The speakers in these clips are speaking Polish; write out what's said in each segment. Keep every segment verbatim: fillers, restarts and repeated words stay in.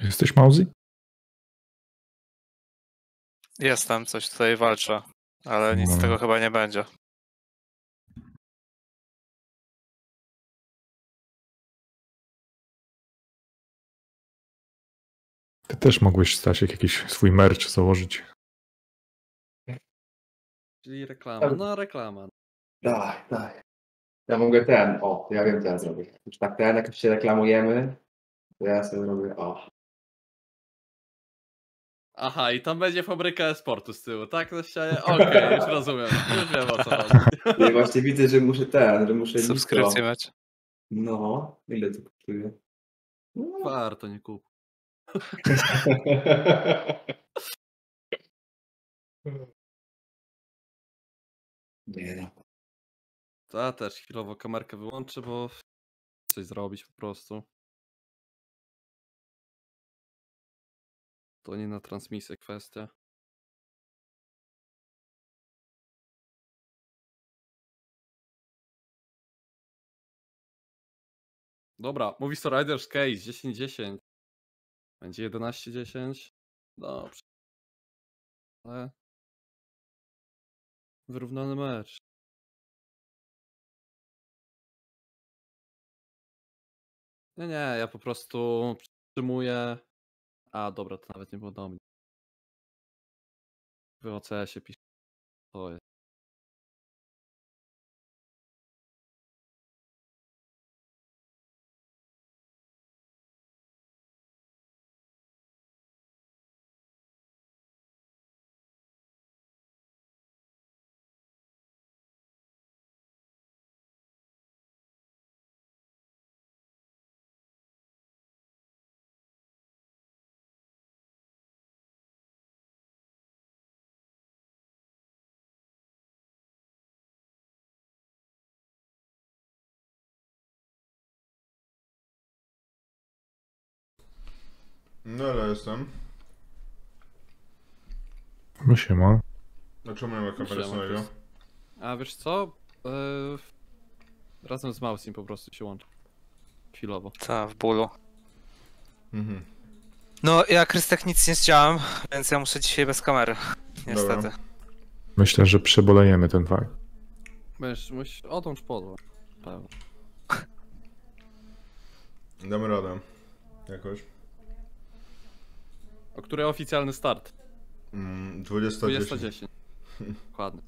Jesteś Mauzy? Jestem, coś tutaj walczę, ale nic z No. tego chyba nie będzie. Ty też mogłeś, Stasiek, jakiś swój merch założyć. Czyli reklama. No reklama. Tak, tak. Ja mogę ten, o, ja wiem co ja zrobię. Już tak ten, jak się reklamujemy, to ja sobie robię, o. Aha, i tam będzie fabryka e-sportu z tyłu, tak? To się... Okej, okay, już rozumiem. Już wiem o co chodzi. I właśnie widzę, że muszę ten, że muszę Subskrypcję nisko. mieć. No, ile to kosztuje? No. Warto, nie kup. Nie no. To ja też chwilowo kamerkę wyłączę, bo coś zrobić po prostu. To nie na transmisję kwestia. Dobra, Movies Riders Case dziesięć dziesięć. Będzie jedenaście dziesięć. Dobrze. Ale... Wyrównany mecz. Nie, nie, ja po prostu przytrzymuję. A dobra, to nawet nie było do mnie. W O C S-ie pisze. To jest. No ale jestem. No siema. A czemu nie ma Siema, kamerycznego? Chris. A wiesz co? Yy... Razem z Mausim po prostu się łączę. Chwilowo. Tak, w bólu. Mhm. No, ja Krystek nic nie zdziałam, więc ja muszę dzisiaj bez kamery. Niestety. Dobra. Myślę, że przebolejemy ten fakt. Będziesz, musisz odłącz podłącz. Pewnie. Damy radę. Jakoś. O której oficjalny start? Mm, dwudziesta dwudziesta dziesięć. dziesięć. Dokładnie.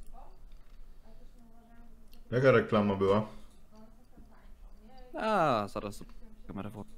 Jaka reklama była? A, zaraz kamerę włączę.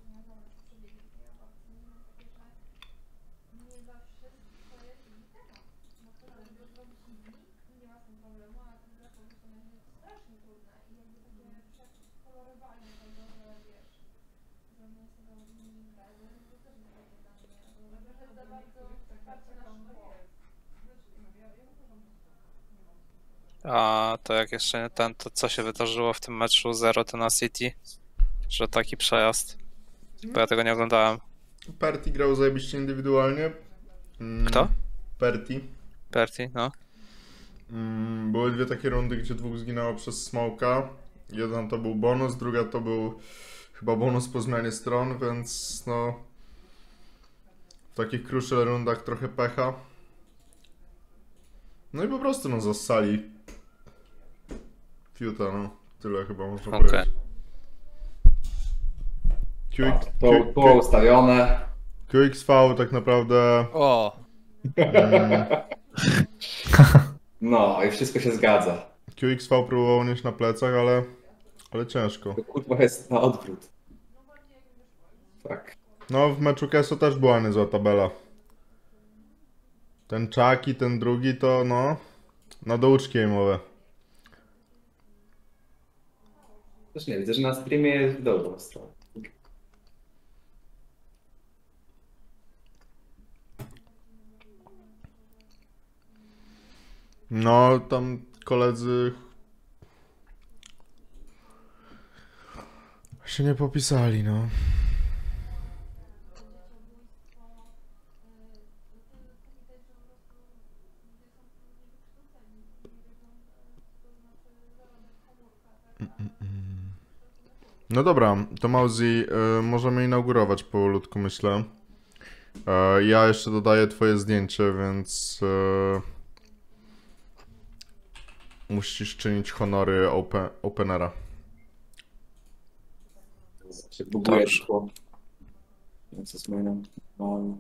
A to jak jeszcze nie ten, to co się wydarzyło w tym meczu zero to na City? Że taki przejazd. Bo ja tego nie oglądałem. Perty grał zajebiście indywidualnie. Mm, Kto? Perty. Perty, no. Mm, były dwie takie rundy, gdzie dwóch zginęło przez smoka. Jeden to był bonus, druga to był chyba bonus po zmianie stron, więc no... W takich crucial rundach trochę pecha. No i po prostu no zassali. Fiuta, no. Tyle chyba można Okej. powiedzieć. Q- Tak, to Q- było ustawione. Q X V tak naprawdę... O! Mm, No i wszystko się zgadza. Q X V próbował nieść na plecach, ale... Ale ciężko. To kurwa jest na odwrót. Tak. No w meczu Keso też była niezła tabela. Ten Chuck i ten drugi to no... Na douczki game'owe. Też nie, widzę, że na streamie jest w dobrą stronę. No tam koledzy... się nie popisali, no. No dobra, to Mauzy, y, możemy inaugurować powolutku, myślę. E, ja jeszcze dodaję twoje zdjęcie, więc e, musisz czynić honory open, openera. Się buguje Dobrze. szkło. Więc jest moją... No,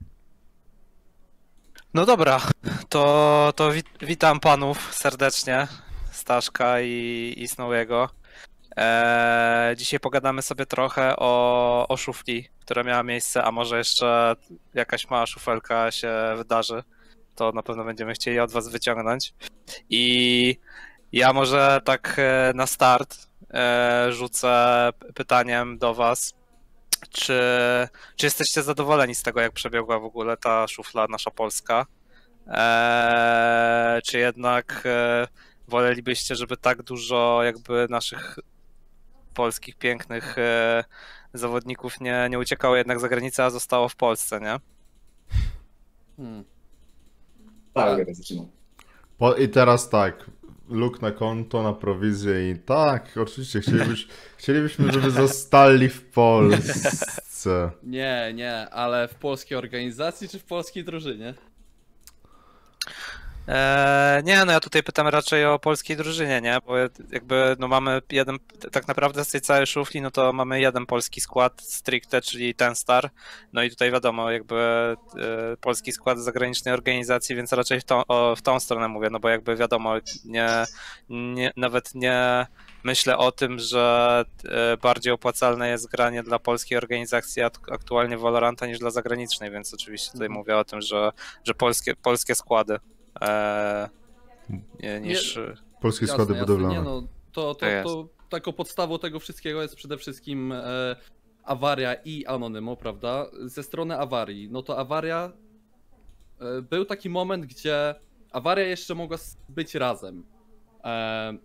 No dobra, to, to wit witam panów serdecznie, Staszka i, i Snowiego. Eee, dzisiaj pogadamy sobie trochę o, o szufli, która miała miejsce, a może jeszcze jakaś mała szufelka się wydarzy. To na pewno będziemy chcieli od was wyciągnąć. I ja może tak e, na start e, rzucę pytaniem do was. Czy, czy jesteście zadowoleni z tego, jak przebiegła w ogóle ta szufla nasza polska? Eee, czy jednak e, wolelibyście, żeby tak dużo jakby naszych polskich pięknych e, zawodników nie, nie uciekało jednak za granicę, a zostało w Polsce, nie? Hmm. tak, ja zaczynam. Po, I teraz tak, luk na konto, na prowizję i tak, oczywiście chcielibyś, chcielibyśmy, żeby zostali w Polsce. Nie, nie, ale w polskiej organizacji czy w polskiej drużynie? Eee, nie, no ja tutaj pytam raczej o polskiej drużynie, nie? Bo jakby no mamy jeden, tak naprawdę z tej całej szufli, no to mamy jeden polski skład stricte, czyli ten Star. No i tutaj wiadomo, jakby e, polski skład z zagranicznej organizacji, więc raczej w tą, o, w tą stronę mówię, no bo jakby wiadomo, nie, nie, nawet nie myślę o tym, że e, bardziej opłacalne jest granie dla polskiej organizacji ak- aktualnie Valoranta niż dla zagranicznej, więc oczywiście tutaj mówię o tym, że, że polskie, polskie składy. Eee, nie, niż... Polskie Jasne, składy jasne. budowlane. Nie no, to, to, To jest. to taką podstawą tego wszystkiego jest przede wszystkim e, awaria i Anonymo, prawda? Ze strony awarii, no to awaria, e, był taki moment, gdzie awaria jeszcze mogła s- być razem. E,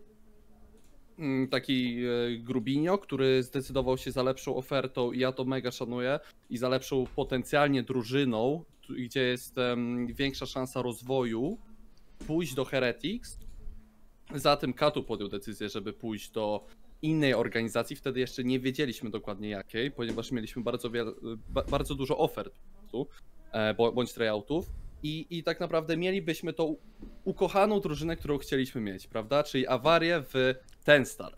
mm, taki e, Grubinio, który zdecydował się za lepszą ofertą i ja to mega szanuję, i za lepszą potencjalnie drużyną, tu- gdzie jest em, większa szansa rozwoju, pójść do Heretics. Za tym Katu podjął decyzję, żeby pójść do innej organizacji. Wtedy jeszcze nie wiedzieliśmy dokładnie jakiej, ponieważ mieliśmy bardzo, wiele, ba, bardzo dużo ofert tu, e, bo- bądź tryoutów. I, I tak naprawdę mielibyśmy tą ukochaną drużynę, którą chcieliśmy mieć, prawda? Czyli awarię w Ten Star.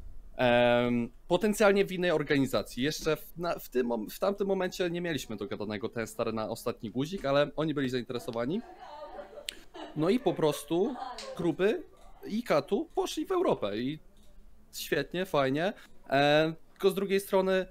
Em, potencjalnie w innej organizacji. Jeszcze w, na, w, tym, mom- w tamtym momencie nie mieliśmy dogadanego Ten Star na ostatni guzik, ale oni byli zainteresowani. No i po prostu Gruby i Katu poszli w Europę i świetnie, fajnie. E, tylko z drugiej strony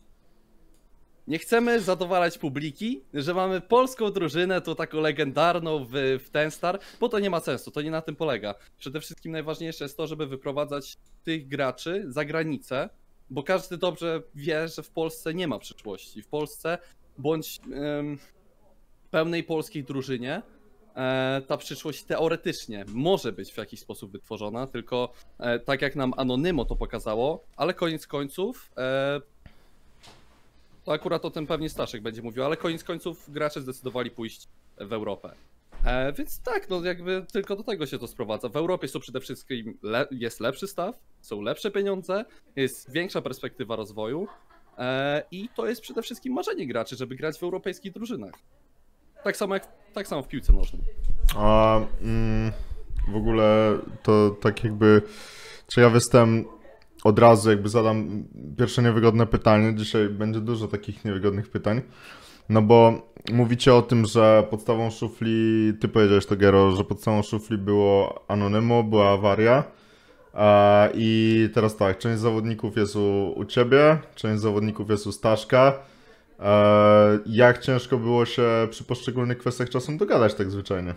nie chcemy zadowalać publiki, że mamy polską drużynę, to taką legendarną w, w Ten Star, bo to nie ma sensu, to nie na tym polega. Przede wszystkim najważniejsze jest to, żeby wyprowadzać tych graczy za granicę, bo każdy dobrze wie, że w Polsce nie ma przyszłości. W Polsce bądź em, pełnej polskiej drużynie e, ta przyszłość teoretycznie może być w jakiś sposób wytworzona, tylko e, tak jak nam Anonymo to pokazało, ale koniec końców, e, to akurat o tym pewnie Staszek będzie mówił, ale koniec końców gracze zdecydowali pójść w Europę. E, więc tak, no jakby tylko do tego się to sprowadza. W Europie są przede wszystkim le jest lepszy staw, są lepsze pieniądze, jest większa perspektywa rozwoju e, i to jest przede wszystkim marzenie graczy, żeby grać w europejskich drużynach. Tak samo jak tak samo w piłce nożnej. A mm, w ogóle to tak jakby, czy ja występ od razu jakby zadam pierwsze niewygodne pytanie. Dzisiaj będzie dużo takich niewygodnych pytań. No bo mówicie o tym, że podstawą szufli, ty powiedziałeś to, Gero, że podstawą szufli było Anonymo, była awaria. A, I teraz tak, część zawodników jest u, u ciebie, część zawodników jest u Staszka. E, jak ciężko było się przy poszczególnych kwestiach czasem dogadać tak zwyczajnie?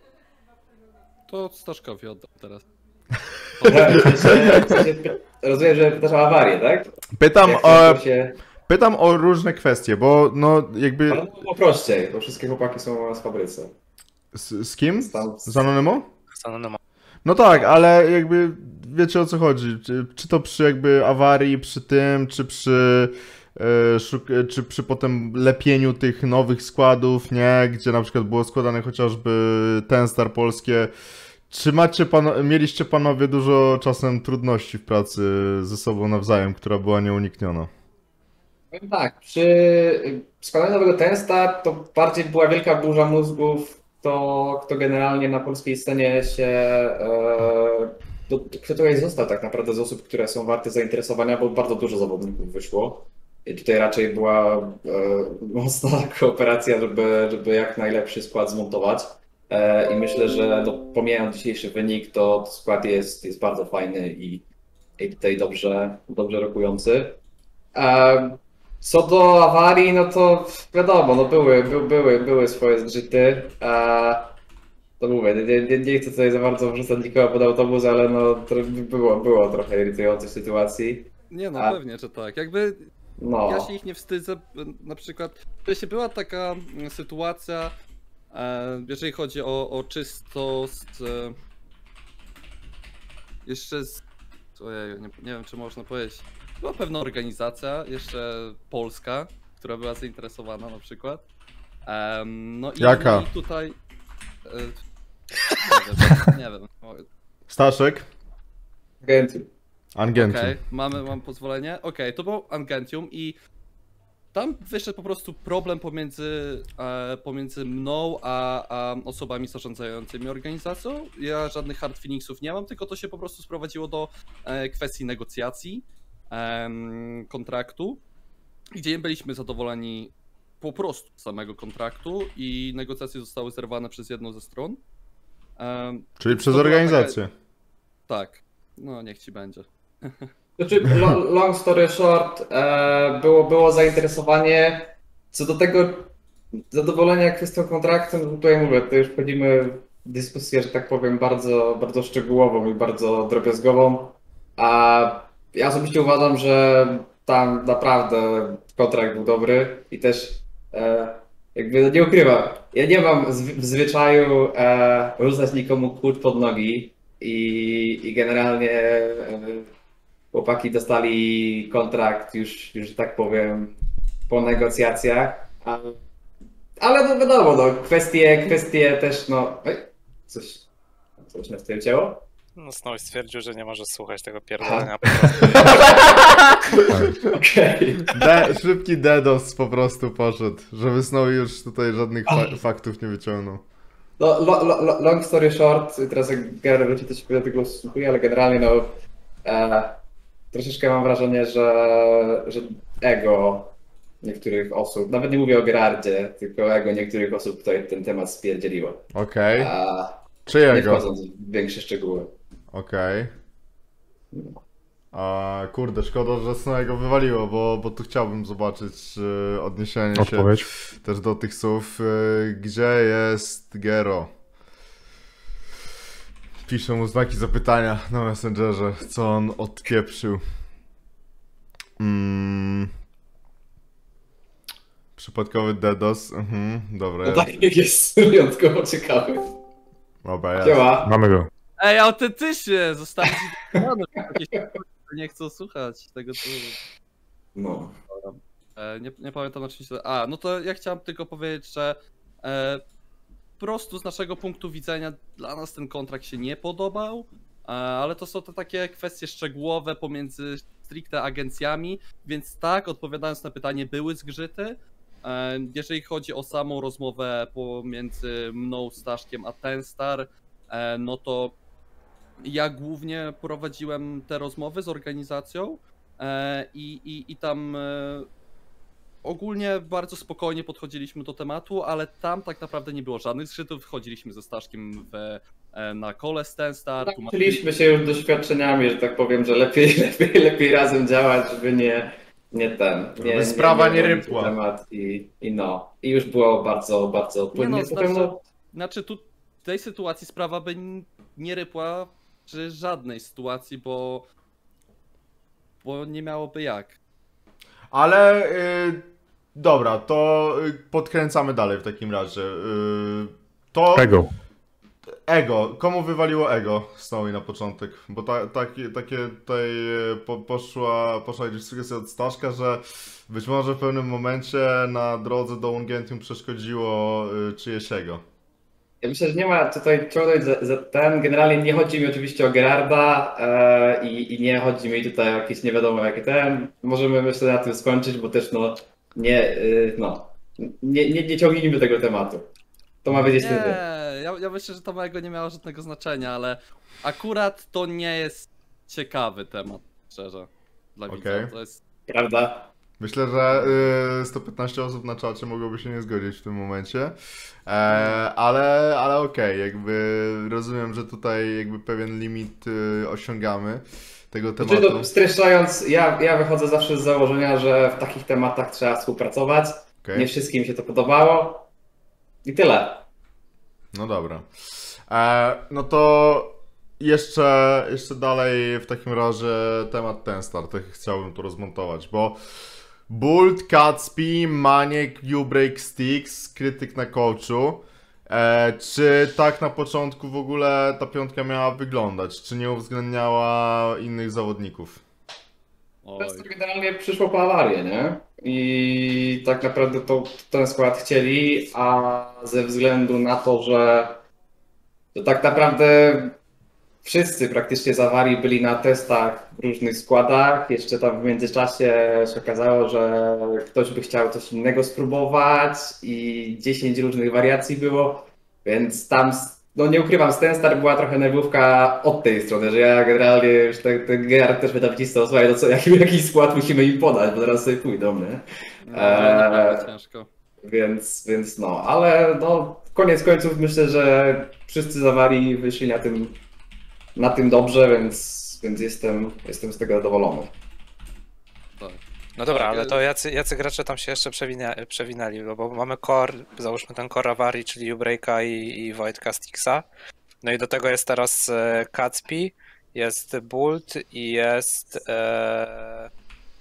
To Staszkowi oddam teraz. W sensie, w sensie, rozumiem, że pytasz o awarię, tak? Pytam Jak o, to się... pytam o różne kwestie, bo no jakby... Ale było prościej, bo wszystkie chłopaki są z fabryce. Z, z kim? Tam- Z Anonymo? Anonymo. No tak, ale jakby wiecie o co chodzi. Czy, czy to przy jakby awarii, przy tym, czy przy, e, szuk- czy przy potem lepieniu tych nowych składów, nie? Gdzie na przykład było składane chociażby Ten Star polskie. Czy macie pano- mieliście panowie dużo czasem trudności w pracy ze sobą nawzajem, która była nieunikniona? Powiem tak, przy składaniu nowego Tenstar to bardziej była wielka burza mózgów, to kto generalnie na polskiej scenie się, e, do, kto tutaj został tak naprawdę z osób, które są warte zainteresowania, bo bardzo dużo zawodników wyszło. I tutaj raczej była e, mocna kooperacja, żeby, żeby jak najlepszy skład zmontować. E, I myślę, że no, pomijając dzisiejszy wynik, to, to skład jest, jest bardzo fajny i, i tutaj dobrze, dobrze rokujący. E, Co do awarii, no to wiadomo, no były, by, były, były swoje zgrzyty. E, to mówię, nie, nie, nie chcę tutaj za bardzo wrzucać nikogo pod autobus, ale no to było, było trochę irytujących sytuacji. Nie no, A- pewnie, że tak. Jakby No, ja się ich nie wstydzę. Na przykład, to się była taka mm, sytuacja, e, jeżeli chodzi o, o czysto z, e, jeszcze z, ojej, nie, nie wiem czy można powiedzieć, była pewna organizacja, jeszcze polska, która była zainteresowana na przykład. Em, no i Jaka? oni tutaj, e, nie wiem, nie wiem. Staszek? Gentium. Angentium. Okej, mamy, mam pozwolenie. Okej, to był Angentium i tam wyszedł po prostu problem pomiędzy, e, pomiędzy mną a, a osobami zarządzającymi organizacją. Ja żadnych hard feelingsów nie mam, tylko to się po prostu sprowadziło do e, kwestii negocjacji em, kontraktu, gdzie nie byliśmy zadowoleni po prostu z samego kontraktu i negocjacje zostały zerwane przez jedną ze stron. Em, Czyli to przez była organizację. tak, no niech ci będzie. Znaczy, lo- long story short, e, było, było zainteresowanie. Co do tego zadowolenia kwestią kontraktu, no tutaj mówię, to już wchodzimy w dyskusję, że tak powiem, bardzo, bardzo szczegółową i bardzo drobiazgową. A ja osobiście uważam, że tam naprawdę kontrakt był dobry i też e, jakby no nie ukrywam, ja nie mam zwy- w zwyczaju e, rzucać nikomu kłód pod nogi i, i generalnie e, chłopaki dostali kontrakt już, już że tak powiem, po negocjacjach, a, ale no wiadomo, no, kwestie, kwestie też, no, oj, coś, coś nas tutaj ciało? No Snow stwierdził, że nie może słuchać tego pierdolenia po Okej. De szybki DDoS po prostu poszedł, żeby Snow już tutaj żadnych fa faktów nie wyciągnął. No, lo, lo, lo- long story short, teraz jak Gary wróci, to się do tego słuchuje, ale generalnie no, e, troszeczkę mam wrażenie, że, że ego niektórych osób, nawet nie mówię o Gerardzie, tylko ego niektórych osób tutaj ten temat spierdzieliło. Okej. A nie Czyjego? wchodząc w większe szczegóły. Okej. A kurde, szkoda, że Snowego wywaliło, bo, bo tu chciałbym zobaczyć e, odniesienie Odpowiedź. się też do tych słów. E, gdzie jest Gero? Piszę mu znaki zapytania na Messengerze, co on odpieprzył. Mm. Przypadkowy DDoS. Mhm, dobra, No jest. tak jest wyjątkowo ciekawy. Dobra, jest. Siema. Mamy go. Ej, autentycznie! Zostawić nie chcą słuchać tego, co... No. E, nie, nie pamiętam na czym się... A, no to ja chciałem tylko powiedzieć, że e, po prostu z naszego punktu widzenia dla nas ten kontrakt się nie podobał, e, ale to są te takie kwestie szczegółowe pomiędzy stricte agencjami, więc tak, odpowiadając na pytanie, były zgrzyty. E, jeżeli chodzi o samą rozmowę pomiędzy mną, Staszkiem a Tenstar, e, no to ja głównie prowadziłem te rozmowy z organizacją e, i, i, i tam e, ogólnie bardzo spokojnie podchodziliśmy do tematu, ale tam tak naprawdę nie było żadnych zgrzytów. Wchodziliśmy ze Staszkiem w, e, na kole z Tenstar. Nauczyliśmy się już doświadczeniami, że tak powiem, że lepiej, lepiej, lepiej razem działać, żeby nie, nie ten. Nie, Żeby sprawa nie wchodzić w rypła. temat i, i no. I już było bardzo, bardzo Nie płynnie. no, Potem, znaczy, no, znaczy tu w tej sytuacji sprawa by n- nie rypła przy żadnej sytuacji, bo, bo nie miałoby jak. Ale y, dobra, to y, podkręcamy dalej w takim razie. Y, to Ego. ego. Komu wywaliło ego Snowy na początek? Bo ta, taki, takie tutaj y, po, poszła, poszła gdzieś sugestia od Staszka, że być może w pewnym momencie na drodze do Ungentium przeszkodziło y, czyjeś ego. Ja myślę, że nie ma tutaj ciągnąć za, za ten. Generalnie nie chodzi mi oczywiście o Gerarda e, i, i nie chodzi mi tutaj o jakieś nie wiadomo jakie ten. Możemy myślę na tym skończyć, bo też no nie, y, no, nie, nie, nie ciągnijmy tego tematu. To ma wiedzieć Nie, tyle. ja, ja myślę, że to mojego nie miało żadnego znaczenia, ale akurat to nie jest ciekawy temat, szczerze, dla widza. Okej. To jest... Prawda? Myślę, że y, sto piętnaście osób na czacie mogłoby się nie zgodzić w tym momencie, e, ale, ale okej, jakby rozumiem, że tutaj jakby pewien limit y, osiągamy tego Znaczy, tematu. to streszczając, ja, ja wychodzę zawsze z założenia, że w takich tematach trzeba współpracować. Okej. Nie wszystkim się to podobało. I tyle. No dobra. E, no to jeszcze, jeszcze dalej w takim razie temat ten start, tak chciałbym tu rozmontować, bo Bult, Kacpi, Maniek, U-Break, Sticks, krytyk na coachu. E, czy tak na początku w ogóle ta piątka miała wyglądać? Czy nie uwzględniała innych zawodników? Oj. Teraz to generalnie przyszło po awarię, nie? I tak naprawdę to, ten skład chcieli, a ze względu na to, że to tak naprawdę wszyscy praktycznie z awarii byli na testach w różnych składach. Jeszcze tam w międzyczasie się okazało, że ktoś by chciał coś innego spróbować i dziesięć różnych wariacji było, więc tam, no nie ukrywam, z ten start była trochę nerwówka od tej strony, że ja generalnie już ten, ten Gerard też wydawacisnął, słuchaj, no co, jaki, jaki skład musimy im podać, bo teraz sobie pójdą, nie? No, Eee, naprawdę ciężko. Więc, więc no, ale no, koniec końców myślę, że wszyscy z awarii wyszli na tym, na tym dobrze, więc, więc jestem, jestem z tego zadowolony. Tak. No dobra, Tak, ale e- to jacy, jacy gracze tam się jeszcze przewina, przewinęli, no bo mamy core, załóżmy ten core awarii, czyli U-Breaka i, i Wojtka Stixa. No i do tego jest teraz e, Kacpi, jest Bult i jest... E...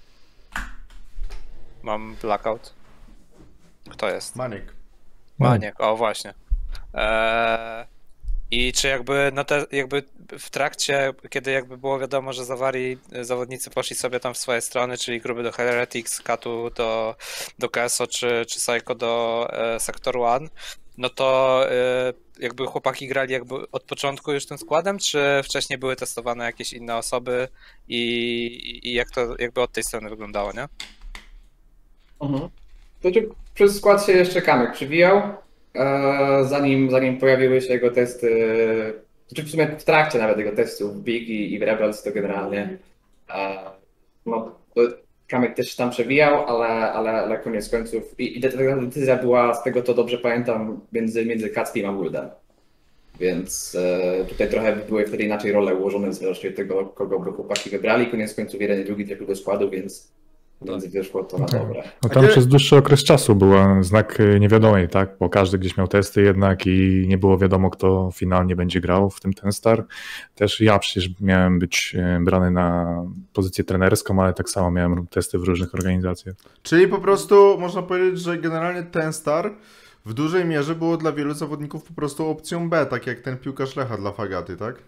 Mam blackout. Kto jest? Maniek. Maniek, o właśnie. Eee, I czy jakby, na te, jakby w trakcie, kiedy jakby było wiadomo, że z awarii zawodnicy poszli sobie tam w swoje strony, czyli Gruby do Heretics, Katu do, do K S O czy, czy Psycho do e, Sector One, no to e, jakby chłopaki grali jakby od początku już tym składem, czy wcześniej były testowane jakieś inne osoby i, i, i jak to jakby od tej strony wyglądało, nie? Mhm. To czy przez skład się jeszcze Kamek przywijał, e, zanim, zanim pojawiły się jego testy, czy w sumie w trakcie nawet jego testów w Big i, i w Rebels to generalnie, e, no, to Kamek też się tam przewijał, ale, ale, ale koniec końców i, i ta decyzja była, z tego to dobrze pamiętam, między, między Kacpim a Buldem. Więc e, tutaj trochę były wtedy inaczej role ułożone, zależnie od tego, kogo by chłopaki wybrali. Koniec końców jeden i drugi trafił do składu, więc, więc wyszło to na dobre. No tam Gdzie- przez dłuższy okres czasu był znak y, niewiadomej, tak? Bo każdy gdzieś miał testy jednak i nie było wiadomo, kto finalnie będzie grał w tym Tenstar. Też ja przecież miałem być y, brany na pozycję trenerską, ale tak samo miałem testy w różnych organizacjach. Czyli po prostu można powiedzieć, że generalnie ten star w dużej mierze było dla wielu zawodników po prostu opcją B, tak jak ten piłkarz Lecha dla Fagaty, tak?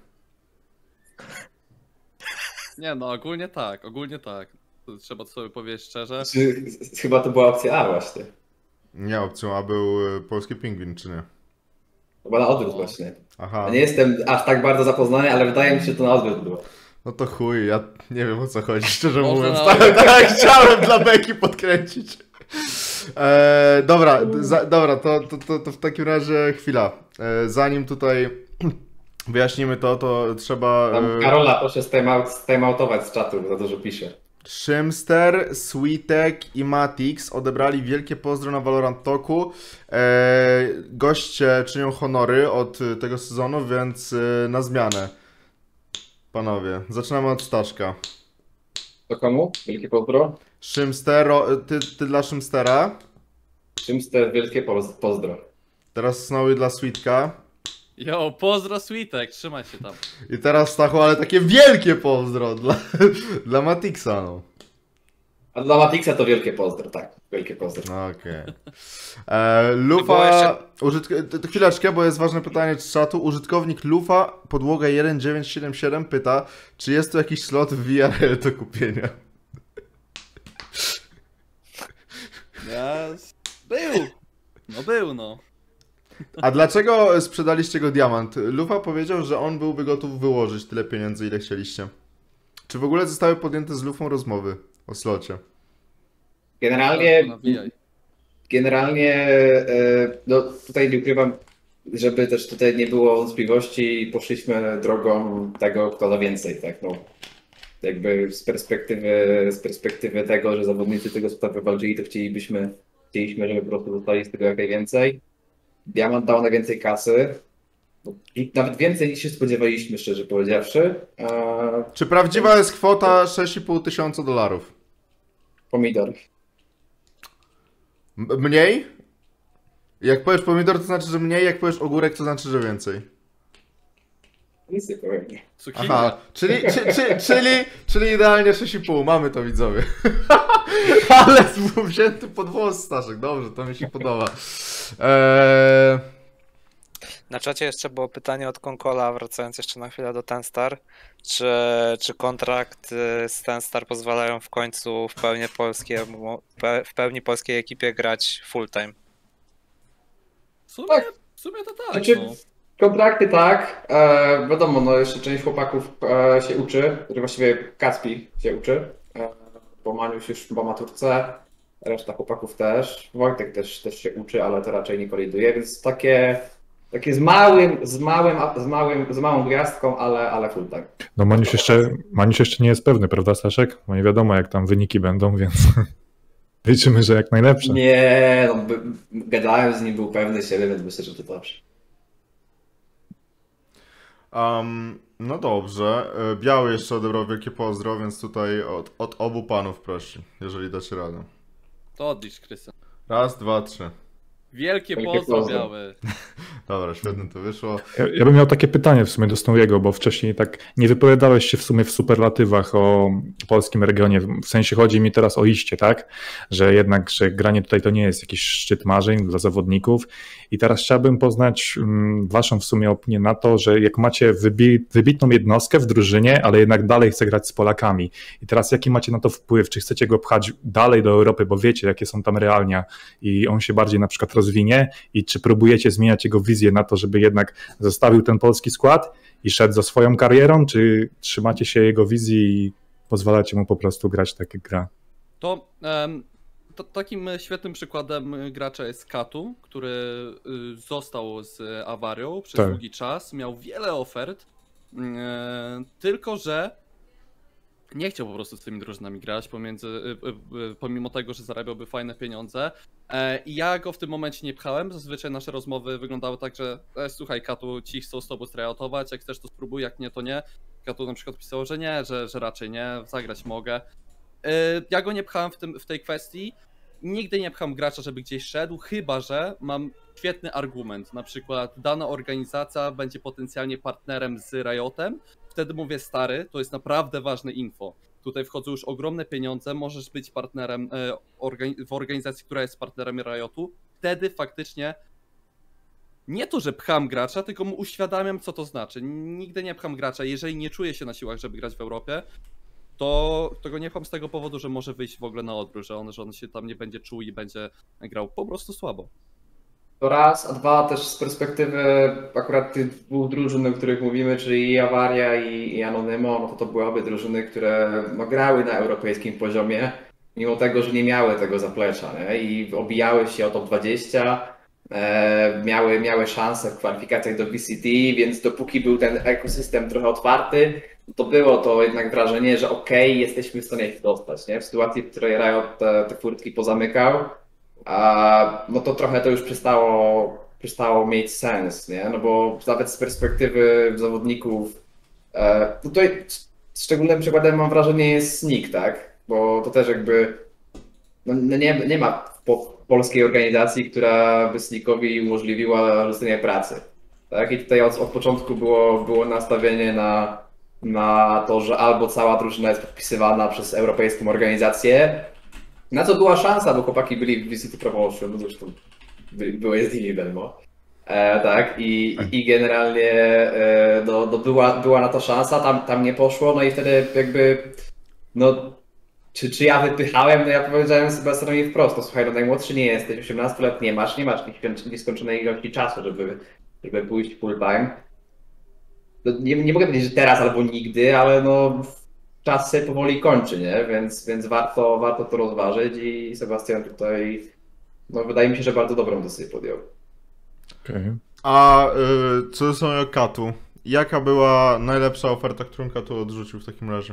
Nie no, ogólnie tak, ogólnie tak. To trzeba sobie powiedzieć szczerze. Czy, chyba to była opcja A właśnie. Nie, opcją A był y, polski pingwin, czy nie? Chyba na odwrót właśnie. Aha, Ja nie jestem aż tak bardzo zapoznany, ale wydaje mi się, że to na odwrót było. no to chuj, ja nie wiem o co chodzi, szczerze Może mówiąc. na- Tak, tak, chciałem dla Beki podkręcić. E, dobra, za, dobra, to, to, to, to w takim razie chwila. E, zanim tutaj wyjaśnimy to, to trzeba... Tam e, Karola proszę timeout- timeoutować z czatu, bo za dużo pisze. Szymster, Switek i Matix odebrali wielkie pozdro na Valorant Talku. E, goście czynią honory od e, tego sezonu, więc e, na zmianę. Panowie, zaczynamy od Staszka. To komu? Wielkie pozdro. Szymster, o, ty, ty dla Szymstera. Szymster, wielkie poz- pozdro. Teraz Snowy dla Switka. Yo, pozdro Switek, trzymaj się tam. I teraz Stachu, ale takie wielkie pozdro dla, dla Matixa, no. A dla Matixa to wielkie pozdro, tak. Wielkie pozdro. No, okej. Okay. Lufa, Było jeszcze- użytk- t- t- chwileczkę, bo jest ważne pytanie z czatu. Użytkownik Lufa, podłoga jeden dziewięć siedem siedem pyta, czy jest tu jakiś slot w V R L do kupienia? Yes. Był! No był, no. A dlaczego sprzedaliście go Diamant? Lufa powiedział, że on byłby gotów wyłożyć tyle pieniędzy, ile chcieliście. Czy w ogóle zostały podjęte z Lufą rozmowy o slocie? Generalnie, Nawijaj. generalnie e, no tutaj nie ukrywam, żeby też tutaj nie było wątpliwości, poszliśmy drogą tego, kto da więcej, tak, no. Jakby z perspektywy, z perspektywy tego, że zawodnicy tego spota wywalczyli, to chcielibyśmy, chcieliśmy, żeby po prostu dostali z tego jak najwięcej. Diamant dał najwięcej kasy, i nawet więcej niż się spodziewaliśmy, szczerze powiedziawszy. Eee, Czy prawdziwa jest kwota sześć i pół tysiąca dolarów? pomidor. M- mniej? Jak powiesz pomidor, to znaczy, że mniej, jak powiesz ogórek, to znaczy, że więcej. Nic nie powiem. Cukinia. Aha, czyli, czy, czy, czyli, czyli idealnie sześć i pół, mamy to widzowie. Ale wzięty pod włos, Staszek, dobrze, to mi się podoba. Eee... Na czacie jeszcze było pytanie od Konkola, wracając jeszcze na chwilę do Tenstar. Czy, czy kontrakt y, z Tenstar pozwalają w końcu w pełni, polskiemu, pe- w pełni polskiej ekipie grać full time? W sumie, Tak. w sumie to tak. Znaczy, No. kontrakty tak, e, wiadomo, no jeszcze część chłopaków e, się uczy, że właściwie Kacpi się uczy, e, bo Maniusz już po maturce, reszta chłopaków też, Wojtek też, też się uczy, ale to raczej nie koliduje, więc takie, takie z małym, z małym, z małym, z małą gwiazdką, ale, ale full time. No Maniusz jeszcze, Maniusz jeszcze nie jest pewny, prawda Staszek? Bo nie wiadomo jak tam wyniki będą, więc liczymy, że jak najlepsze. Nie, no, by, gadałem z nim, był pewny siebie, więc myślę, że to dobrze. Um, no dobrze, E, Biały jeszcze odebrał wielkie pozdro, więc tutaj od, od obu panów prosi, jeżeli dacie radę. To odlicz, Krystian. Raz, dwa, trzy. Wielkie Wielkie pozdro, pozdro. biały. Dobra, świetnie to wyszło. Ja, ja bym miał takie pytanie w sumie do Snowiego, bo wcześniej tak nie wypowiadałeś się w sumie w superlatywach o polskim regionie. W sensie chodzi mi teraz o iście, tak? Że jednak, że granie tutaj to nie jest jakiś szczyt marzeń dla zawodników. I teraz chciałbym poznać mm, waszą w sumie opinię na to, że jak macie wybi- wybitną jednostkę w drużynie, ale jednak dalej chce grać z Polakami. I teraz jaki macie na to wpływ? Czy chcecie go pchać dalej do Europy, bo wiecie, jakie są tam realia i on się bardziej na przykład rozwinie i czy próbujecie zmieniać jego wizję na to, żeby jednak zostawił ten polski skład i szedł za swoją karierą, czy trzymacie się jego wizji i pozwalacie mu po prostu grać tak jak gra? To, em, to takim świetnym przykładem gracza jest Katu, który y, został z Awarią przez Tak. długi czas, miał wiele ofert, y, tylko że nie chciał po prostu z tymi drużynami grać, pomiędzy, y, y, y, pomimo tego, że zarabiałby fajne pieniądze. E, I ja go w tym momencie nie pchałem, zazwyczaj nasze rozmowy wyglądały tak, że e, słuchaj Katu, ci chcą z tobą tryoutować, jak chcesz to spróbuj, jak nie to nie. Katu na przykład pisało, że nie, że, że raczej nie, zagrać mogę. E, ja go nie pchałem w, tym, w tej kwestii, nigdy nie pcham gracza, żeby gdzieś szedł, chyba że mam świetny argument, na przykład dana organizacja będzie potencjalnie partnerem z Riotem, wtedy mówię stary, to jest naprawdę ważne info. Tutaj wchodzą już ogromne pieniądze, możesz być partnerem e, organi- w organizacji, która jest partnerem Riotu. Wtedy faktycznie nie to, że pcham gracza, tylko mu uświadamiam, co to znaczy. Nigdy nie pcham gracza, jeżeli nie czuję się na siłach, żeby grać w Europie, to, to go nie pcham z tego powodu, że może wyjść w ogóle na odwrót, że on, że on się tam nie będzie czuł i będzie grał po prostu słabo. To raz, a dwa też z perspektywy akurat tych dwóch drużyn, o których mówimy, czyli i Awaria i, i Anonymo, no to to były obie drużyny, które no, grały na europejskim poziomie, mimo tego, że nie miały tego zaplecza, nie? I obijały się o top dwadzieścia, e, miały, miały szanse w kwalifikacjach do B C T, więc dopóki był ten ekosystem trochę otwarty, to było to jednak wrażenie, że okej, okay, jesteśmy w stanie ich dostać, nie? W sytuacji, w której Riot te, te furtki pozamykał, a, no to trochę to już przestało, przestało mieć sens, nie? No bo nawet z perspektywy zawodników, e, tutaj szczególnym przykładem mam wrażenie jest Sneak, tak? Bo to też jakby no nie, nie ma po, polskiej organizacji, która by Sneakowi umożliwiła rzucenie pracy, tak? I tutaj od, od początku było, było nastawienie na, na to, że albo cała drużyna jest podpisywana przez europejską organizację, na co była szansa, bo chłopaki byli w V C T Promotion, no zresztą by, były z nimi Belmo, e, tak, i, i generalnie e, no, no była, była na to szansa, tam, tam nie poszło, no i wtedy jakby, no czy, czy ja wypychałem, no ja powiedziałem Sebastianowi wprost, no słuchaj, no najmłodszy nie jesteś, osiemnaście lat nie masz, nie masz nieskończonej ilości czasu, żeby, żeby pójść full time. No, nie, nie mogę powiedzieć, że teraz albo nigdy, ale no czas się powoli kończy, nie? Więc, więc warto, warto to rozważyć i Sebastian tutaj, no wydaje mi się, że bardzo dobrą decyzję podjął. Okay. A y, co są o Katu? Jaka była najlepsza oferta, którą Katu odrzucił w takim razie?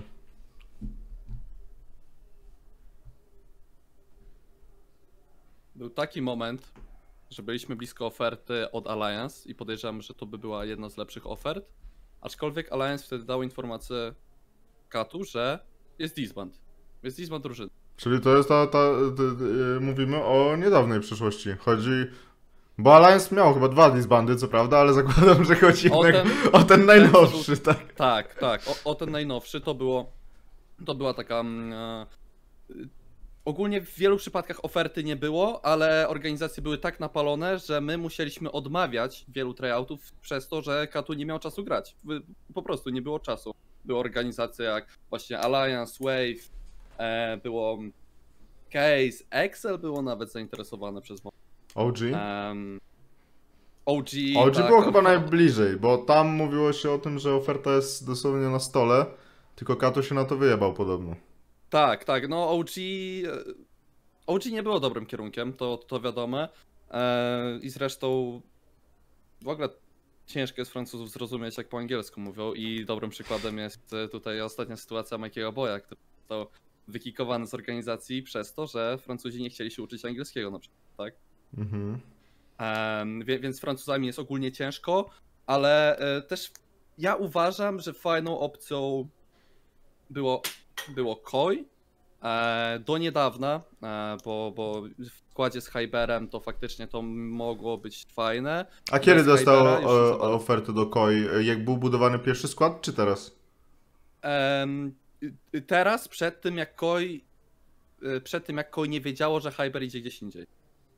Był taki moment, że byliśmy blisko oferty od Alliance i podejrzewam, że to by była jedna z lepszych ofert. Aczkolwiek Alliance wtedy dał informację Katu, że jest disband. Jest disband drużyny. Czyli to jest ta, ta, ta, ta mówimy o niedawnej przyszłości. Chodzi... Bo Alliance miał chyba dwa disbandy, co prawda, ale zakładam, że chodzi O jednak ten- o ten najnowszy, tak? Tak, tak. O, o ten najnowszy to było. To była taka. mm, E, ogólnie w wielu przypadkach oferty nie było, ale organizacje były tak napalone, że my musieliśmy odmawiać wielu tryoutów przez to, że Katu nie miał czasu grać. Wy- Po prostu nie było czasu. Były organizacje jak właśnie Alliance, Wave, e, było Case, Excel było nawet zainteresowane przez moment. O G? Um, O G. O G tak, było o- chyba najbliżej, bo tam mówiło się o tym, że oferta jest dosłownie na stole, tylko Kato się na to wyjebał podobno. Tak, tak, no O G. O G nie było dobrym kierunkiem, to, to wiadomo. Eee, I zresztą w ogóle ciężko jest Francuzów zrozumieć, jak po angielsku mówią, i dobrym przykładem jest tutaj ostatnia sytuacja Mikey'ego Boya, który został wykikowany z organizacji przez to, że Francuzi nie chcieli się uczyć angielskiego na przykład, tak? Mhm. Um, wie, więc Francuzami jest ogólnie ciężko, ale e, też ja uważam, że fajną opcją było, było Koi. E, do niedawna, e, bo, bo w składzie z Hyberem to faktycznie to mogło być fajne. A kiedy Bez dostał Hybera już o, za bardzo. ofertę do Koi? Jak był budowany pierwszy skład, czy teraz? Em, y- teraz, przed tym jak Koi, y, przed tym jak Koi nie wiedziało, że Hyber idzie gdzieś indziej.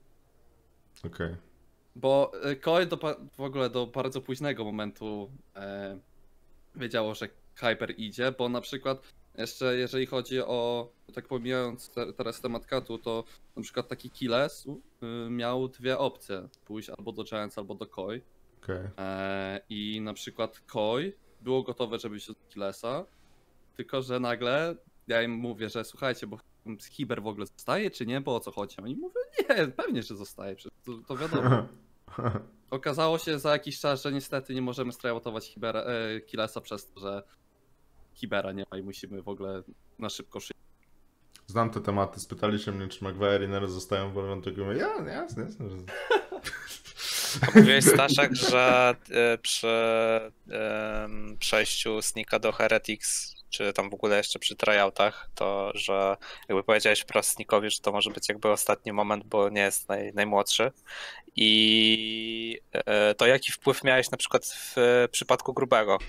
Okej. Bo y, Koi do, pa- w ogóle do bardzo późnego momentu e, wiedziało, że Hyper idzie, bo na przykład jeszcze jeżeli chodzi o, tak pomijając te, teraz temat Katu, to na przykład taki Kiles y, miał dwie opcje, pójść albo do Giants, albo do Koi. Okej. E, I na przykład Koi było gotowe, żeby iść do Kilesa, tylko że nagle ja im mówię, że słuchajcie, bo Hiber w ogóle zostaje czy nie, bo o co chodzi? Oni mówią, nie, pewnie, że zostaje, przecież to, to wiadomo. Okazało się za jakiś czas, że niestety nie możemy strajautować Hibera, e, Kilesa przez to, że Hibera nie ma i musimy w ogóle na szybko szyć. Znam te tematy. Spytali się mnie, czy McVeigh i Neres zostają w Wolverhamptonie. Ja, mówię, ja, jasne, jasne, że... Mówiłeś, Staszek, że y, przy ym, przejściu Snika do Heretics, czy tam w ogóle jeszcze przy tryoutach, to że jakby powiedziałeś wprost Snikowi, że to może być jakby ostatni moment, bo nie jest naj, najmłodszy. I y, to jaki wpływ miałeś na przykład w przypadku Grubego?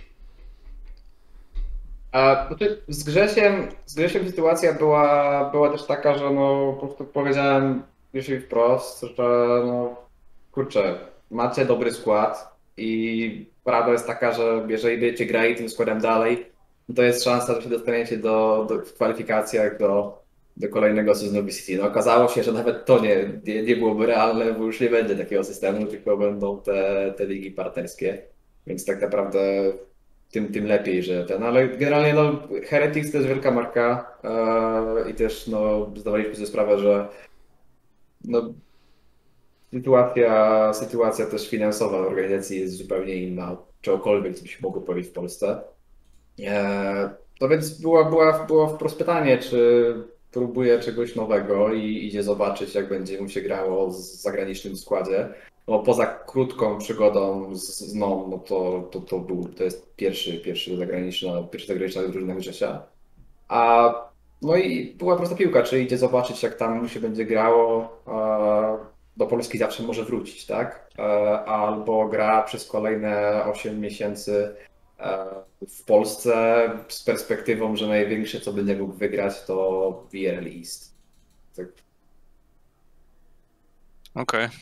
A znaczy z Grzesiem, z Grzesiem sytuacja była, była też taka, że no po prostu powiedziałem Grzesiowi wprost, że no kurczę, macie dobry skład i prawda jest taka, że jeżeli będziecie grali tym składem dalej, no to jest szansa, że się dostaniecie do, do, w kwalifikacjach do, do kolejnego sezonu B C T. No okazało się, że nawet to nie, nie, nie byłoby realne, bo już nie będzie takiego systemu, tylko będą te, te ligi partnerskie, więc tak naprawdę tym, tym lepiej, że ten, ale generalnie no Heretics to jest wielka marka e, i też no zdawaliśmy sobie sprawę, że no sytuacja, sytuacja też finansowa organizacji jest zupełnie inna od czegokolwiek, co by się mogło pojawić w Polsce. E, to więc była, była, było wprost pytanie, czy próbuje czegoś nowego i idzie zobaczyć, jak będzie mu się grało z zagranicznym składzie. No, poza krótką przygodą z, z N O M, no to, to, to, był, to jest pierwszy, pierwszy zagraniczna, pierwsza zagraniczna drużyna Grzesia. A no i była prosta piłka, czy idzie zobaczyć, jak tam mu się będzie grało. E, do Polski zawsze może wrócić, tak? E, albo gra przez kolejne osiem miesięcy e, w Polsce z perspektywą, że największe, co będzie mógł wygrać, to V R L East. Tak. Okej. Okay.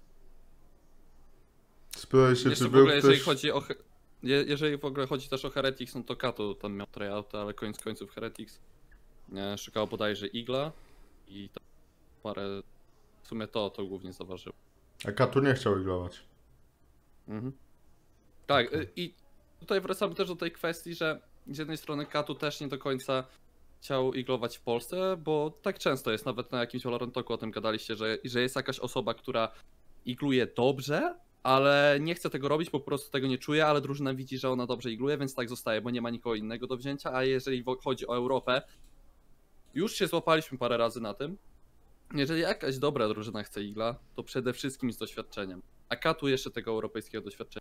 Spytaj się, Jeszcze czy w był ogóle, ktoś... jeżeli chodzi o... He- je- Jeżeli w ogóle chodzi też o Heretics, no to Kato tam miał tryout, ale koniec końców Heretics Nie, szukało bodajże Igla i to parę, w sumie to, to głównie zauważył. A Katu nie chciał iglować. Mhm. Tak, y, i tutaj wracamy też do tej kwestii, że z jednej strony Katu też nie do końca chciał iglować w Polsce, bo tak często jest, nawet na jakimś Valorant Talku o tym gadaliście, że, że jest jakaś osoba, która igluje dobrze, ale nie chce tego robić, po prostu tego nie czuje, ale drużyna widzi, że ona dobrze igluje, więc tak zostaje, bo nie ma nikogo innego do wzięcia, a jeżeli chodzi o Europę, już się złapaliśmy parę razy na tym, jeżeli jakaś dobra drużyna chce igla, to przede wszystkim z doświadczeniem, a Katu jeszcze tego europejskiego doświadczenia.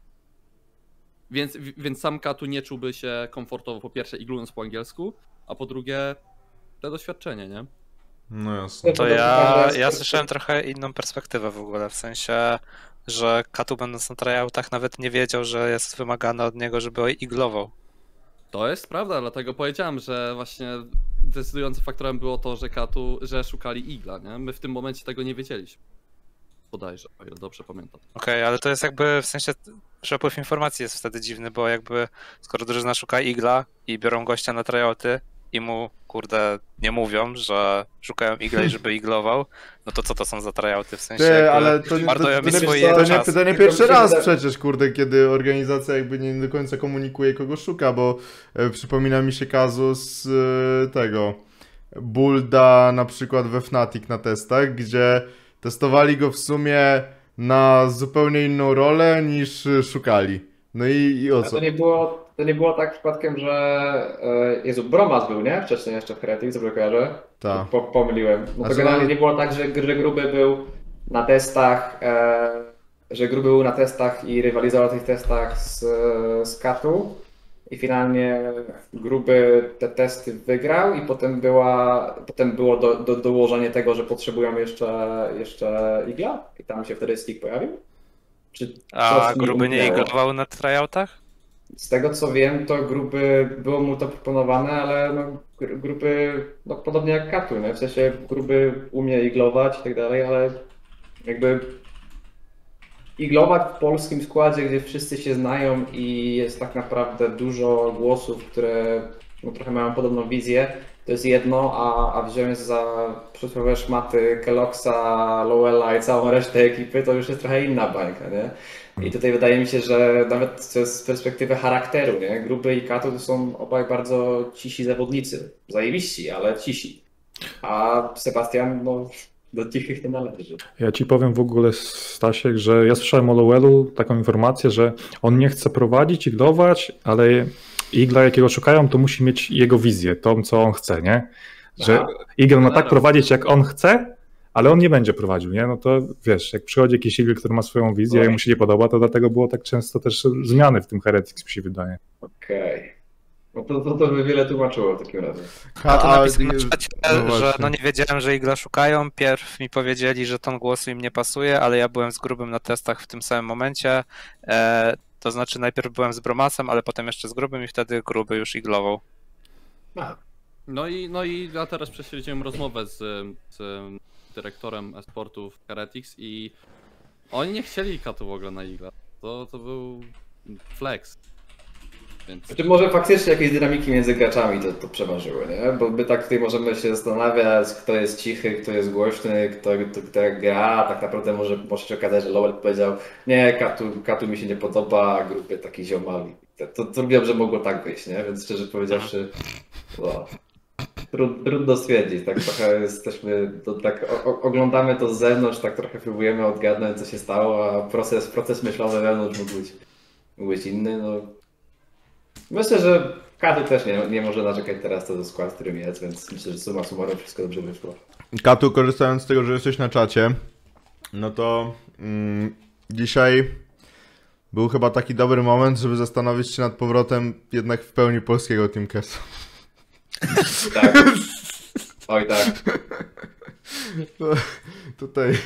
Więc, więc sam Katu nie czułby się komfortowo, po pierwsze iglując po angielsku, a po drugie te doświadczenie, nie? No jasne. To ja, ja słyszałem trochę inną perspektywę w ogóle, w sensie, że Katu będąc na tryoutach nawet nie wiedział, że jest wymagane od niego, żeby iglował. To jest prawda, dlatego powiedziałem, że właśnie decydującym faktorem było to, że Katu, że szukali igla, nie? My w tym momencie tego nie wiedzieliśmy. Bodajże, o ile dobrze pamiętam. Okej, okay, ale to jest jakby, w sensie przepływ informacji jest wtedy dziwny, bo jakby skoro drużyna szuka igla i biorą gościa na tryouty i mu, kurde, nie mówią, że szukają igla i żeby iglował, no to co to są za tryouty? W sensie Ty, ale to, to, to, to, mi nie, swoje to, nie, czas. to nie pierwszy raz przecież, kurde, kiedy organizacja jakby nie do końca komunikuje, kogo szuka, bo e, przypomina mi się kazus e, tego Bulda na przykład we Fnatic na testach, gdzie testowali go w sumie na zupełnie inną rolę niż szukali. No i, i o A co? to nie było, to nie było tak przypadkiem, że e, Jezu, Bromas był, nie? Wcześniej jeszcze w Heretics, dobrze kojarzę? Tak. Po, pomyliłem. No A to co- generalnie nie było tak, że, że Gruby był na testach, e, że Gruby był na testach i rywalizował w tych testach z, z Katu i finalnie Gruby te testy wygrał i potem była, potem było do, do, dołożenie tego, że potrzebują jeszcze, jeszcze igla i tam się wtedy stick pojawił? Czy A coś mi Gruby nie umknęło? iglował na tryoutach? Z tego co wiem, to Gruby, było mu to proponowane, ale no, gr- Gruby, no podobnie jak Katu, nie? W sensie Gruby umie iglować i tak dalej, ale jakby iglować w polskim składzie, gdzie wszyscy się znają i jest tak naprawdę dużo głosów, które no, trochę mają podobną wizję, to jest jedno, a, a wziąć za przysłowiowe szmaty Kelloggsa, Lowella i całą resztę ekipy, to już jest trochę inna bajka, nie? I tutaj wydaje mi się, że nawet z perspektywy charakteru, nie? Gruby i Katu to są obaj bardzo cisi zawodnicy. Zajebiści, ale cisi. A Sebastian, no, do cichych nie należy. Ja ci powiem w ogóle, Stasiek, że ja słyszałem o Lowellu taką informację, że on nie chce prowadzić, iglować, ale igla jakiego szukają, to musi mieć jego wizję, tą co on chce, nie? Że Aha. igel ma tak Zaraz. prowadzić jak on chce, ale on nie będzie prowadził, nie? No to wiesz, jak przychodzi jakiś igel, który ma swoją wizję, Oj. i mu się nie podoba, to dlatego było tak często też zmiany w tym Heretics, mi się wydaje. Okej. No to, to, to by wiele tłumaczyło w takim razie. No to A- napisałem na a- czacie, no że właśnie. no nie wiedziałem, że igla szukają. Pierw mi powiedzieli, że ton głosu im nie pasuje, ale ja byłem z Grubym na testach w tym samym momencie. E, to znaczy najpierw byłem z Bromasem, ale potem jeszcze z Grubym i wtedy Gruby już iglował. A, No i, no i ja teraz prześledziłem rozmowę z, z dyrektorem e-sportu w Heretics i oni nie chcieli Katu w ogóle na igla. To, to był flex. Więc Znaczy może faktycznie jakieś dynamiki między graczami to, to przeważyły, nie? Bo my tak tutaj możemy się zastanawiać, kto jest cichy, kto jest głośny, kto, kto, kto jak gra. Tak naprawdę może, może się okazać, że Lowell powiedział, nie, Katu, Katu mi się nie podoba, a grupy taki ziomali. To, to, to wiem, że mogło tak wyjść, nie? Więc szczerze powiedziawszy, no, trud, trudno stwierdzić. Tak trochę jesteśmy, to tak o, o, oglądamy to z zewnątrz, tak trochę próbujemy odgadnąć, co się stało, a proces, proces myślowy wewnątrz mógł być, mógł być inny. No. Myślę, że Katu też nie, nie może narzekać teraz to do skład, którym jest, więc myślę, że summa summarum wszystko dobrze wyszło. Katu, korzystając z tego, że jesteś na czacie, no to mm, dzisiaj był chyba taki dobry moment, żeby zastanowić się nad powrotem jednak w pełni polskiego Teamcastu. Tak. Oj tak. No, tutaj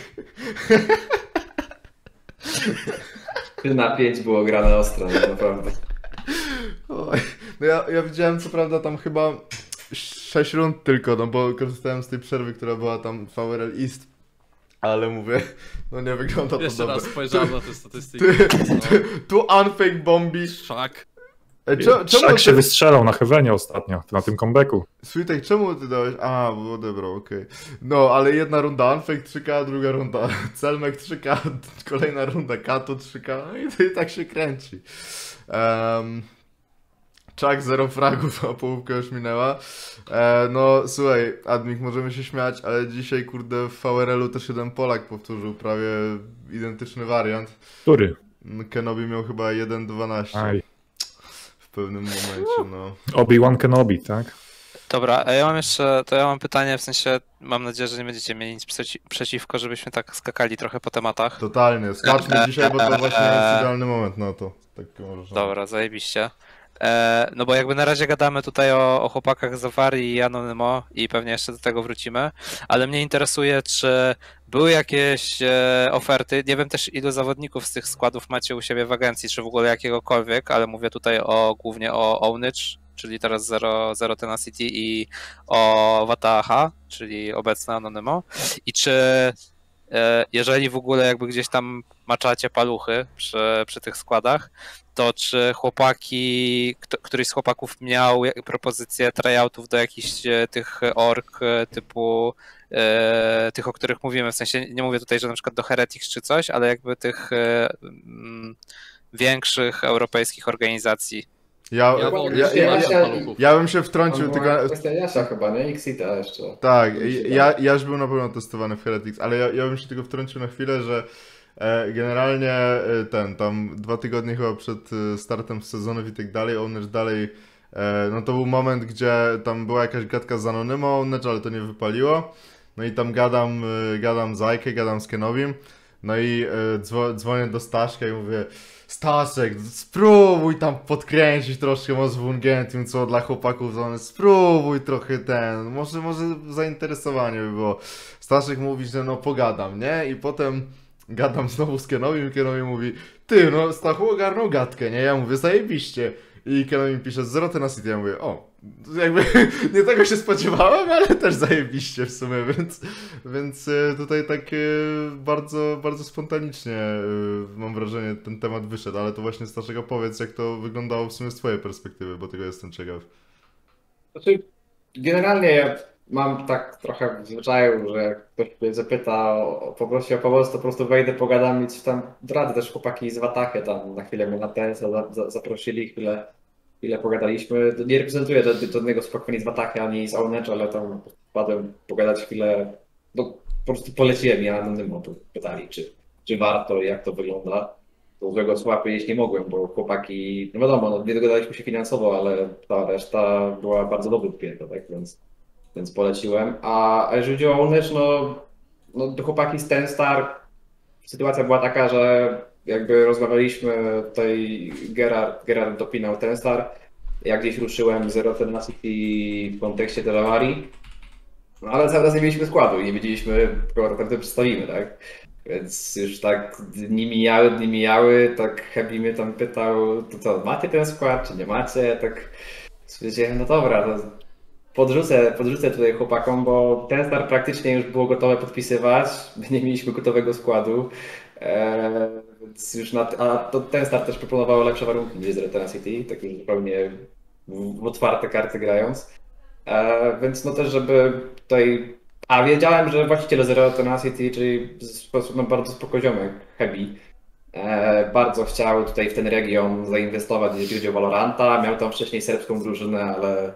trzy na pięć było grane ostro, no, naprawdę. Oj, no ja, ja widziałem co prawda tam chyba sześć rund tylko, no bo korzystałem z tej przerwy, która była tam w V R L East, ale mówię, no nie wygląda to jeszcze dobrze. raz spojrzałem na te statystyki. Ty, No, ty, tu unfake bombi, szak. Ej, cze- czemu Szak się ty... wystrzelał na Heavenie ostatnio, na tym comebacku. Sweetek, czemu ty dałeś? A, bo odebrał, okej. No, ale jedna runda Unfake trzy K, druga runda Celmek trzy K, kolejna runda Kato trzy K, no i, i tak się kręci. Um, Chuck zero fragów, a połówka już minęła. E, no, słuchaj, Admik, możemy się śmiać, ale dzisiaj, kurde, w V R L u też jeden Polak powtórzył prawie identyczny wariant. Który? Kenobi miał chyba jeden dwanaście. Aj. W pewnym momencie, no. Obi-Wan Kenobi, tak? Dobra, a ja mam jeszcze, to ja mam pytanie, w sensie, mam nadzieję, że nie będziecie mieli nic przeci przeciwko, żebyśmy tak skakali trochę po tematach. Totalnie, skaczmy dzisiaj, bo to właśnie jest idealny moment na to. Tak może. Dobra, zajebiście. E, no bo jakby na razie gadamy tutaj o, o chłopakach z Awarii i Anonymo i pewnie jeszcze do tego wrócimy, ale mnie interesuje, czy były jakieś e, oferty, nie wiem też ilu zawodników z tych składów macie u siebie w agencji, czy w ogóle jakiegokolwiek, ale mówię tutaj o głównie o Ownage, czyli teraz Zero, Zero Tenacity i o Wataha, czyli obecne Anonymo i czy e, jeżeli w ogóle jakby gdzieś tam maczacie paluchy przy, przy tych składach, to czy chłopaki, kto, któryś z chłopaków miał propozycję tryoutów do jakichś tych org typu e, tych, o których mówimy, w sensie nie mówię tutaj, że na przykład do Heretics czy coś, ale jakby tych e, m, większych europejskich organizacji. Ja, Ja, ja, ja, ja, ja, ja bym się wtrącił, Tam tylko... była kwestia Jasia chyba, nie? Xita jeszcze. Tak, ja, Jaś był na pewno testowany w Heretics, ale ja, ja bym się tylko wtrącił na chwilę, że e, generalnie e, ten, tam dwa tygodnie chyba przed e, startem sezonów i tak dalej, Ownage dalej, e, no to był moment, gdzie tam była jakaś gadka z Anonymą Ownage, ale to nie wypaliło. No i tam gadam, e, gadam z Ajkę, gadam z Kenowim, no i e, dzwo, dzwonię do Staszka i mówię: Staszek, spróbuj tam podkręcić troszkę może w Ungentium, co dla chłopaków zone, spróbuj trochę ten, może, może zainteresowanie by było. Staszek mówi, że no pogadam, nie? I potem gadam znowu z Kenowim i Kenowi mówi: ty, no Stachu ogarnął gadkę, nie? Ja mówię: zajebiście. I Kenowi mi pisze: Zero Tenacity, ja mówię: o, jakby nie tego się spodziewałem, ale też zajebiście w sumie, więc, więc tutaj tak bardzo, bardzo spontanicznie mam wrażenie ten temat wyszedł, ale to właśnie Staszek, opowiedz, jak to wyglądało w sumie z twojej perspektywy, bo tego jestem ciekaw. Znaczy, generalnie ja mam tak trochę w zwyczaju, że jak ktoś mnie zapyta, o, poprosi o pomoc, to po prostu wejdę, pogadam i coś tam rady. Też chłopaki z Watachy tam na chwilę mnie na T S a za, zaprosili, chwilę, chwilę pogadaliśmy. Nie reprezentuję żadnego spokojnie z Watachy ani z Ownage, ale tam wpadłem pogadać chwilę, no po prostu poleciłem, ja Anonymo tu pytali, czy, czy warto, jak to wygląda. To złego słaba powiedzieć nie mogłem, bo chłopaki, no wiadomo, no, nie dogadaliśmy się finansowo, ale ta reszta była bardzo dobrym klientem, tak, więc, więc poleciłem. A, a jeżeli chodzi o Ownage, no, no chłopaki z Ten Star, sytuacja była taka, że jakby rozmawialiśmy, tutaj Gerard, Gerard dopinał Ten Star, ja gdzieś ruszyłem Zero Tenacity w kontekście Delawarii, no ale cały czas nie mieliśmy składu i nie wiedzieliśmy, kogo tak naprawdę przedstawimy, tak? Więc już tak dni mijały, dni mijały, tak Heavy mnie tam pytał, to co, macie ten skład, czy nie macie? Tak stwierdziłem, no dobra, to podrzucę, podrzucę tutaj chłopakom, bo Ten Star praktycznie już było gotowe podpisywać, nie mieliśmy gotowego składu, eee, więc już na, a to Ten Star też proponowało lepsze warunki niż Zero Tenacity, tak już zupełnie w, w otwarte karty grając, eee, więc no też, żeby tutaj. A wiedziałem, że właściciel Zero Tenacity, czyli w sposób no, bardzo spokojny, Heavy, e, bardzo chciał tutaj w ten region zainwestować, jeśli chodzi o Valoranta. Miał tam wcześniej serbską drużynę, ale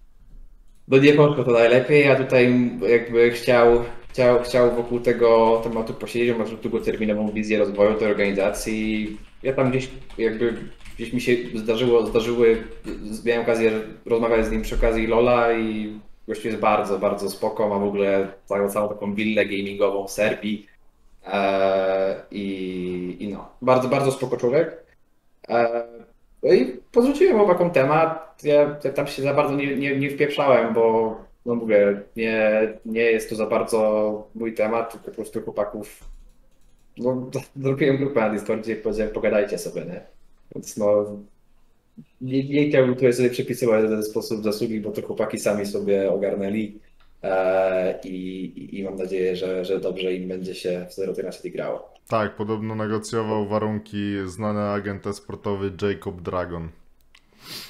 no nie poszło to najlepiej, a tutaj jakby chciał, chciał, chciał wokół tego tematu posiedzieć, ma długoterminową wizję rozwoju tej organizacji. Ja tam gdzieś jakby gdzieś mi się zdarzyło, zdarzyły, miałem okazję rozmawiać z nim przy okazji LoLa i gościu jest bardzo, bardzo spoko, ma w ogóle całą, całą taką willę gamingową w Serbii eee, i, i no, bardzo, bardzo spoko człowiek. Eee, no i podrzuciłem chłopakom temat, ja, ja tam się za bardzo nie, nie, nie wpieprzałem, bo no mówię, nie, nie jest to za bardzo mój temat, tylko po prostu chłopaków, no zrobiłem grupę na Discordzie i powiedziałem, pogadajcie sobie, nie? Więc no, Nie, nie chciałbym tutaj sobie przepisywać w ten sposób zasługi, bo to chłopaki sami sobie ogarnęli e, i, i mam nadzieję, że, że dobrze im będzie się w Zero Tenacity grało. Tak, podobno negocjował warunki znany agent sportowy Jacob Dragon.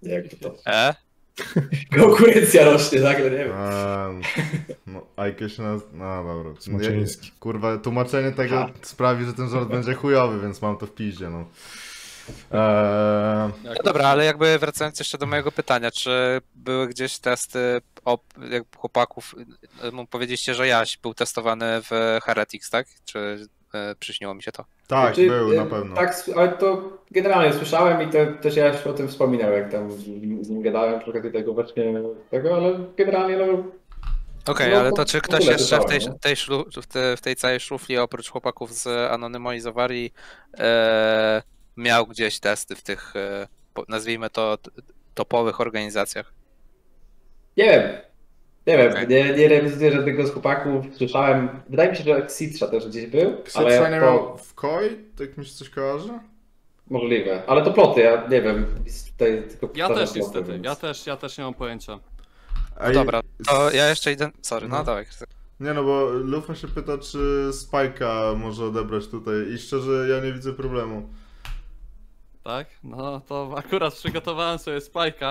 Jak to? E? Konkurencja rośnie, tak? No nie wiem. A, no, Ajkę się naz... No dobra. Smoczyński. Nie, kurwa, tłumaczenie tego Ha. sprawi, że ten żart będzie chujowy, więc mam to w piździe, no. Eee, No dobra, ale jakby wracając jeszcze do mojego pytania, czy były gdzieś testy op, jak chłopaków, no, powiedzieliście, że Jaś był testowany w Heretics, tak? Czy e, przyśniło mi się to? tak, Znaczy, był, y, na pewno. Tak, ale to generalnie słyszałem i te, też ja się o tym wspominał, jak tam z, z nim gadałem przy okazji tego właśnie tego, ale generalnie no... Okej, No, ale w- to czy w ktoś ogóle jeszcze w tej, słyszałem, no. tej, szlu, w, te, w tej całej szufli, oprócz chłopaków z Anonymo i z Awarii, e, miał gdzieś testy w tych, e, po- nazwijmy to, t- topowych organizacjach? Nie wiem. Nie wiem, Okej. nie, nie reprezentuję żadnego z chłopaków, słyszałem, wydaje mi się, że Xitrza też gdzieś był, Ksitra ale nie to miał w Koi? Tak mi się coś kojarzy? możliwe, ale to ploty, ja nie wiem, tutaj tylko Ja powtarzam też ploty, niestety, więc- ja też, ja też nie mam pojęcia. Ej, Dobra, to s- ja jeszcze idę, sorry, no, No. dawaj. Nie no, bo Lufa się pyta, czy Spike'a może odebrać tutaj i szczerze ja nie widzę problemu. Tak? No to akurat przygotowałem sobie spajka.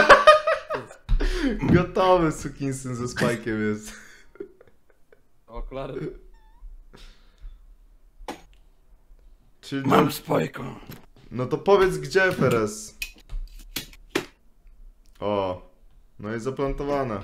Gotowy sukinsyn ze Spike'iem jest. Okulary. Czyli Mam spajka. No to powiedz gdzie, Perez. O, no jest zaplantowane.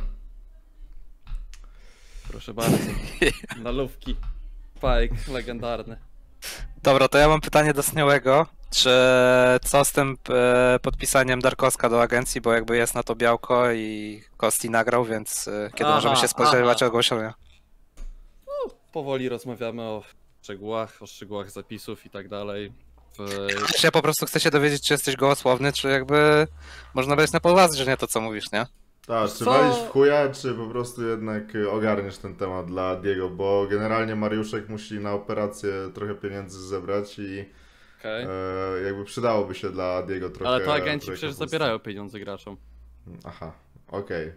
Proszę bardzo. Na lówki. Spike, legendarny. Dobra, to ja mam pytanie do Sniałego. Czy co z tym e, podpisaniem Darkowska do agencji, bo jakby jest na to białko i Kosti nagrał, więc e, kiedy Aha, możemy się spodziewać aha. ogłoszenia? Powoli rozmawiamy o szczegółach, o szczegółach zapisów i tak dalej. W... Czy ja po prostu chcę się dowiedzieć, czy jesteś gołosłowny, czy jakby można brać na poważnie to, co mówisz, nie? Tak, czy Co? walisz w chuja, czy po prostu jednak y, ogarniesz ten temat dla Diego, bo generalnie Mariuszek musi na operację trochę pieniędzy zebrać i Okej. e, jakby przydałoby się dla Diego trochę... Ale to agenci trochę przecież kapustu. zabierają pieniądze graczom. Aha, okej.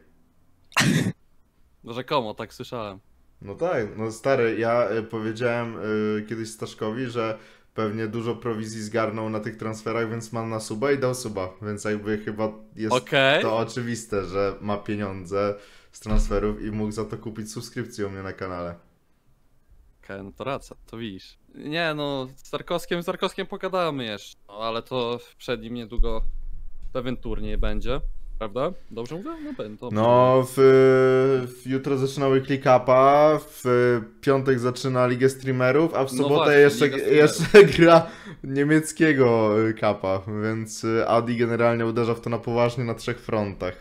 No rzekomo, tak słyszałem. No tak, no stary, ja y, powiedziałem y, kiedyś Staszkowi, że pewnie dużo prowizji zgarnął na tych transferach, więc mam na suba i dał suba, więc jakby chyba jest Okej. to oczywiste, że ma pieniądze z transferów i mógł za to kupić subskrypcję u mnie na kanale. Okej, no to racja, to widzisz. Nie no, z Tarkowskiem, z Tarkowskiem pogadamy jeszcze, no, ale to przed nim niedługo pewien turniej będzie, prawda? Dobrze mówię? No będę. No, w, w jutro zaczyna Weekly Cupa, w piątek zaczyna Ligę Streamerów, a w No sobotę właśnie, jeszcze, Liga Streamerów. jeszcze gra niemieckiego y, Cupa, więc y, Adi generalnie uderza w to na poważnie na trzech frontach.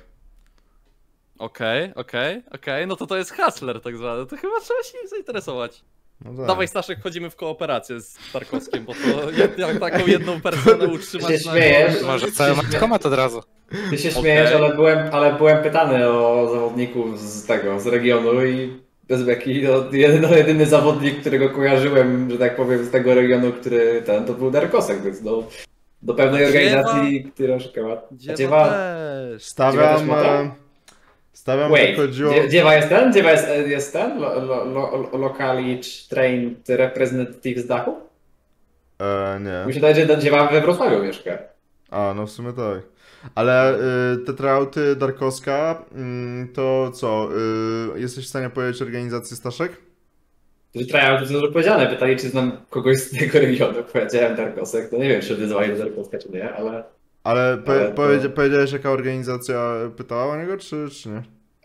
Okej, okej, okej, no to to jest hustler tak zwany, to chyba trzeba się nim zainteresować. No tak. Dawaj Staszek, wchodzimy w kooperację z Tarkowskim, bo to jed, jak taką jedną personę utrzymać Się na śmiejesz? Może cały matkomat od razu. Ty się Okej. śmiejesz, ale byłem, ale byłem pytany o zawodników z tego, z regionu i bez beki, no, jedyny, jedyny zawodnik, którego kojarzyłem, że tak powiem, z tego regionu, który ten, to był Darkosek, więc no, do pewnej A Dziewa? organizacji, która szukała. A Dziewa Dziewa, też. Dziewa Stawiam, też ma to? e, stawiam, wait, że chodziło... Dzie- Dziewa jest ten? Dziewa jest, jest ten? Lo, lo, lo, locally trained representative z dachu? E, nie. Mi się wydaje, że ten Dziewa we Wrocławiu mieszka. A, no w sumie tak. Ale y, te trauty Darkowska, y, to co, y, jesteś w stanie powiedzieć organizację Staszek? Że tryout to dobrze powiedziane. Pytali, czy znam kogoś z tego regionu. Powiedziałem Darkosek. To nie wiem, czy wyzwali do Darkoska, czy nie, ale... Ale, po, Ale to- powiedzia, powiedziałeś jaka organizacja pytała o niego, czy, czy nie?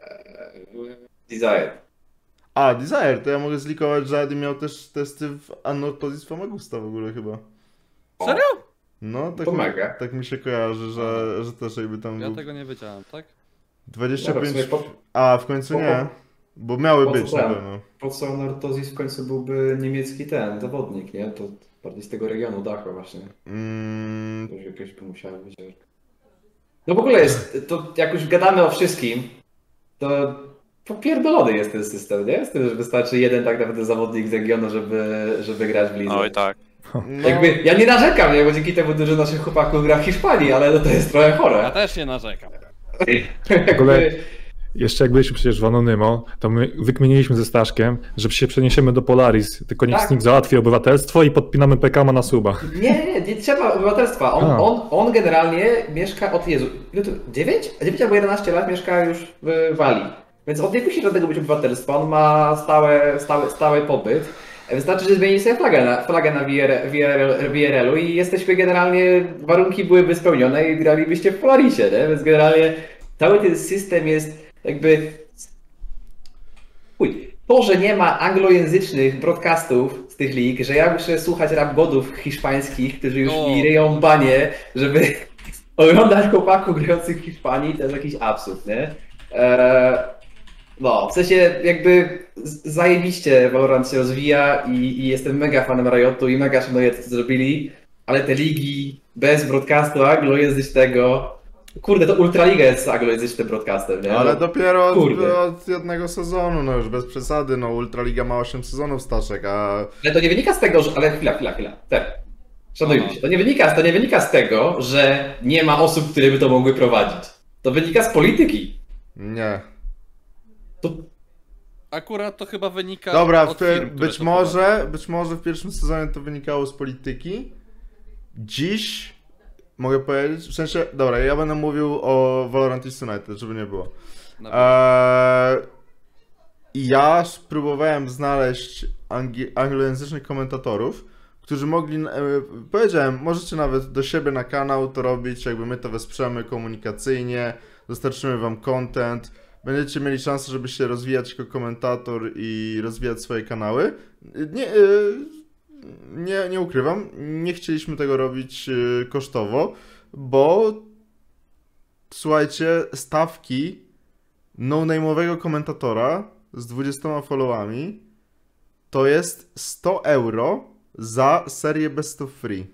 Desire. A, Desire, to ja mogę zlikować, że Adi miał też testy w Anorthosis Famagusta w ogóle chyba. Serio? No, tak, To mi, mega. tak mi się kojarzy, że, że też jakby tam Ja był tego nie wiedziałem, tak? dwadzieścia Dobra, w pięć... sumie po, A, w końcu po- nie, bo miały po co być na ten? pewno. po co Anorthosis w końcu byłby niemiecki ten, zawodnik, nie? To bardziej z tego regionu Dacho właśnie. Mm, To już jakieś by musiało być. No w ogóle jest, to jak już gadamy o wszystkim, to popierdolony jest ten system, nie? Z tym, że wystarczy jeden tak naprawdę zawodnik z regionu, żeby, żeby grać w lidze. Oj tak. no, Jakby, ja nie narzekam, nie? Bo dzięki temu dużo naszych chłopaków gra w Hiszpanii, ale no to jest trochę Ja chore. też nie narzekam. Jakby, ogóle- Jeszcze jak byliśmy przecież w Anonymo, to my wykminiliśmy ze Staszkiem, że się przeniesiemy do Polaris, tylko niech Tak. Snik załatwi obywatelstwo i podpinamy P K M a na suba. Nie, nie, nie trzeba obywatelstwa. On, A. on, on generalnie mieszka od Jezu. Ile to? dziewięć? dziewięć albo jedenaście lat mieszka już w Walii. Więc on nie musi żadnego być obywatelstwa, on ma stałe, stałe, stały pobyt. Wystarczy, że zmieni sobie flagę na, flagę na V R L u i jesteśmy generalnie, warunki byłyby spełnione i gralibyście w Polarisie, nie? Więc generalnie cały ten system jest jakby... Uj, to, że nie ma anglojęzycznych broadcastów z tych lig, że ja muszę słuchać rap godów hiszpańskich, którzy już No. mi ryją banie, żeby oglądać chłopaków grających w Hiszpanii, to jest jakiś absurd, nie? Eee, no, w sensie jakby z- zajebiście Valorant się rozwija i, i jestem mega fanem Riotu i mega szanuję to, co zrobili, ale te ligi bez broadcastu anglojęzycznego, kurde, to Ultraliga jest anglojęzycznym broadcastem, nie? Ale No, dopiero od, kurde. od jednego sezonu, no już bez przesady, no Ultraliga ma osiem sezonów, Staszek, a... Ale to nie wynika z tego, że... Ale chwila, chwila, chwila. Tak. Szanujmy się. To nie, wynika, to nie wynika z tego, że nie ma osób, które by to mogły prowadzić. To wynika z polityki. Nie. To... Akurat to chyba wynika Dobra, od w, firm, które być to może, być może w pierwszym sezonie to wynikało z polityki. Dziś mogę powiedzieć, w sensie, dobra, ja będę mówił o Valorant East United, żeby nie było. prowadzą. Eee, ja spróbowałem znaleźć angi- anglojęzycznych komentatorów, którzy mogli, e, powiedziałem, możecie nawet do siebie na kanał to robić, jakby my to wesprzemy komunikacyjnie, dostarczymy wam content, będziecie mieli szansę, żeby się rozwijać jako komentator i rozwijać swoje kanały. Nie, e, nie, nie ukrywam, nie chcieliśmy tego robić e, kosztowo, bo słuchajcie, stawki no-name'owego komentatora z dwudziestoma followami to jest sto euro za serię Best of Free.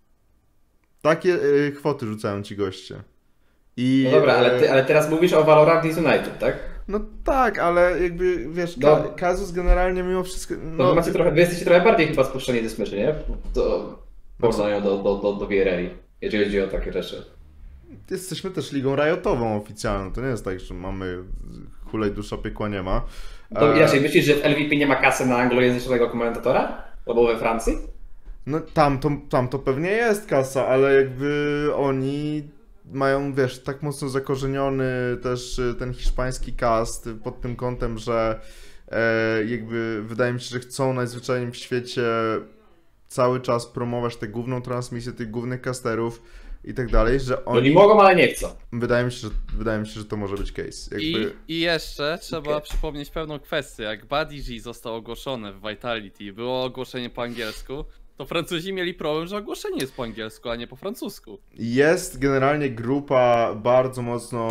Takie y, kwoty rzucają ci goście. I, No dobra, ale, ty, e, ale teraz mówisz o Valorant East United, tak? No tak, ale jakby, wiesz, ka- Dobra. Kazus generalnie mimo wszystko... To No, wy, macie trochę, wy jesteście trochę bardziej chyba spuszczeni ze smyczy, nie? To w porównaniu do, do, do, do V R L i, jeżeli chodzi o takie rzeczy. jesteśmy też ligą riotową oficjalną, to nie jest tak, że mamy hulej dusza piekła nie ma. To E, inaczej, myślisz, że w L V P nie ma kasy na anglojęzycznego komentatora? Albo we Francji? No tam to, tam to pewnie jest kasa, ale jakby oni mają, wiesz, tak mocno zakorzeniony też y, ten hiszpański cast pod tym kątem, że e, jakby wydaje mi się, że chcą najzwyczajniej w świecie cały czas promować tę główną transmisję tych głównych casterów i tak dalej, że Oni oni... mogą, ale nie chcą. Wydaje mi się, że, wydaje mi się, że to może być case. Jakby... I, I jeszcze trzeba Okej. przypomnieć pewną kwestię. Jak Buddy G został ogłoszony w Vitality i było ogłoszenie po angielsku, to Francuzi mieli problem, że ogłoszenie jest po angielsku, a nie po francusku. Jest generalnie grupa bardzo mocno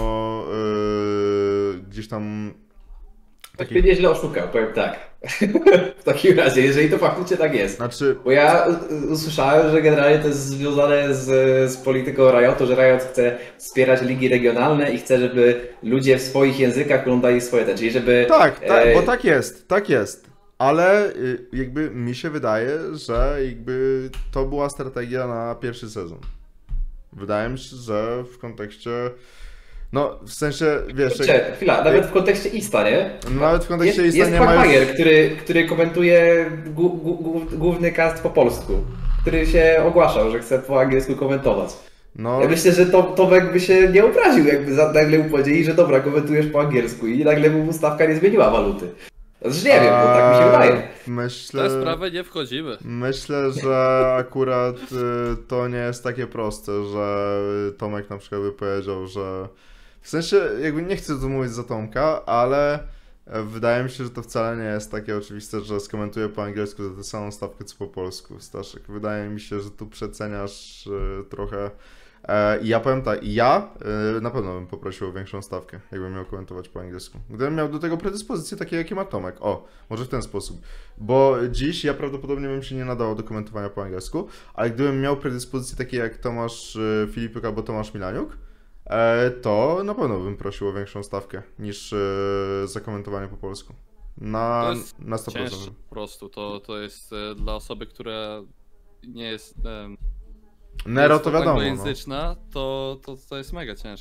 yy, gdzieś tam Tak mnie nieźle oszukał, powiem tak. W takim razie, jeżeli to faktycznie tak jest. znaczy Bo ja y, usłyszałem, że generalnie to jest związane z, z polityką Riotu, że Riot chce wspierać ligi regionalne i chce, żeby ludzie w swoich językach oglądali swoje te, czyli żeby... tak, tak, e, bo tak jest, tak jest. Ale y, jakby mi się wydaje, że jakby to była strategia na pierwszy sezon. Wydaje mi się, że w kontekście no w sensie wiesz, jak, Kurczę, chwila, nawet w kontekście Ista, nie? nawet w kontekście Jest, Ista jest nie ma Quagmire, już... który, który komentuje gu, gu, gu, główny cast po polsku, który się ogłaszał, że chce po angielsku komentować. No, Ja myślę, że to, Tomek by się nie obraził, jakby za, nagle mu powiedzieli, że dobra, komentujesz po angielsku i nagle mu stawka nie zmieniła waluty. Znaczy nie wiem, bo tak mi się wydaje. W myślę... tę sprawę nie wchodzimy. Myślę, że akurat y, to nie jest takie proste, że Tomek na przykład by powiedział, że w sensie jakby nie chcę tu mówić za Tomka, ale wydaje mi się, że to wcale nie jest takie oczywiste, że skomentuję po angielsku za tę samą stawkę co po polsku, Staszek. Wydaje mi się, że tu przeceniasz y, trochę. E, I ja powiem tak, ja y, na pewno bym poprosił o większą stawkę, jakbym miał komentować po angielsku. Gdybym miał do tego predyspozycje takie, jakie ma Tomek. O, może w ten sposób. Bo dziś ja prawdopodobnie bym się nie nadawał do komentowania po angielsku, ale gdybym miał predyspozycje takie jak Tomasz y, Filipyk albo Tomasz Milaniuk, e, to na pewno bym prosił o większą stawkę niż y, za komentowanie po polsku. Na, To jest na sto procent. Cięższe po prostu. To, to jest e, dla osoby, która nie jest... E, Nero jest to wiadomo. No. anglojęzyczna, to, to, to jest mega ciężkie.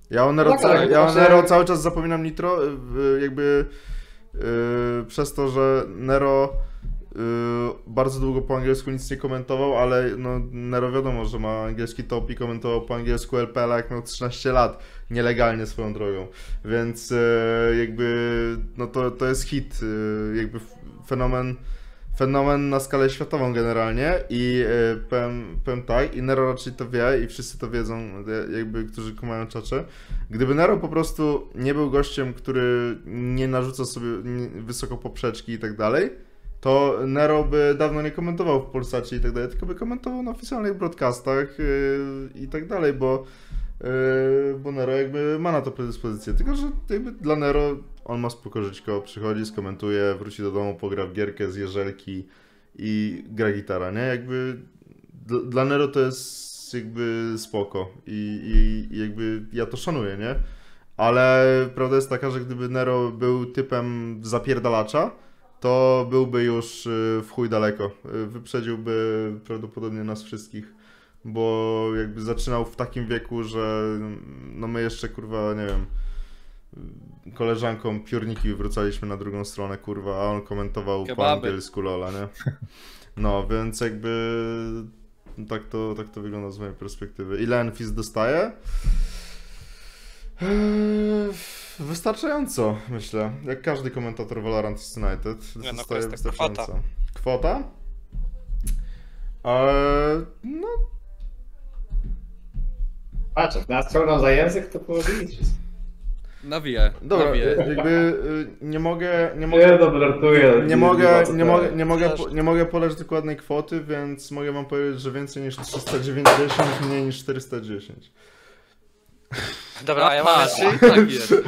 Ja o Nero, Tak, tak, ja o właśnie- Nero cały czas zapominam Nitro, y, jakby y, przez to, że Nero y, bardzo długo po angielsku nic nie komentował, ale no, Nero wiadomo, że ma angielski top i komentował po angielsku L P L jak miał trzynaście lat, nielegalnie swoją drogą, więc y, jakby no to, to jest hit, y, jakby fenomen fenomen na skalę światową generalnie i y, powiem, powiem tak, i Nero raczej to wie i wszyscy to wiedzą, jakby, którzy kumają czacze. Gdyby Nero po prostu nie był gościem, który nie narzuca sobie nie, wysoko poprzeczki i tak dalej, to Nero by dawno nie komentował w Polsacie i tak dalej, tylko by komentował na oficjalnych broadcastach y, i tak dalej, bo Yy, bo Nero jakby ma na to predyspozycję, tylko że jakby dla Nero on ma spoko żyćko, przychodzi, skomentuje, wróci do domu, pogra w gierkę z Jerzelki i gra gitara, nie? Jakby d- dla Nero to jest jakby spoko i, i, i jakby ja to szanuję, nie? Ale prawda jest taka, że gdyby Nero był typem zapierdalacza, to byłby już yy, w chuj daleko, yy, wyprzedziłby prawdopodobnie nas wszystkich. Bo jakby zaczynał w takim wieku, że no my jeszcze kurwa, nie wiem, koleżanką piórniki wywracaliśmy na drugą stronę, kurwa, a on komentował po Kebaby. angielsku lola, nie? No, więc jakby tak to, tak to wygląda z mojej perspektywy. Ile Enfis dostaje? Eee, wystarczająco, myślę. Jak każdy komentator Valorant United. Nie, no, Dostaje kwestia wystarczająco. kwota. Kwota? Eee, no, Patrz, jak nas ciągną za język, to było liczyć. Nawiję, dobra, nawiję. jakby y, nie mogę, nie Nie, mogę, dobra, żartuję. nie mogę, co nie to mogę, jest. nie mogę, po- nie mogę podać dokładnej kwoty, więc mogę wam powiedzieć, że więcej niż trzysta dziewięćdziesiąt, mniej niż czterysta dziesięć. Dobra, a ja mam Aha, jeszcze, czyli tak jest.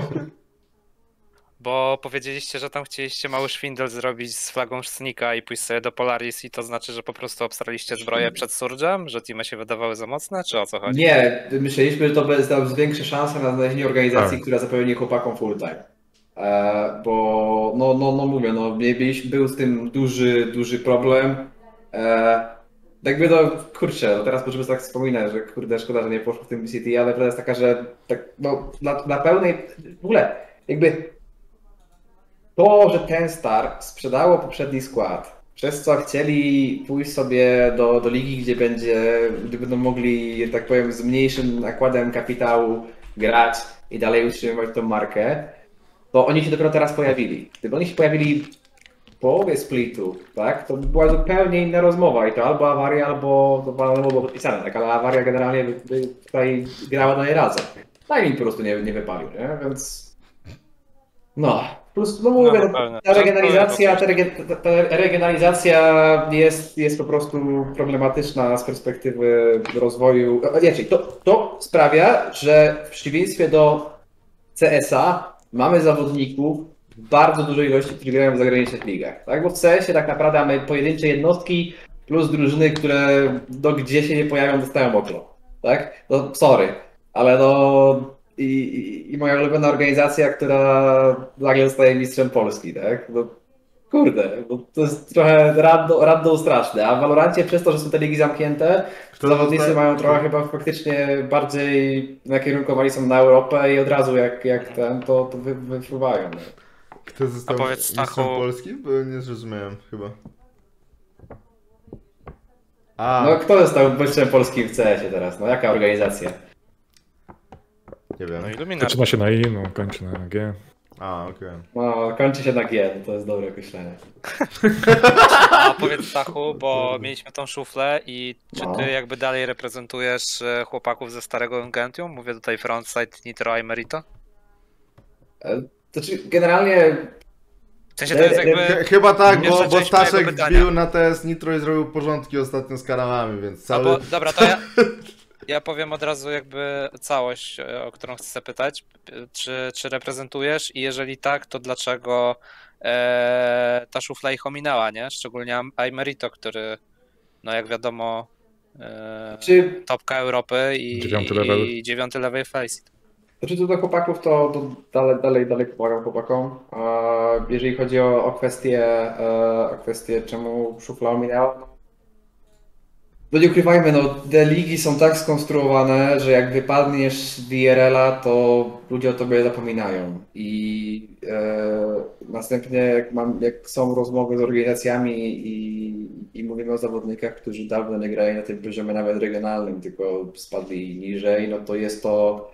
bo powiedzieliście, że tam chcieliście mały szwindel zrobić z flagą Snika i pójść sobie do Polaris i to znaczy, że po prostu obstraliście zbroję przed Surge'em, że teamy się wydawały za mocne, czy o co chodzi? Nie, myśleliśmy, że to bez- da większe szanse na znalezienie organizacji, Tak. która zapewni chłopakom full time. E, bo no, no, no mówię, no, mieliśmy, był z tym duży, duży problem. E, jakby no, kurczę, no teraz możemy tak wspominać, że kurde, szkoda, że nie poszło w tym B C T, ale prawda jest taka, że tak, no, na, na pełnej, w ogóle, jakby to, że ten Star sprzedało poprzedni skład, przez co chcieli pójść sobie do, do ligi, gdzie będzie, gdzie będą mogli, tak powiem, z mniejszym nakładem kapitału grać i dalej utrzymywać tą markę, to oni się dopiero teraz pojawili. Gdyby oni się pojawili w połowie splitu, tak, to by była zupełnie inna rozmowa i to albo awaria, albo to albo było podpisane, tak, ale awaria generalnie by, by tutaj grała na nie razem. Timing po prostu nie, nie wypalił, nie? Więc no, plus, no mówię, No, no, pewnie. ta regionalizacja, ta, Żartuję, rege, ta, ta regionalizacja jest, jest po prostu problematyczna z perspektywy rozwoju. Inaczej, to, to sprawia, że w przeciwieństwie do C S a mamy zawodników w bardzo dużej ilości, którzy grają w zagranicznych ligach. Tak? Bo w C S ie tak naprawdę mamy pojedyncze jednostki plus drużyny, które no, gdzie się nie pojawią, dostają okno. Tak? No sorry, ale no i, i, i moja ulubiona organizacja, która nagle zostaje mistrzem Polski, tak? No, kurde, no, to jest trochę random, random straszne, a w Valorancie przez to, że są te ligi zamknięte, to zawodnicy zostaje- mają trochę chyba faktycznie bardziej nakierunkowani są na Europę i od razu jak, jak ten, to, to wy, wyfruwają. No. Kto został A powiedz, mistrzem Stachu- Polski? Bo nie zrozumiałem chyba. A, no kto został mistrzem Polski w C S ie teraz? No jaka organizacja? nie wiem. No Illuminati. Zaczyna się na I, no kończy na G. A, okej. No kończy się na G, to jest dobre określenie. A powiedz Stachu, bo mieliśmy tą szuflę i czy No. ty jakby dalej reprezentujesz e, chłopaków ze starego Gentium? Mówię tutaj Frontside, Nitro i Merito. E, To czy generalnie W sensie to jest Re- jakby... Ch- Chyba tak, Pierwsza bo, bo część mojego Staszek pytania. wbił na T S Nitro i zrobił porządki ostatnio z kanałami, więc No cały... bo, dobra, to ja, ja powiem od razu jakby całość, e, o którą chcę zapytać. Czy, czy reprezentujesz i jeżeli tak, to dlaczego e, ta szufla ich ominęła, nie? Szczególnie Am- Aymerito, który no jak wiadomo e, czy topka Europy i Dziewiąty level. i dziewiąty level Faceit. Znaczy co do chłopaków, to, to dalej, dalej, dalej pomagam chłopakom. E, Jeżeli chodzi o, o kwestię, e, o kwestię czemu szufla ominęła, no, No nie ukrywajmy, no te ligi są tak skonstruowane, że jak wypadniesz z V R L-a, to ludzie o tobie zapominają. I e, następnie jak, mam, jak są rozmowy z organizacjami i, i mówimy o zawodnikach, którzy dawno nie grają na tym poziomie nawet regionalnym, tylko spadli niżej, no to jest to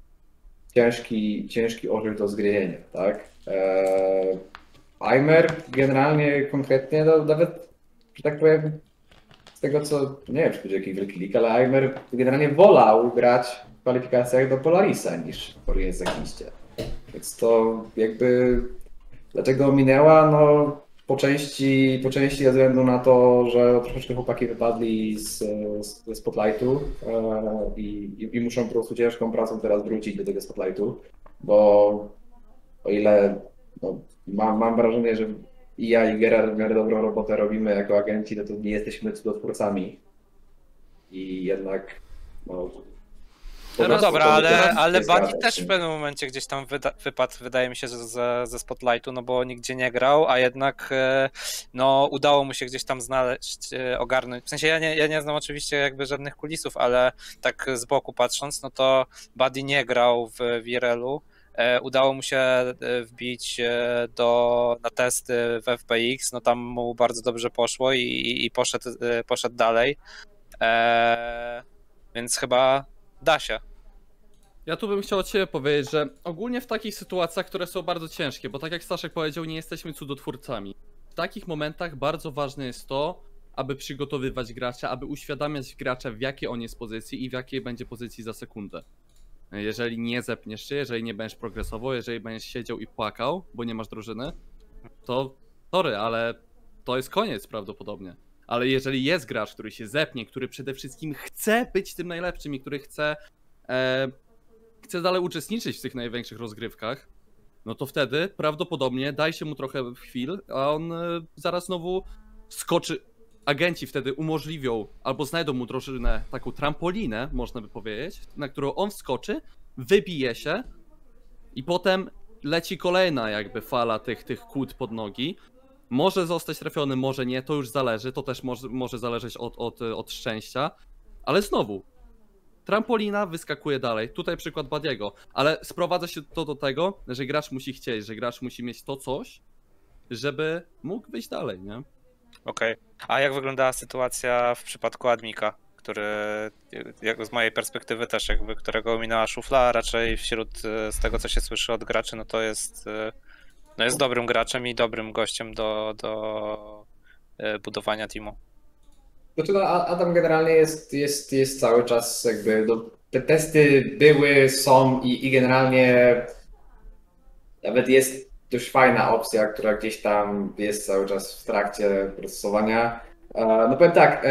ciężki, ciężki orzech do zgryzienia, tak? E, Aimer generalnie, konkretnie, no, nawet, że tak powiem, z tego co, nie wiem, czy będzie jakiś wielki leak, ale Aimer generalnie wolał grać w kwalifikacjach do Polarisa niż w Orient Zakiście. Więc to jakby, dlaczego minęła? No po części, po części ze względu na to, że troszeczkę chłopaki wypadli z, z, ze Spotlightu e, i, i muszą po prostu ciężką pracą teraz wrócić do tego Spotlightu, bo o ile no, mam, mam wrażenie, że i ja i Gerard w miarę dobrą robotę robimy jako agenci, no to nie jesteśmy cudotwórcami. I jednak no, No, no dobra, ale, ale Buddy zgadzać, też w pewnym momencie gdzieś tam wyda, wypadł, wydaje mi się, że ze, ze Spotlightu, no bo nigdzie nie grał, a jednak e, no udało mu się gdzieś tam znaleźć, e, ogarnąć. W sensie ja nie, ja nie znam oczywiście jakby żadnych kulisów, ale tak z boku patrząc, no to Buddy nie grał w V R L-u. Udało mu się wbić do, na testy w F P X, no tam mu bardzo dobrze poszło i, i poszedł, poszedł dalej, eee, więc chyba da się. Ja tu bym chciał od Ciebie powiedzieć, że ogólnie w takich sytuacjach, które są bardzo ciężkie, bo tak jak Staszek powiedział, nie jesteśmy cudotwórcami. W takich momentach bardzo ważne jest to, aby przygotowywać gracza, aby uświadamiać gracza, w jakiej on jest pozycji i w jakiej będzie pozycji za sekundę. Jeżeli nie zepniesz się, jeżeli nie będziesz progresował, jeżeli będziesz siedział i płakał, bo nie masz drużyny, to sorry, ale to jest koniec prawdopodobnie. Ale jeżeli jest gracz, który się zepnie, który przede wszystkim chce być tym najlepszym i który chce, e, chce dalej uczestniczyć w tych największych rozgrywkach, no to wtedy prawdopodobnie daj się mu trochę chwil, a on e, zaraz znowu skoczy. Agenci wtedy umożliwią albo znajdą mu drużynę, taką trampolinę, można by powiedzieć, na którą on wskoczy, wybije się i potem leci kolejna jakby fala tych, tych kłód pod nogi. Może zostać trafiony, może nie, to już zależy, to też może, może zależeć od, od, od szczęścia, ale znowu, trampolina wyskakuje dalej, tutaj przykład Buddy'ego, ale sprowadza się to do tego, że gracz musi chcieć, że gracz musi mieć to coś, żeby mógł wyjść dalej, nie? Okej. Okay. A jak wyglądała sytuacja w przypadku Admika, który jak z mojej perspektywy też jakby, którego ominęła szufla, a raczej wśród, z tego co się słyszy od graczy, no to jest, no jest dobrym graczem i dobrym gościem do, do budowania teamu. Znaczy no, Adam generalnie jest, jest, jest cały czas jakby, no, te testy były, są i, i generalnie nawet jest dość fajna opcja, która gdzieś tam jest cały czas w trakcie procesowania. No powiem tak,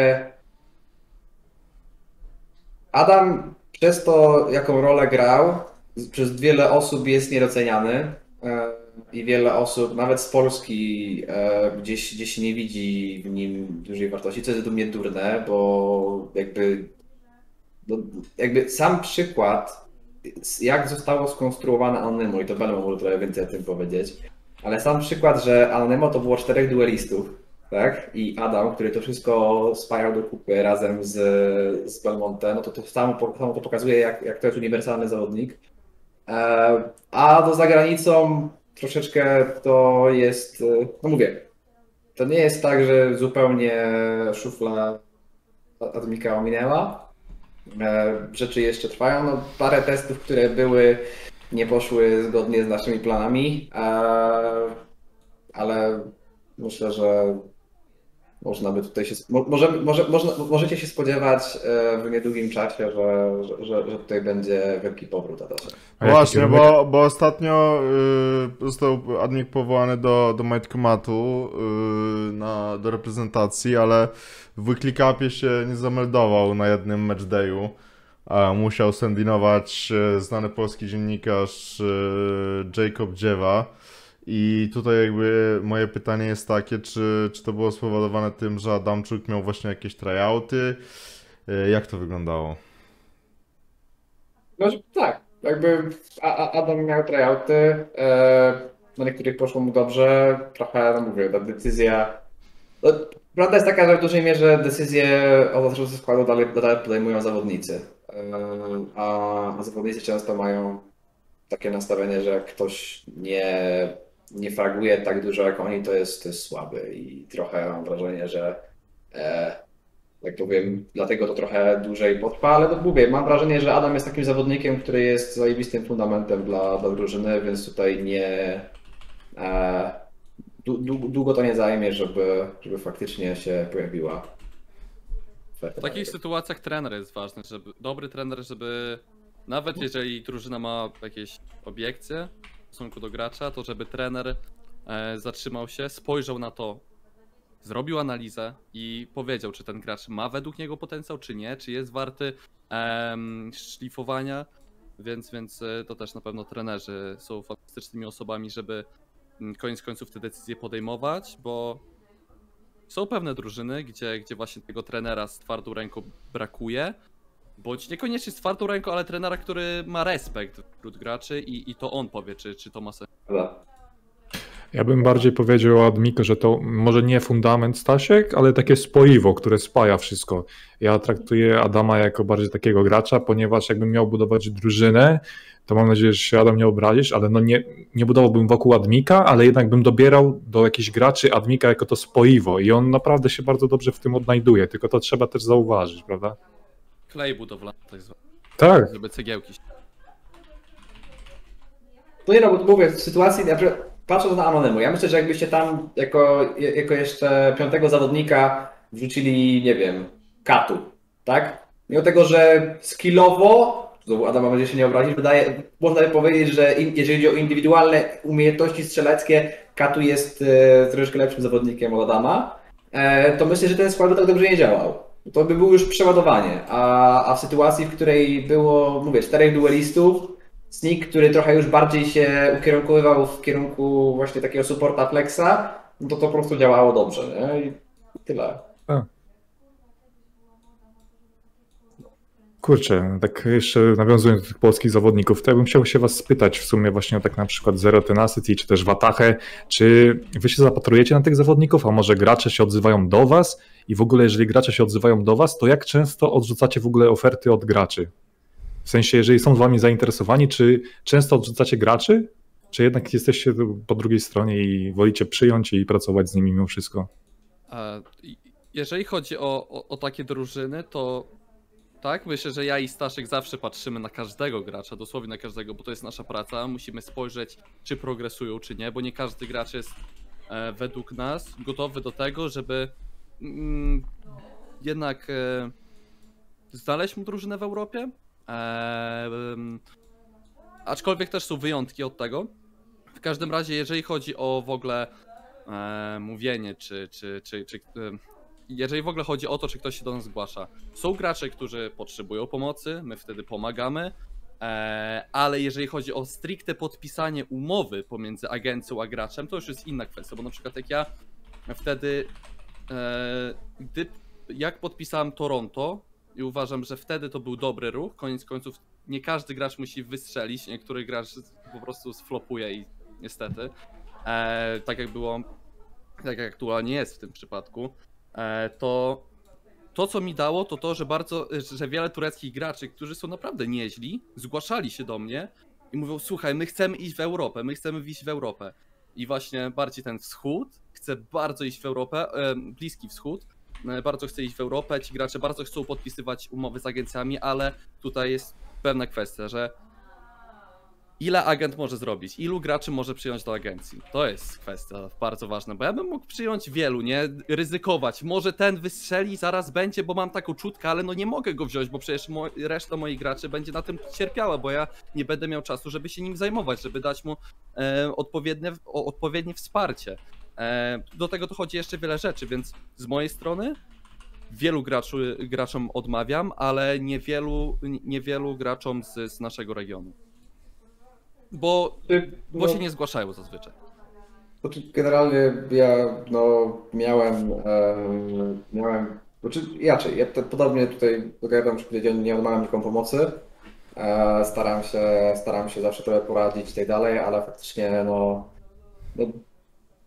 Adam przez to, jaką rolę grał, przez wiele osób jest niedoceniany i wiele osób, nawet z Polski, gdzieś, gdzieś nie widzi w nim dużej wartości, co jest dla mnie durne, bo jakby, no, jakby sam przykład, jak zostało skonstruowane Anonymous, i to będę mógł trochę więcej o tym powiedzieć, ale sam przykład, że Anonymous to było czterech duelistów, tak? I Adam, który to wszystko spajał do kupy razem z, z Belmonte, no to to samo, samo to pokazuje, jak, jak to jest uniwersalny zawodnik. E, a do zagranicą troszeczkę to jest, no mówię, to nie jest tak, że zupełnie szufla Admika ominęła. Rzeczy jeszcze trwają. No, parę testów, które były, nie poszły zgodnie z naszymi planami, ale myślę, że można by tutaj się. Może, może, można, możecie się spodziewać w niedługim czasie, że, że, że tutaj będzie wielki powrót Adasza. Właśnie, bo, bo ostatnio y, został Admik powołany do, do Might Combatu y, na, do reprezentacji, ale w Weekly Cupie się nie zameldował na jednym matchdayu. A musiał sendinować znany polski dziennikarz Jacob Dziewa. I tutaj jakby moje pytanie jest takie, czy, czy to było spowodowane tym, że Adamczuk miał właśnie jakieś tryouty? Jak to wyglądało? No tak, jakby Adam miał tryouty, na niektórych poszło mu dobrze, trochę, no mówię, ta decyzja No, prawda jest taka, że w dużej mierze decyzje o zatrudnieniu składu dalej, dalej podejmują zawodnicy. Yy, A, a zawodnicy często mają takie nastawienie, że jak ktoś nie, nie fraguje tak dużo jak oni, to jest, to jest słaby. I trochę mam wrażenie, że e, tak powiem, dlatego to trochę dłużej potrwa, ale to mówię, mam wrażenie, że Adam jest takim zawodnikiem, który jest zajebistym fundamentem dla, dla drużyny, więc tutaj nie e, długo to nie zajmie, żeby, żeby faktycznie się pojawiła. W takich sytuacjach trener jest ważny, żeby dobry trener, żeby nawet jeżeli drużyna ma jakieś obiekcje w stosunku do gracza, to żeby trener e, zatrzymał się, spojrzał na to, zrobił analizę i powiedział, czy ten gracz ma według niego potencjał, czy nie, czy jest warty em, szlifowania, więc, więc to też na pewno trenerzy są fantastycznymi osobami, żeby koniec końców te decyzje podejmować, bo są pewne drużyny, gdzie, gdzie właśnie tego trenera z twardą ręką brakuje, bądź niekoniecznie z twardą ręką, ale trenera, który ma respekt wśród graczy i, i to on powie, czy, czy to ma sens. Ja bym bardziej powiedział o Admiko, że to może nie fundament Stasiek, ale takie spoiwo, które spaja wszystko. Ja traktuję Adama jako bardziej takiego gracza, ponieważ jakbym miał budować drużynę, to mam nadzieję, że się Adam nie obrazisz, ale no nie, nie budowałbym wokół Admika, ale jednak bym dobierał do jakichś graczy Admika jako to spoiwo i on naprawdę się bardzo dobrze w tym odnajduje, tylko to trzeba też zauważyć, prawda? Klej budowlany tak zwany. Tak. Żeby cegiełki. No nie no, bo mówię, w sytuacji, na przykład patrząc na Anonymu, ja myślę, że jakbyście tam jako, jako jeszcze piątego zawodnika wrzucili, nie wiem, Katu, tak? Mimo tego, że skillowo, znowu Adama będzie się nie obrazić, wydaje, można by powiedzieć, że in, jeżeli chodzi o indywidualne umiejętności strzeleckie, Katu jest e, troszkę lepszym zawodnikiem od Adama, e, to myślę, że ten skład by tak dobrze nie działał. To by było już przeładowanie, a, a w sytuacji, w której było, mówię, czterech duelistów, Sneak, który trochę już bardziej się ukierunkowywał w kierunku właśnie takiego supporta flexa, no to to po prostu działało dobrze, nie? I tyle. A. Kurczę, tak jeszcze nawiązując do tych polskich zawodników, to ja bym chciał się was spytać w sumie właśnie o tak na przykład Zero Tenacity czy też Watachę, czy wy się zapatrujecie na tych zawodników, a może gracze się odzywają do was i w ogóle jeżeli gracze się odzywają do was, to jak często odrzucacie w ogóle oferty od graczy? W sensie, jeżeli są z wami zainteresowani, czy często odrzucacie graczy, czy jednak jesteście po drugiej stronie i wolicie przyjąć i pracować z nimi mimo wszystko? Jeżeli chodzi o, o, o takie drużyny, to tak, myślę, że ja i Staszek zawsze patrzymy na każdego gracza, dosłownie na każdego, bo to jest nasza praca. Musimy spojrzeć, czy progresują, czy nie, bo nie każdy gracz jest e, według nas gotowy do tego, żeby mm, jednak e, znaleźć mu drużynę w Europie. Eee, um, aczkolwiek też są wyjątki od tego. W każdym razie, jeżeli chodzi o w ogóle e, mówienie, czy, czy, czy, czy e, jeżeli w ogóle chodzi o to, czy ktoś się do nas zgłasza, są gracze, którzy potrzebują pomocy, my wtedy pomagamy, e, ale jeżeli chodzi o stricte podpisanie umowy pomiędzy agencją a graczem, to już jest inna kwestia, bo na przykład jak ja wtedy, e, gdy, jak podpisałem Toronto, i uważam, że wtedy to był dobry ruch. Koniec końców nie każdy gracz musi wystrzelić, niektóry gracz po prostu sflopuje i niestety. E, tak jak było, tak jak aktualnie jest w tym przypadku, e, to to co mi dało to to, że bardzo, że wiele tureckich graczy, którzy są naprawdę nieźli, zgłaszali się do mnie i mówią: słuchaj, my chcemy iść w Europę, my chcemy iść w Europę. I właśnie bardziej ten wschód chce bardzo iść w Europę, e, Bliski Wschód, bardzo chce iść w Europę, ci gracze bardzo chcą podpisywać umowy z agencjami, ale tutaj jest pewna kwestia, że ile agent może zrobić, ilu graczy może przyjąć do agencji. To jest kwestia bardzo ważna, bo ja bym mógł przyjąć wielu, nie? Ryzykować. Może ten wystrzeli, zaraz będzie, bo mam taką czutkę, ale no nie mogę go wziąć, bo przecież mo reszta moich graczy będzie na tym cierpiała, bo ja nie będę miał czasu, żeby się nim zajmować, żeby dać mu e, odpowiednie, o, odpowiednie wsparcie. Do tego dochodzi jeszcze wiele rzeczy, więc z mojej strony wielu graczy, graczom odmawiam, ale niewielu, niewielu graczom z, z naszego regionu. Bo, bo się nie zgłaszają zazwyczaj. Generalnie ja no, miałem, e, miałem, znaczy inaczej, ja te, podobnie tutaj dogadam, że nie odmawiam nikomu pomocy. E, staram się, staram się zawsze trochę poradzić i tak dalej, ale faktycznie no, no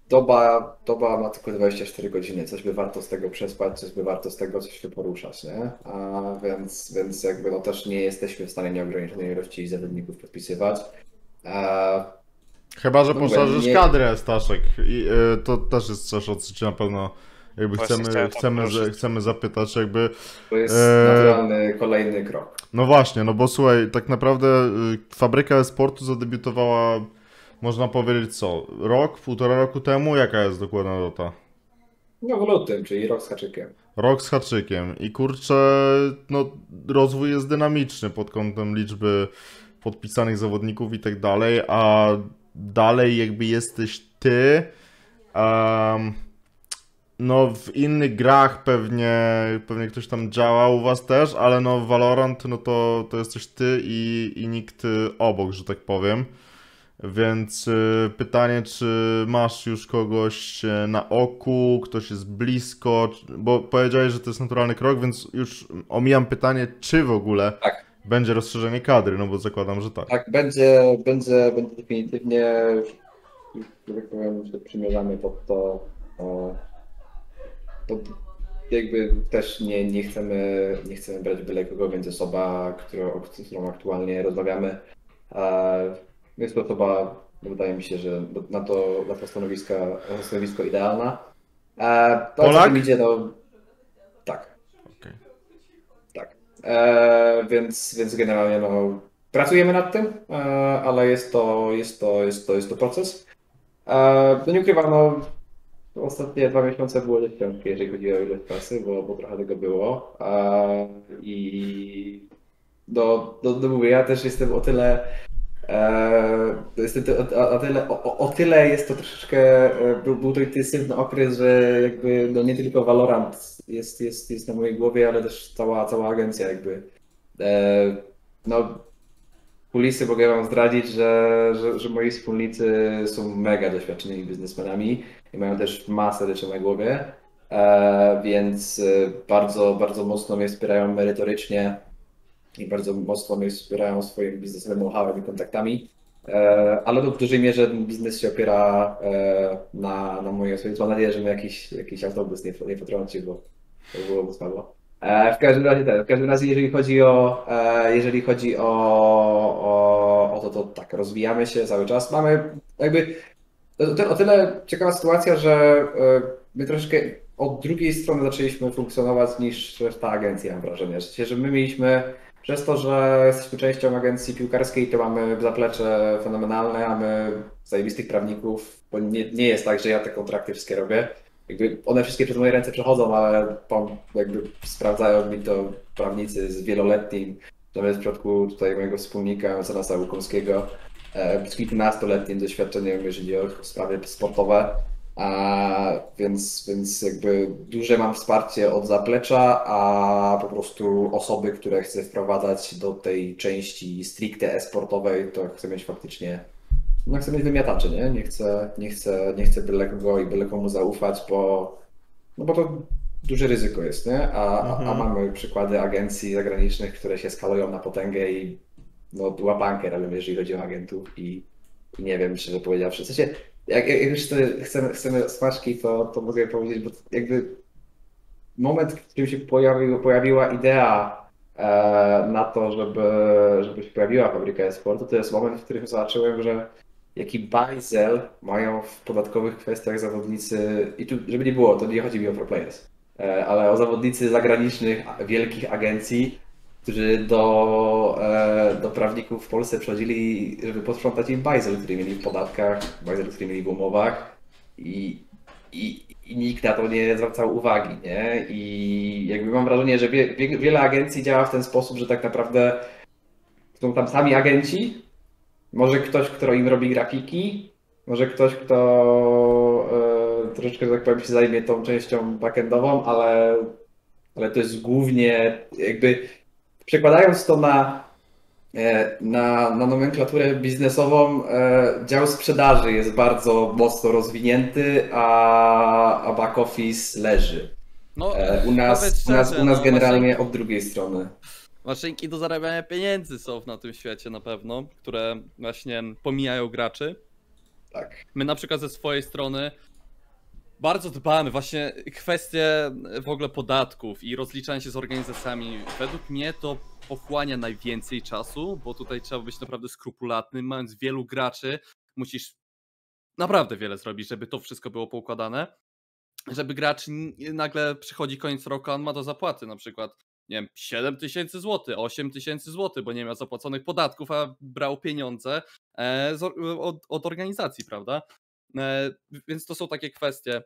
doba, doba ma tylko dwadzieścia cztery godziny, coś by warto z tego przespać, coś by warto z tego coś się poruszać, nie? A więc, więc jakby no też nie jesteśmy w stanie nieograniczonej ilości zawodników podpisywać. A, Chyba, że No poszerzysz nie- kadrę, Staszek. I y, to też jest coś, o co ci na pewno jakby Właśnie chcemy, chciałem tam chcemy, poruszyć. że, chcemy zapytać, jakby. to jest Eee, naturalny kolejny krok. No właśnie, no bo słuchaj, tak naprawdę y, fabryka e-sportu zadebiutowała, można powiedzieć co, rok, półtora roku temu? Jaka jest dokładna data? No w lutym, czyli rok z haczykiem. Rok z haczykiem i kurczę, no rozwój jest dynamiczny pod kątem liczby podpisanych zawodników i tak dalej, a dalej jakby jesteś ty, em, no w innych grach pewnie, pewnie ktoś tam działa u was też, ale no Valorant, no to, to jesteś ty i, i nikt y, obok, że tak powiem. Więc y, pytanie, czy masz już kogoś y, na oku, ktoś jest blisko, czy- bo powiedziałeś, że to jest naturalny krok, więc już omijam pytanie, czy w ogóle Tak. będzie rozszerzenie kadry, no bo zakładam, że tak. Tak, będzie, będzie, będzie definitywnie, już, już, że tak powiem, się przymierzamy pod to, o, to jakby też nie, nie chcemy, nie chcemy brać byle kogo, więc osoba, którą, o którą aktualnie rozmawiamy, e, jest to osoba, wydaje mi się, że na to, na to stanowiska, na to stanowisko idealna. E, to, co Polak? tym idzie, no tak. Okej. Tak. E, więc, więc generalnie no, pracujemy nad tym, e, ale jest to, jest to, jest to, jest to proces. E, no nie ukrywam, no, ostatnie dwa miesiące było dość ciężkie, jeżeli chodzi o ilość pracy, bo, bo trochę tego było. E, I do, do, do mówię, ja też jestem o tyle E, to jest o, o, o, tyle, o, o tyle jest to troszeczkę, e, był, był to intensywny okres, że jakby no nie tylko Valorant jest, jest, jest na mojej głowie, ale też cała, cała agencja jakby. E, no, kulisy mogę wam zdradzić, że, że, że moi wspólnicy są mega doświadczonymi biznesmenami i mają też masę rzeczy na głowie, e, więc e, bardzo, bardzo mocno mnie wspierają merytorycznie i bardzo mocno mnie wspierają swoim biznesowym know-howem i kontaktami, e, ale to w dużej mierze ten biznes się opiera e, na, na mojej osobie. Mam nadzieję, że mnie jakiś, jakiś autobus nie, nie potrąci, bo to byłoby słabo. E, w każdym razie tak, w każdym razie jeżeli chodzi o, e, jeżeli chodzi o, o, o to, to tak, rozwijamy się cały czas. Mamy jakby o, o tyle ciekawa sytuacja, że e, my troszeczkę od drugiej strony zaczęliśmy funkcjonować niż ta agencja, mam wrażenie. Że my mieliśmy przez to, że jesteśmy częścią agencji piłkarskiej, to mamy zaplecze fenomenalne, mamy zajebistych prawników, bo nie, nie jest tak, że ja te kontrakty wszystkie robię. Jakby one wszystkie przez moje ręce przechodzą, ale pom- jakby sprawdzają mi to prawnicy z wieloletnim, nawet w przypadku tutaj mojego wspólnika, mecenasa Łukomskiego, e, z kilkunastoletnim doświadczeniem, jeżeli chodzi o sprawy sportowe. A, więc, więc jakby duże mam wsparcie od zaplecza, a po prostu osoby, które chcę wprowadzać do tej części stricte e-sportowej, to chcę mieć faktycznie, no chcę mieć wymiataczy, nie? Nie chcę, nie chcę, nie chcę byle kogo i byle komu zaufać, bo, no bo to duże ryzyko jest, nie? A, a, a Mhm. mamy przykłady agencji zagranicznych, które się skalują na potęgę i no łapankę robią, jeżeli chodzi o agentów i, i nie wiem, szczerze powiedziawszy. W sensie, jak, jak już te- chcemy, chcemy smaczki, to, to mogę powiedzieć, bo jakby moment, w którym się pojawił, pojawiła idea e, na to, żeby, żeby się pojawiła fabryka e-sportu, to jest moment, w którym zobaczyłem, że jaki bajzel mają w podatkowych kwestiach zawodnicy, i tu, żeby nie było, to nie chodzi mi o pro players, e, ale o zawodnicy zagranicznych, a- wielkich agencji, którzy do, e, do prawników w Polsce przychodzili, żeby posprzątać im bajzel, który mieli w podatkach, bajzel, który mieli w umowach i, i, i nikt na to nie zwracał uwagi, nie? I jakby mam wrażenie, że wie, wie, wiele agencji działa w ten sposób, że tak naprawdę są tam sami agenci, może ktoś, kto im robi grafiki, może ktoś, kto e, troszeczkę, że tak powiem, się zajmie tą częścią backendową, ale, ale to jest głównie jakby przekładając to na, e, na, na nomenklaturę biznesową, e, dział sprzedaży jest bardzo mocno rozwinięty, a, a back office leży. No, E, U nas, powiedz u nas, szczerze, u nas no, generalnie od drugiej strony. Maszynki do zarabiania pieniędzy są na tym świecie na pewno, które właśnie pomijają graczy. Tak. My na przykład ze swojej strony Bardzo dbamy, właśnie kwestie w ogóle podatków i rozliczania się z organizacjami, według mnie to pochłania najwięcej czasu, bo tutaj trzeba być naprawdę skrupulatnym, mając wielu graczy, musisz naprawdę wiele zrobić, żeby to wszystko było poukładane, żeby gracz nagle przychodzi koniec roku, a on ma do zapłaty na przykład, nie wiem, siedem tysięcy złotych, osiem tysięcy złotych, bo nie miał zapłaconych podatków, a brał pieniądze z, od, od organizacji, prawda? Więc to są takie kwestie,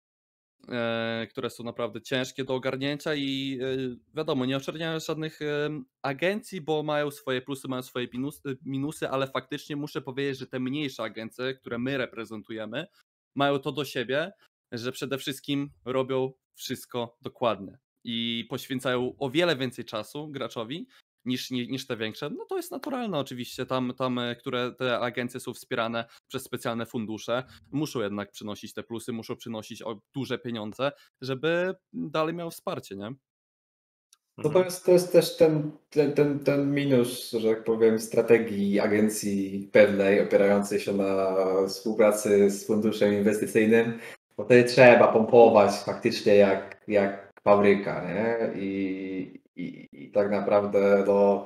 które są naprawdę ciężkie do ogarnięcia i wiadomo, nie oczerniają żadnych agencji, bo mają swoje plusy, mają swoje minusy, ale faktycznie muszę powiedzieć, że te mniejsze agencje, które my reprezentujemy, mają to do siebie, że przede wszystkim robią wszystko dokładnie i poświęcają o wiele więcej czasu graczowi niż, niż te większe. No to jest naturalne oczywiście, tam, tam które te agencje są wspierane przez specjalne fundusze, muszą jednak przynosić te plusy, muszą przynosić duże pieniądze, żeby dalej miał wsparcie, nie? No to jest, to jest też ten, ten, ten, ten minus, że tak powiem, strategii agencji pewnej opierającej się na współpracy z funduszem inwestycyjnym, bo wtedy trzeba pompować faktycznie jak, jak fabryka, nie? I, i, i tak naprawdę no,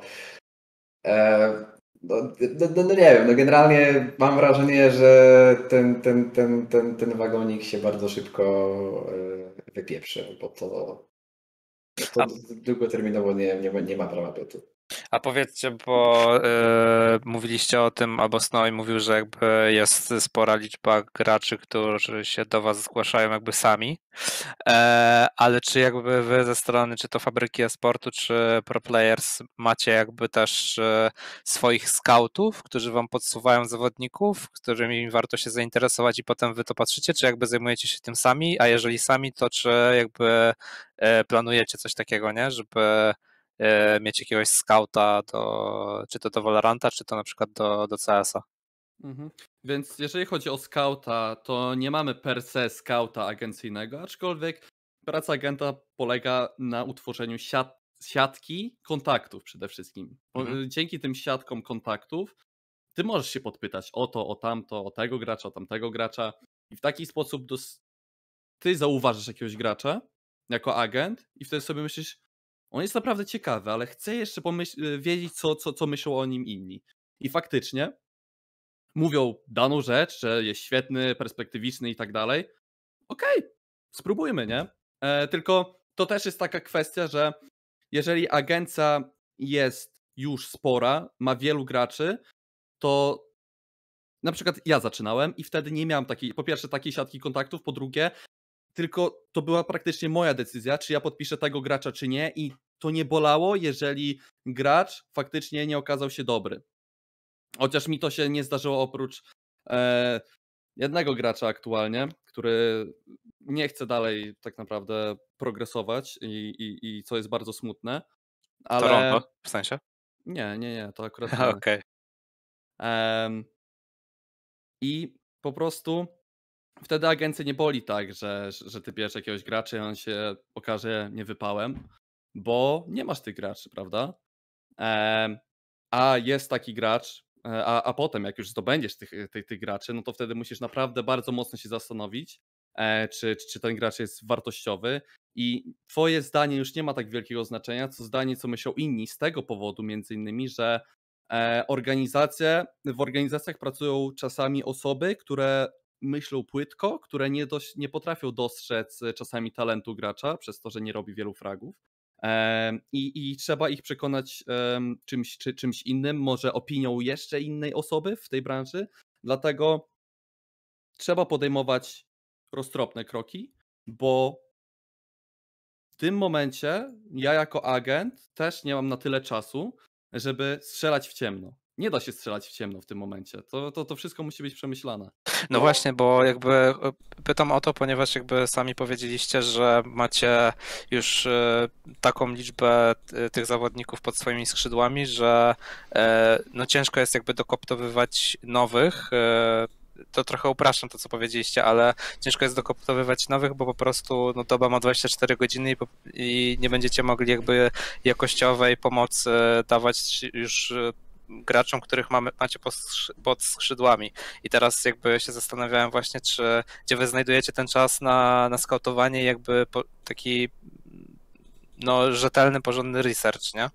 e, no, no, no, no nie wiem, no generalnie mam wrażenie, że ten, ten, ten, ten, ten wagonik się bardzo szybko e, wypieprzy, bo to To długoterminowo nie, nie, ma, nie ma prawa bytu. A powiedzcie, bo yy, mówiliście o tym, albo Snowy mówił, że jakby jest spora liczba graczy, którzy się do was zgłaszają jakby sami, e, ale czy jakby wy ze strony, czy to fabryki e-sportu, czy pro players macie jakby też e, swoich scoutów, którzy wam podsuwają zawodników, którymi warto się zainteresować i potem wy to patrzycie, czy jakby zajmujecie się tym sami, a jeżeli sami, to czy jakby e, planujecie coś takiego, nie, żeby mieć jakiegoś scouta, do, czy to do Valoranta, czy to na przykład do, do C S a. Mhm. Więc jeżeli chodzi o scouta, to nie mamy per se scouta agencyjnego, aczkolwiek praca agenta polega na utworzeniu siat, siatki kontaktów przede wszystkim. Mhm. Dzięki tym siatkom kontaktów ty możesz się podpytać o to, o tamto, o tego gracza, o tamtego gracza i w taki sposób dos- ty zauważysz jakiegoś gracza jako agent i wtedy sobie myślisz, on jest naprawdę ciekawy, ale chcę jeszcze pomyśl- wiedzieć, co, co, co myślą o nim inni. I faktycznie mówią daną rzecz, że jest świetny, perspektywiczny i tak dalej. Okej, okay, spróbujmy, nie? E, tylko to też jest taka kwestia, że jeżeli agencja jest już spora, ma wielu graczy, to na przykład ja zaczynałem i wtedy nie miałem takiej, po pierwsze takiej siatki kontaktów, po drugie tylko to była praktycznie moja decyzja, czy ja podpiszę tego gracza, czy nie i to nie bolało, jeżeli gracz faktycznie nie okazał się dobry. Chociaż mi to się nie zdarzyło oprócz e, jednego gracza aktualnie, który nie chce dalej tak naprawdę progresować i, i, i co jest bardzo smutne. Ale... To Rondo, w sensie? Nie, nie, nie, to akurat nie. Okej. Okay. I po prostu wtedy agencję nie boli tak, że, że ty bierzesz jakiegoś gracza i on się okaże niewypałem, bo nie masz tych graczy, prawda? E, a jest taki gracz, a, a potem jak już zdobędziesz tych, tych, tych graczy, no to wtedy musisz naprawdę bardzo mocno się zastanowić, e, czy, czy ten gracz jest wartościowy i twoje zdanie już nie ma tak wielkiego znaczenia, co zdanie, co myślą inni, z tego powodu między innymi, że e, organizacje, w organizacjach pracują czasami osoby, które myślą płytko, które nie, dość, nie potrafią dostrzec czasami talentu gracza, przez to, że nie robi wielu fragów. I, i trzeba ich przekonać um, czymś, czy, czymś innym, może opinią jeszcze innej osoby w tej branży. Dlatego trzeba podejmować roztropne kroki, bo w tym momencie ja jako agent też nie mam na tyle czasu, żeby strzelać w ciemno. Nie da się strzelać w ciemno w tym momencie. To, to, to wszystko musi być przemyślane. No właśnie, bo jakby pytam o to, ponieważ jakby sami powiedzieliście, że macie już taką liczbę tych zawodników pod swoimi skrzydłami, że no ciężko jest jakby dokoptowywać nowych. To trochę upraszczam to, co powiedzieliście, ale ciężko jest dokoptowywać nowych, bo po prostu no, doba ma dwadzieścia cztery godziny i, po, i nie będziecie mogli jakby jakościowej pomocy dawać już graczom, których mamy, macie pod, pod skrzydłami. I teraz jakby się zastanawiałem właśnie, czy gdzie wy znajdujecie ten czas na, na skautowanie i jakby po, taki no, rzetelny, porządny research, nie?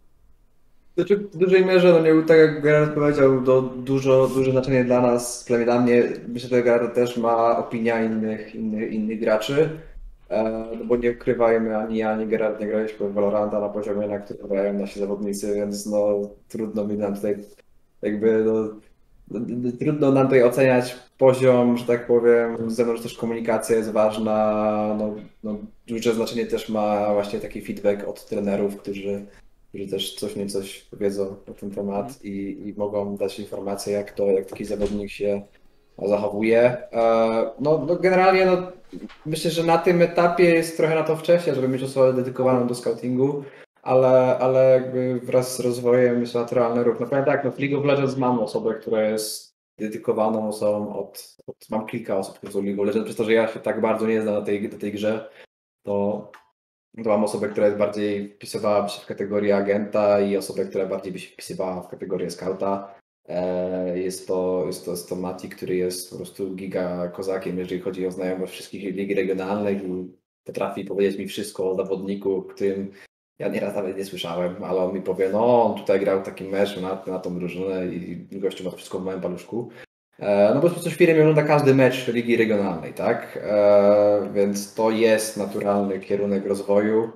Znaczy, w dużej mierze, no nie, tak jak Gerard powiedział, to dużo, duże znaczenie dla nas, przynajmniej dla mnie, myślę, że Gerard też ma opinia innych, innych, innych graczy, e, no bo nie ukrywajmy, ani ja, ani Gerard nie graliśmy w Valoranta na poziomie, na którym grają nasi zawodnicy, więc no trudno mi nam tutaj jakby, no, no, trudno nam tutaj oceniać poziom, że tak powiem, z zewnątrz też komunikacja jest ważna, no, no duże znaczenie też ma właśnie taki feedback od trenerów, którzy którzy też coś nie coś wiedzą na ten temat i, i mogą dać informacje, jak to, jak taki zawodnik się zachowuje. No, no generalnie no, myślę, że na tym etapie jest trochę na to wcześnie, żeby mieć osobę dedykowaną do scoutingu, ale, ale jakby wraz z rozwojem jest naturalny ruch. No powiem tak, no w League of Legends mam osobę, która jest dedykowaną osobą od, od mam kilka osób, które są w League of Legends, przez to, że ja się tak bardzo nie znam na tej, na tej grze, to To mam osobę, która jest bardziej wpisywała się w kategorię agenta i osobę, która bardziej by się wpisywała w kategorię skauta. Jest to, jest to, jest to Mati, który jest po prostu giga kozakiem, jeżeli chodzi o znajomość wszystkich lig regionalnych i potrafi powiedzieć mi wszystko o zawodniku, którym ja nieraz nawet nie słyszałem, ale on mi powie, no on tutaj grał taki mecz na, na tą drużynę i gościu ma wszystko w małym paluszku. No bo po prostu w firmie ogląda każdy mecz ligi regionalnej, tak? E, więc to jest naturalny kierunek rozwoju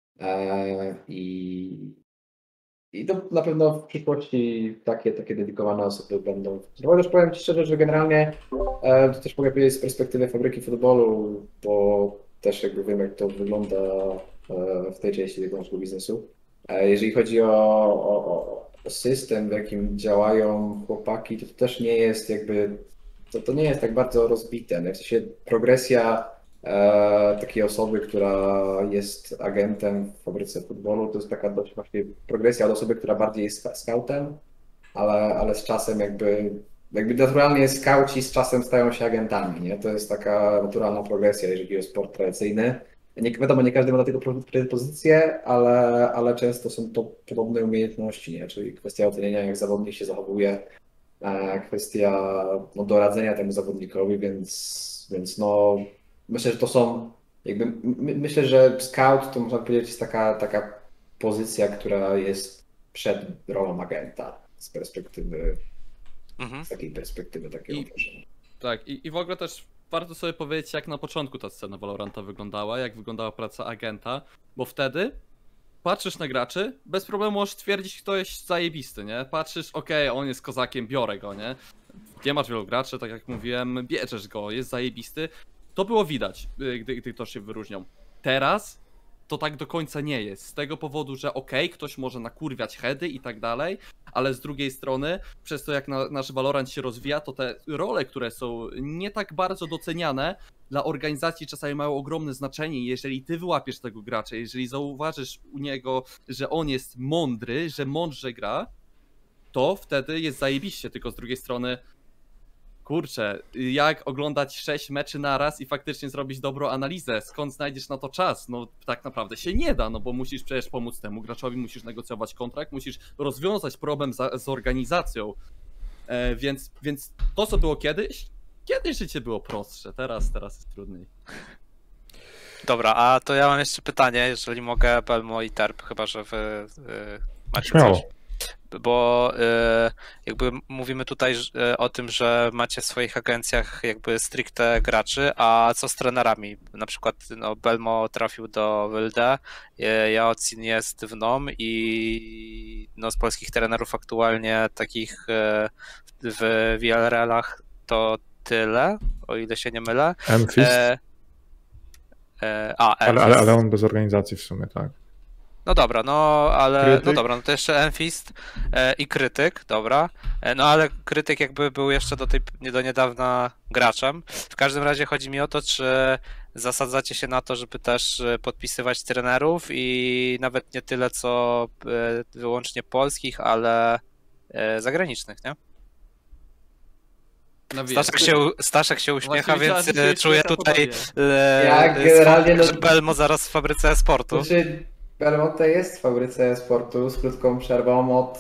e, i, i to na pewno w przyszłości takie, takie dedykowane osoby będą. No też powiem Ci szczerze, że generalnie e, to też mogę powiedzieć z perspektywy fabryki futbolu, bo też jakby wiem, jak to wygląda e, w tej części tego naszego biznesu. E, jeżeli chodzi o, o, o system, w jakim działają chłopaki, to, to też nie jest jakby, to, to nie jest tak bardzo rozbite. W sensie progresja e, takiej osoby, która jest agentem w fabryce futbolu, to jest taka dość właśnie progresja od osoby, która bardziej jest scoutem, ale, ale z czasem jakby, jakby naturalnie skauci z czasem stają się agentami, nie? To jest taka naturalna progresja, jeżeli chodzi o sport tradycyjny. Nie, wiadomo, nie każdy ma do tego predyspozycje, ale, ale często są to podobne umiejętności, nie? Czyli kwestia ocenienia, jak zawodnik się zachowuje, kwestia no, doradzenia temu zawodnikowi, więc, więc no, myślę, że to są, jakby, my, myślę, że scout to można powiedzieć jest taka, taka pozycja, która jest przed rolą agenta z perspektywy, mhm. z takiej perspektywy takiego I, tak, i, i w ogóle też warto sobie powiedzieć, jak na początku ta scena Valoranta wyglądała, jak wyglądała praca agenta, bo wtedy patrzysz na graczy, bez problemu możesz twierdzić, kto jest zajebisty, nie? Patrzysz, okej, okay, on jest kozakiem, biorę go, nie? Nie masz wielu graczy, tak jak mówiłem, bierzesz go, jest zajebisty. To było widać, gdy, gdy to się wyróżniał. Teraz to tak do końca nie jest, z tego powodu, że okej, okay, ktoś może nakurwiać heady i tak dalej, ale z drugiej strony, przez to jak na, nasz Valorant się rozwija, to te role, które są nie tak bardzo doceniane, dla organizacji czasami mają ogromne znaczenie. Jeżeli ty wyłapiesz tego gracza, jeżeli zauważysz u niego, że on jest mądry, że mądrze gra, to wtedy jest zajebiście, tylko z drugiej strony kurczę, jak oglądać sześć meczy naraz i faktycznie zrobić dobrą analizę? Skąd znajdziesz na to czas? No tak naprawdę się nie da, no bo musisz przecież pomóc temu graczowi, musisz negocjować kontrakt, musisz rozwiązać problem za, z organizacją. E, więc, więc to, co było kiedyś, kiedyś życie było prostsze, teraz, teraz jest trudniej. Dobra, a to ja mam jeszcze pytanie, jeżeli mogę, Belmo i Terp, chyba że wy y, macie Śmiało. coś. Bo y, jakby mówimy tutaj y, o tym, że macie w swoich agencjach jakby stricte graczy, a co z trenerami? Na przykład no, Belmo trafił do W L D, y, Jaocin jest w N O M i no, z polskich trenerów aktualnie takich y, w V L R-ach to tyle, o ile się nie mylę. Enfist. E, e, a, ale, ale, ale on bez organizacji w sumie, tak. No dobra, no ale Krytyk. no dobra, no to jeszcze Enfist e, i Krytyk, dobra. E, no ale Krytyk jakby był jeszcze do tej nie do niedawna graczem. W każdym razie chodzi mi o to, czy zasadzacie się na to, żeby też podpisywać trenerów i nawet nie tyle co e, wyłącznie polskich, ale e, zagranicznych, nie? No Staszek się, Staszek się uśmiecha, Właśnie więc widziałem, że czuję się tutaj podobnie. e, Ja generalnie, że no- Belmo zaraz w fabryce sportu. Znaczy, Belmonte jest w fabryce sportu z krótką przerwą od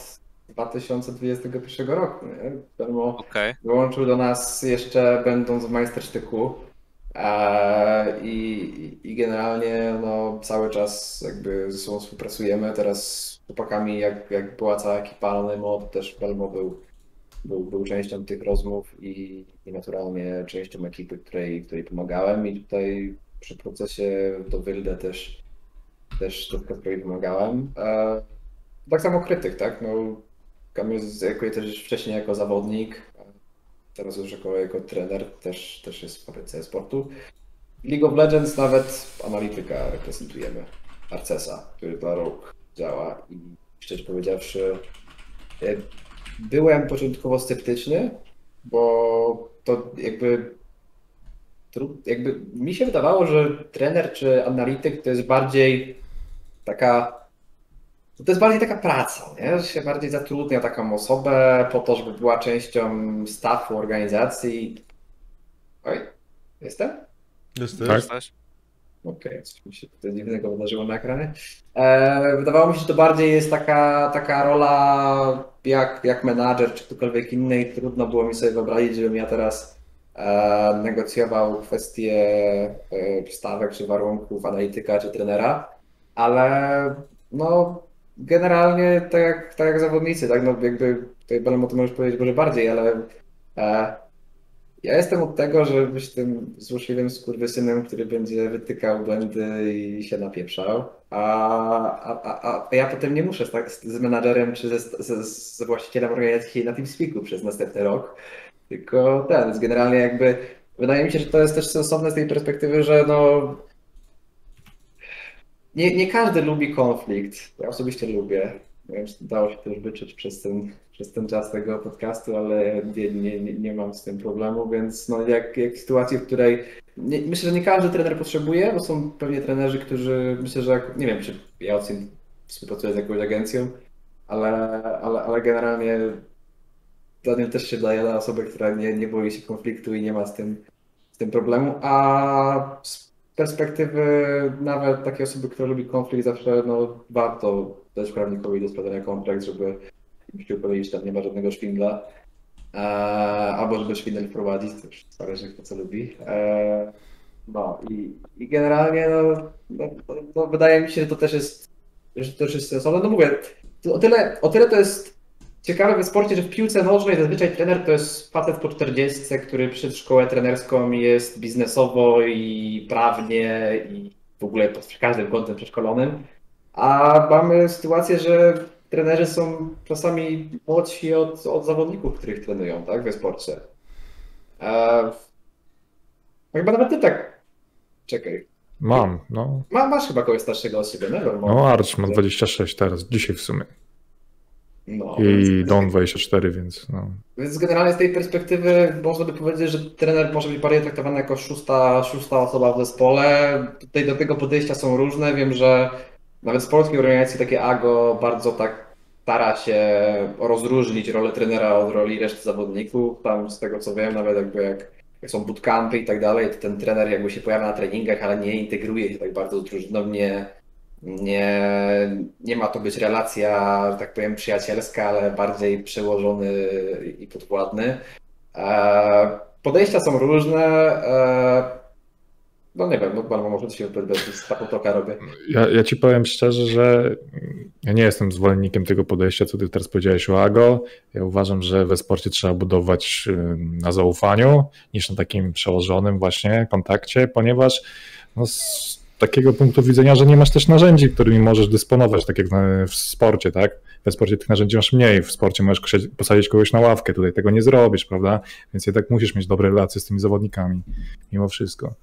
dwa tysiące dwudziestego pierwszego roku. Nie? Belmo Okej. dołączył do nas jeszcze będąc w majstersztyku. Eee, i, I generalnie no, cały czas jakby ze sobą współpracujemy. Teraz z chłopakami, jak, jak była cała ekipa Anonymo, to też Belmo był, był, był częścią tych rozmów i, i naturalnie częścią ekipy, której, której pomagałem. I tutaj przy procesie do Wilde też, też troszkę której pomagałem. Eee, tak samo krytyk, tak? No, Kamil jako, też wcześniej jako zawodnik. Teraz już jako, jako trener też, też jest w fabryce e-sportu. League of Legends nawet analityka reprezentujemy. Arcesa, który dla Rogue działa i szczerze powiedziawszy byłem początkowo sceptyczny, bo to jakby, jakby mi się wydawało, że trener czy analityk to jest bardziej taka To jest bardziej taka praca, nie? Że się bardziej zatrudnia taką osobę po to, żeby była częścią staffu organizacji. Oj, jestem? Jesteś? Tak. Coś? Okej, coś mi się tutaj dziwnego wydarzyło na ekranie. E, wydawało mi się, że to bardziej jest taka, taka rola jak, jak menadżer czy ktokolwiek inny i trudno było mi sobie wyobrazić, żebym ja teraz e, negocjował kwestie e, stawek czy warunków analityka czy trenera, ale no generalnie tak jak, tak jak zawodnicy, tak, no jakby tutaj Belmo to możesz powiedzieć może bardziej, ale e, ja jestem od tego, żeby być tym złośliwym skurwysynem, który będzie wytykał błędy i się napieprzał, a, a, a, a ja potem nie muszę tak z, z menadżerem czy ze, ze, z właścicielem organizacji na TeamSpeaku przez następny rok, tylko ten, jest generalnie jakby, wydaje mi się, że to jest też sensowne z tej perspektywy, że no Nie, nie każdy lubi konflikt. Ja osobiście lubię. Nie wiem, czy dało się to już wyczuć przez ten, przez ten czas tego podcastu, ale nie, nie, nie, nie mam z tym problemu, więc no jak, jak w sytuacji, w której nie, myślę, że nie każdy trener potrzebuje, bo są pewnie trenerzy, którzy myślę, że jak, nie wiem, czy ja ocen współpracuję z jakąś agencją, ale, ale, ale generalnie Daniel też się daje na osobę, która nie, nie boi się konfliktu i nie ma z tym, z tym problemu, a z perspektywy nawet takiej osoby, która lubi konflikt, zawsze no, warto dać prawnikowi do składania kontrakt, żeby się upewnić, że tam nie ma żadnego szwindla, e, albo żeby szwindel wprowadzić, to już zależy kto co lubi. E, no i, i generalnie no, no, no, wydaje mi się, że to też jest, że to też jest sensowne. No mówię, to o, tyle, o tyle to jest ciekawe we sporcie, że w piłce nożnej zazwyczaj trener to jest facet po czterdziestce, który przyszedł szkołę trenerską i jest biznesowo i prawnie i w ogóle pod każdym kątem przeszkolonym. A mamy sytuację, że trenerzy są czasami młodsi od, od zawodników, których trenują, tak, we sporcie. Eee, chyba nawet ty tak, czekaj, Mam, no. Ma, masz chyba kogoś starszego od siebie, nie? No Arch ma dwadzieścia sześć teraz, dzisiaj w sumie. No, I więc- Don dwadzieścia cztery, więc no. Więc generalnie z tej perspektywy można by powiedzieć, że trener może być bardziej traktowany jako szósta, szósta osoba w zespole. Tutaj do tego podejścia są różne. Wiem, że nawet z polskiej organizacji takie A G O bardzo tak stara się rozróżnić rolę trenera od roli reszty zawodników. Tam z tego co wiem, nawet jakby jak, jak są bootcampy i tak dalej, to ten trener jakby się pojawia na treningach, ale nie integruje się tak bardzo z drużyną, nie, nie, nie ma to być relacja, że tak powiem, przyjacielska, ale bardziej przełożony i podwładny. E, podejścia są różne. E, no nie wiem, no bardzo może to się bez taką toka robię. Ja, ja ci powiem szczerze, że ja nie jestem zwolennikiem tego podejścia, co ty teraz powiedziałeś o A G O. Ja uważam, że we sporcie trzeba budować na zaufaniu niż na takim przełożonym właśnie kontakcie, ponieważ no, z takiego punktu widzenia, że nie masz też narzędzi, którymi możesz dysponować, tak jak w sporcie, tak? We sporcie tych narzędzi masz mniej, w sporcie możesz posadzić kogoś na ławkę, tutaj tego nie zrobisz, prawda? Więc jednak musisz mieć dobre relacje z tymi zawodnikami, mimo wszystko.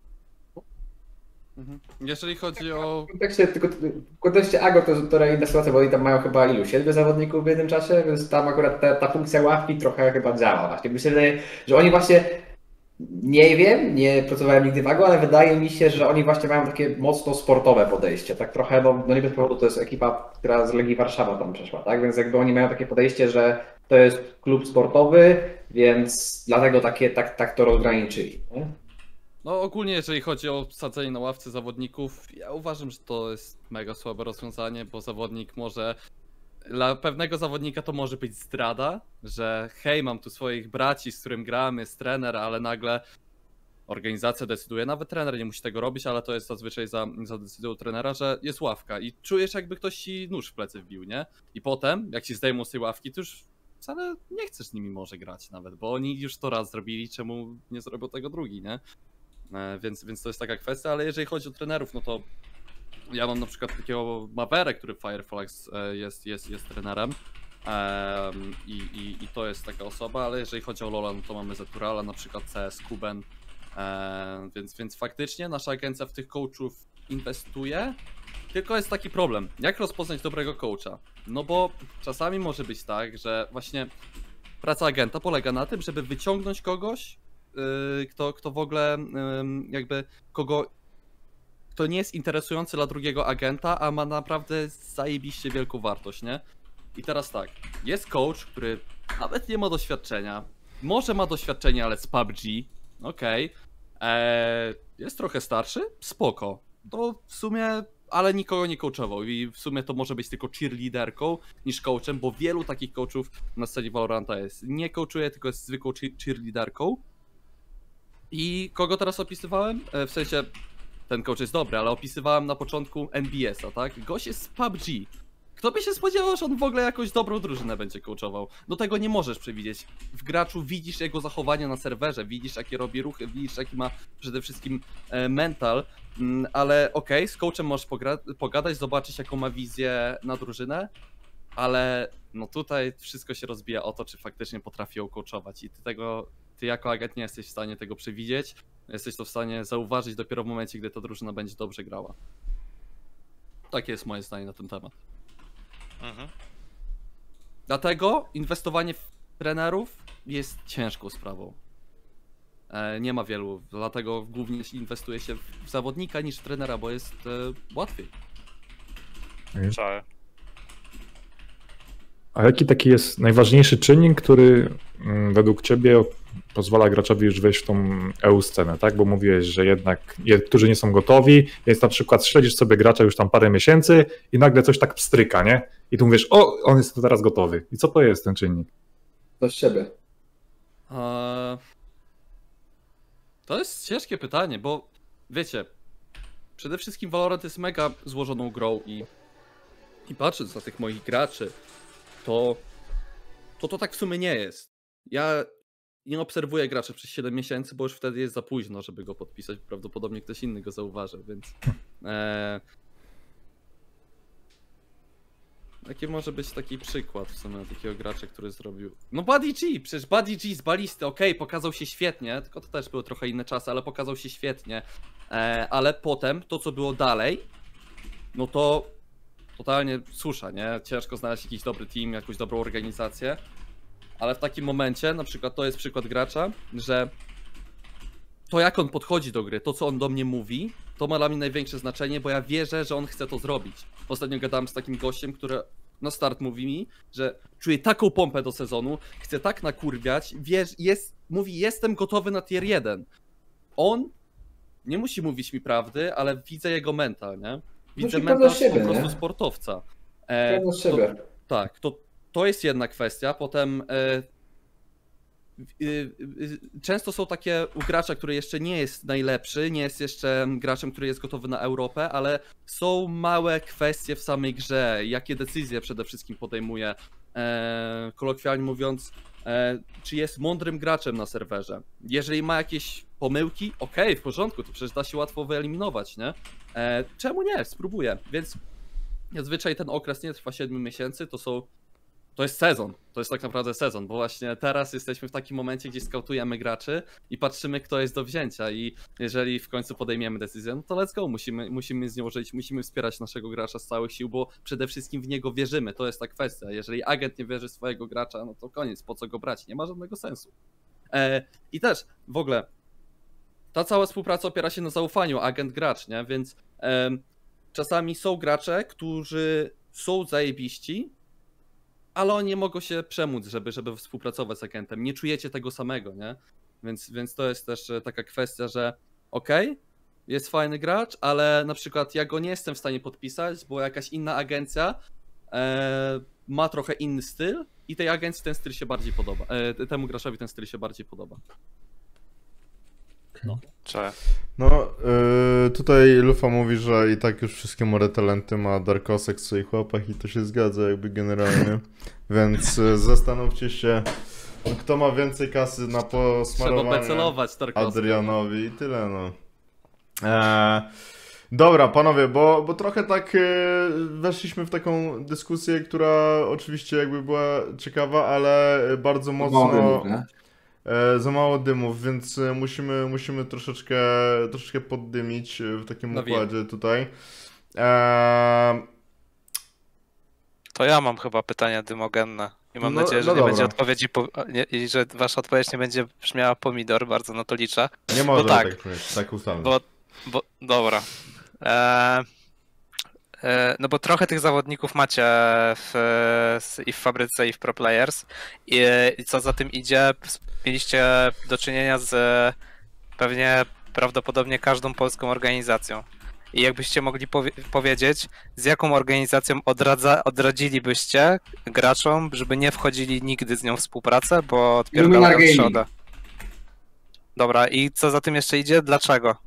Mhm. Jeżeli chodzi o... W kontekście, tylko, w kontekście A G O to jest trochę inna sytuacja, bo oni tam mają chyba ilu? Siedmiu zawodników w jednym czasie, więc tam akurat ta, ta funkcja ławki trochę chyba działa. Właśnie mi się wydaje, że oni właśnie, nie wiem, nie pracowałem nigdy w A G O, ale wydaje mi się, że oni właśnie mają takie mocno sportowe podejście. Tak trochę, no, no nie bez powodu to jest ekipa, która z Legii Warszawa tam przeszła, tak? Więc jakby oni mają takie podejście, że to jest klub sportowy, więc dlatego takie, tak, tak to rozgraniczyli. Nie? No ogólnie jeżeli chodzi o sadzenie na ławce zawodników, ja uważam, że to jest mega słabe rozwiązanie, bo zawodnik może dla pewnego zawodnika to może być zdrada, że hej, mam tu swoich braci, z którym gramy, jest trener, ale nagle organizacja decyduje, nawet trener nie musi tego robić, ale to jest zazwyczaj za, za decyzją trenera, że jest ławka i czujesz, jakby ktoś ci nóż w plecy wbił, nie? I potem, jak ci zdejmą z tej ławki, to już wcale nie chcesz z nimi może grać nawet, bo oni już to raz zrobili, czemu nie zrobią tego drugi, nie? E, więc, więc to jest taka kwestia, ale jeżeli chodzi o trenerów, no to ja mam na przykład takiego Maverę, który w Fireflags jest, jest, jest trenerem. Um, i, i, I to jest taka osoba, ale jeżeli chodzi o LoL'a, no to mamy Zeturala, na przykład C S, Kuben. Um, więc, więc faktycznie nasza agencja w tych coachów inwestuje. Tylko jest taki problem, jak rozpoznać dobrego coacha? No bo czasami może być tak, że właśnie praca agenta polega na tym, żeby wyciągnąć kogoś, yy, kto, kto w ogóle yy, jakby kogo kto nie jest interesujący dla drugiego agenta, a ma naprawdę zajebiście wielką wartość, nie? I teraz tak, jest coach, który nawet nie ma doświadczenia, może ma doświadczenie, ale z P U B G, okej, okay. eee, jest trochę starszy, spoko, to w sumie, ale nikogo nie coachował i w sumie to może być tylko cheerleaderką niż coachem, bo wielu takich coachów na scenie Valoranta jest. Nie coachuje, tylko jest zwykłą cheerleaderką. I kogo teraz opisywałem? E, w sensie, ten coach jest dobry, ale opisywałem na początku N B S a, tak? Gość jest z P U B G. Kto by się spodziewał, że on w ogóle jakąś dobrą drużynę będzie coachował? Do tego nie możesz przewidzieć. W graczu widzisz jego zachowanie na serwerze, widzisz jakie robi ruchy, widzisz jaki ma przede wszystkim e, mental, mm, ale okej, okay, z coachem możesz pogadać, zobaczyć jaką ma wizję na drużynę, ale no tutaj wszystko się rozbija o to, czy faktycznie potrafi ją coachować i ty tego, ty jako agent nie jesteś w stanie tego przewidzieć, jesteś to w stanie zauważyć dopiero w momencie, gdy ta drużyna będzie dobrze grała. Takie jest moje zdanie na ten temat. Mhm. Dlatego inwestowanie w trenerów jest ciężką sprawą. E, nie ma wielu, dlatego głównie inwestuje się w zawodnika niż w trenera, bo jest e, łatwiej. Całe. A jaki taki jest najważniejszy czynnik, który mm, według ciebie pozwala graczowi już wejść w tą E U scenę, tak? Bo mówiłeś, że jednak niektórzy nie są gotowi, więc na przykład śledzisz sobie gracza już tam parę miesięcy i nagle coś tak pstryka, nie? I tu mówisz, o, on jest teraz gotowy. I co to jest ten czynnik? To z siebie. Eee... To jest ciężkie pytanie, bo wiecie, przede wszystkim Valorant jest mega złożoną grą i, i patrząc na tych moich graczy, to, to to tak w sumie nie jest. Ja nie obserwuję gracza przez siedem miesięcy, bo już wtedy jest za późno, żeby go podpisać. Prawdopodobnie ktoś inny go zauważy, więc... E... Jaki może być taki przykład w sumie takiego gracza, który zrobił... No Buddy G! Przecież Buddy G z Balisty, okej, okay, pokazał się świetnie, tylko to też były trochę inne czasy, ale pokazał się świetnie. E... Ale potem, to co było dalej, no to... Totalnie susza, nie? Ciężko znaleźć jakiś dobry team, jakąś dobrą organizację. Ale w takim momencie, na przykład to jest przykład gracza, że to jak on podchodzi do gry, to co on do mnie mówi, to ma dla mnie największe znaczenie, bo ja wierzę, że on chce to zrobić. Ostatnio gadałem z takim gościem, który na start mówi mi, że czuje taką pompę do sezonu, chce tak nakurwiać, wiesz, jest, mówi jestem gotowy na tier jeden. On nie musi mówić mi prawdy, ale widzę jego mental, nie? Widzę mental po prostu sportowca. E, to, tak, to To jest jedna kwestia, potem e, y, y, często są takie u gracza, który jeszcze nie jest najlepszy, nie jest jeszcze graczem, który jest gotowy na Europę, ale są małe kwestie w samej grze, jakie decyzje przede wszystkim podejmuje, e, kolokwialnie mówiąc, e, czy jest mądrym graczem na serwerze. Jeżeli ma jakieś pomyłki, okej, okay, w porządku, to przecież da się łatwo wyeliminować, nie? E, czemu nie? Spróbuję, więc zazwyczaj ten okres nie trwa siedmiu miesięcy, to są To jest sezon, to jest tak naprawdę sezon, bo właśnie teraz jesteśmy w takim momencie, gdzie skautujemy graczy i patrzymy, kto jest do wzięcia i jeżeli w końcu podejmiemy decyzję, no to let's go, musimy, musimy z nią żyć, musimy wspierać naszego gracza z całych sił, bo przede wszystkim w niego wierzymy, to jest ta kwestia. Jeżeli agent nie wierzy w swojego gracza, no to koniec, po co go brać, nie ma żadnego sensu. E, I też w ogóle ta cała współpraca opiera się na zaufaniu agent-gracz, nie? Więc e, czasami są gracze, którzy są zajebiści, ale oni nie mogą się przemóc, żeby, żeby współpracować z agentem. Nie czujecie tego samego, nie? Więc, więc to jest też taka kwestia, że okej, okay, jest fajny gracz, ale na przykład ja go nie jestem w stanie podpisać, bo jakaś inna agencja e, ma trochę inny styl i tej agencji ten styl się bardziej podoba. E, temu graczowi ten styl się bardziej podoba. No. Cze. No, yy, tutaj Lufa mówi, że i tak już wszystkie more talenty ma Darkosek w swoich łapach i to się zgadza jakby generalnie. Więc yy, zastanówcie się, kto ma więcej kasy na posmarowanie. Trzeba becelować Darkosek. Adrianowi i tyle, no. Eee, dobra, panowie, bo, bo trochę tak e, weszliśmy w taką dyskusję, która oczywiście jakby była ciekawa, ale bardzo mocno... Dymów, nie? E, za mało dymów, więc e, musimy, musimy troszeczkę, troszeczkę poddymić w takim No układzie tutaj. E, To ja mam chyba pytania dymogenne. I mam No- nadzieję, że no nie dobra. będzie odpowiedzi po, nie, i że wasza odpowiedź nie będzie brzmiała pomidor, bardzo na to liczę. nie może tak. tak brzmieć, tak ustalmy. Bo, bo dobra. E, e, no bo trochę tych zawodników macie w, i w fabryce, i w Pro Players. I, I co za tym idzie, mieliście do czynienia z pewnie prawdopodobnie każdą polską organizacją. I jakbyście mogli powie powiedzieć, z jaką organizacją odradza odradzilibyście graczom, żeby nie wchodzili nigdy z nią w współpracę, bo odpierdalają Luminar Gaming. trzodę. Dobra, i co za tym jeszcze idzie? Dlaczego?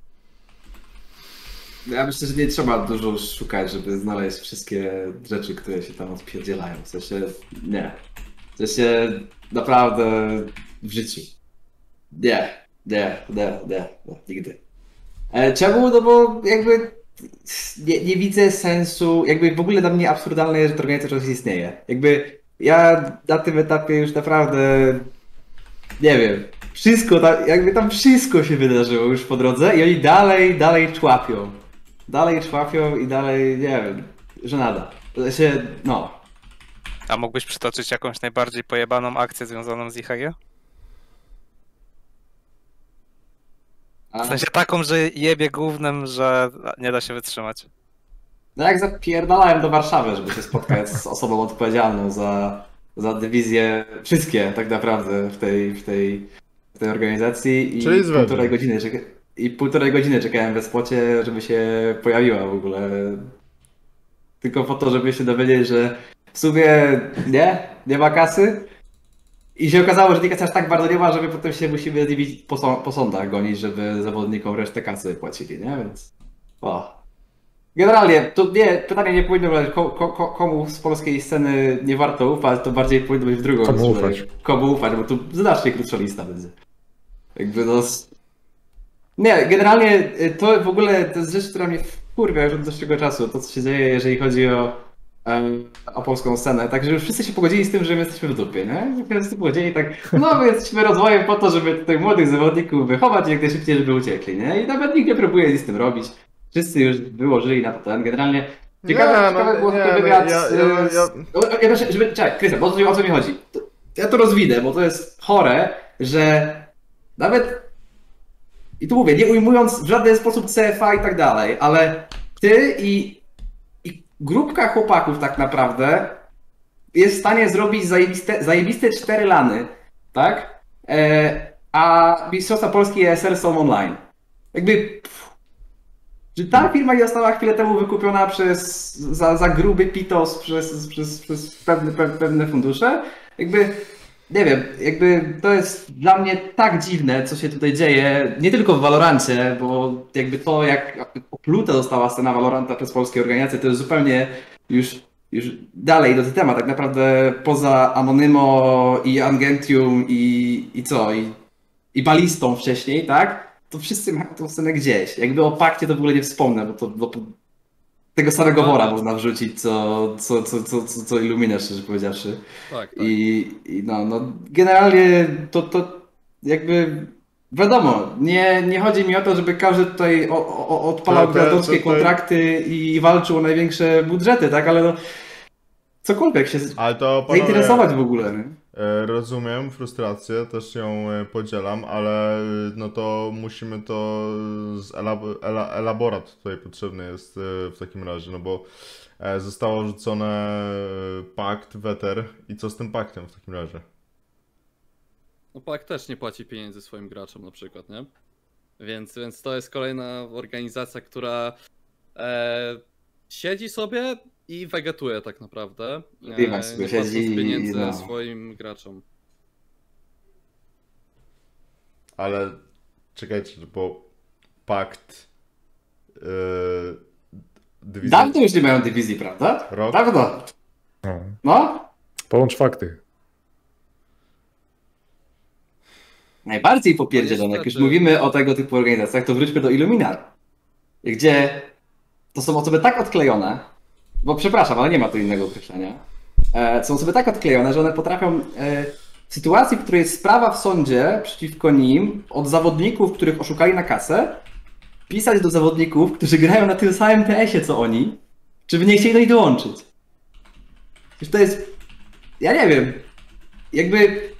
Ja myślę, że nie trzeba dużo szukać, żeby znaleźć wszystkie rzeczy, które się tam odpierdzielają. W sensie, nie. W sensie, naprawdę w życiu. Nie, nie, nie, nie, nie nigdy. E, czemu? No bo jakby nie, nie widzę sensu, jakby w ogóle dla mnie absurdalne jest, że ta organizacja czegoś istnieje. Jakby ja na tym etapie już naprawdę, nie wiem, wszystko, tam, jakby tam wszystko się wydarzyło już po drodze i oni dalej, dalej człapią. Dalej człapią i dalej, nie wiem, że nada. To się, no. A mógłbyś przytoczyć jakąś najbardziej pojebaną akcję związaną z I H G? A, W sensie taką, że jebie głównym, że nie da się wytrzymać. no jak zapierdalałem do Warszawy, żeby się spotkać z osobą odpowiedzialną za, za dywizję, wszystkie tak naprawdę w tej, w tej, w tej organizacji i Czyli z półtorej wewnątrz. godziny, czeka, i półtorej godziny czekałem we spocie, żeby się pojawiła w ogóle. Tylko po to, żeby się dowiedzieć, że w sumie nie, nie ma kasy. I się okazało, że tej kasy aż tak bardzo nie ma, żeby potem się musimy z nimi po, są- po sądach gonić, żeby zawodnikom resztę kasy płacili, nie? Więc. O. Generalnie, to nie, pytanie nie powinno być, ko, ko, ko, komu z polskiej sceny nie warto ufać, to bardziej powinno być w drugą Komu stronę. ufać? Komu ufać, bo tu znacznie krótsza lista będzie. Jakby no. s- Nie, generalnie y, to w ogóle to jest rzecz, która mnie wkurwia już od dłuższego czasu, to co się dzieje, jeżeli chodzi o em, o polską scenę, także już wszyscy się pogodzili z tym, że my jesteśmy w dupie, nie? Wszyscy pogodzili tak, no my jesteśmy rozwojem po to, żeby tutaj młodych zawodników wychować i jak najszybciej, żeby uciekli, nie? I nawet nikt nie próbuje nic z tym robić. Wszyscy już wyłożyli na to ten, generalnie ciekawe, Nie, no, ciekawe było nie, tylko no, wywiad ja- z... ja- ja- No, ja proszę, żeby, czekaj, Krystian, bo o co, o co mi chodzi? To, ja to rozwinę, bo to jest chore, że nawet i tu mówię, nie ujmując w żaden sposób C F A i tak dalej, ale ty i, i grupka chłopaków tak naprawdę jest w stanie zrobić zajebiste, zajebiste cztery lany, tak? E, a Mistrzostwa Polski i E S R są online. Jakby... Pff, czy ta firma nie została chwilę temu wykupiona przez, za, za gruby pitos przez, przez, przez pewne, pe, pewne fundusze? Jakby... Nie wiem, jakby to jest dla mnie tak dziwne, co się tutaj dzieje, nie tylko w Valorancie, bo jakby to, jak opluta została scena Valoranta przez polskie organizacje, to jest zupełnie już, już dalej do tego temat. Tak naprawdę poza Anonymo i Angentium i, i co, i, i Balistą wcześniej, tak? To wszyscy mają tą scenę gdzieś. Jakby o pakcie to w ogóle nie wspomnę, bo to, bo to tego samego wora można wrzucić, co, co, co, co, co, co Illumina, szczerze powiedziawszy. Tak, tak. I, i no, no, generalnie to, to jakby wiadomo, nie, nie chodzi mi o to, żeby każdy tutaj o, o, odpalał To- to- gwiazdowskie to- to- kontrakty i walczył o największe budżety, tak? Ale no, cokolwiek się Ale to panowie, zainteresować w ogóle. Nie? e, rozumiem frustrację, też ją e, podzielam, ale e, no to musimy to z elab ela elaborat tutaj potrzebny jest e, w takim razie, no bo e, zostało rzucone e, pakt, weter i co z tym paktem w takim razie? No Pak też nie płaci pieniędzy swoim graczom na przykład, nie? Więc, więc to jest kolejna organizacja, która e, siedzi sobie, i wegetuje tak naprawdę. Dimax sobie nie płacąc siedzi i pieniędzy no. swoim graczom. Ale czekajcie, bo pakt yy, dywizji... Dawno już nie mają dywizji, prawda? Rok? Dawno. No. No, Połącz fakty. najbardziej popierdzielone, jak już niestety. mówimy o tego typu organizacjach, to wróćmy do Illuminati, gdzie to są osoby tak odklejone, bo przepraszam, ale nie ma tu innego określenia, e, są osoby tak odklejone, że one potrafią e, w sytuacji, w której jest sprawa w sądzie przeciwko nim od zawodników, których oszukali na kasę, pisać do zawodników, którzy grają na tym samym T S-ie co oni, czy by nie chcieli do nich dołączyć. Przecież to jest, ja nie wiem, jakby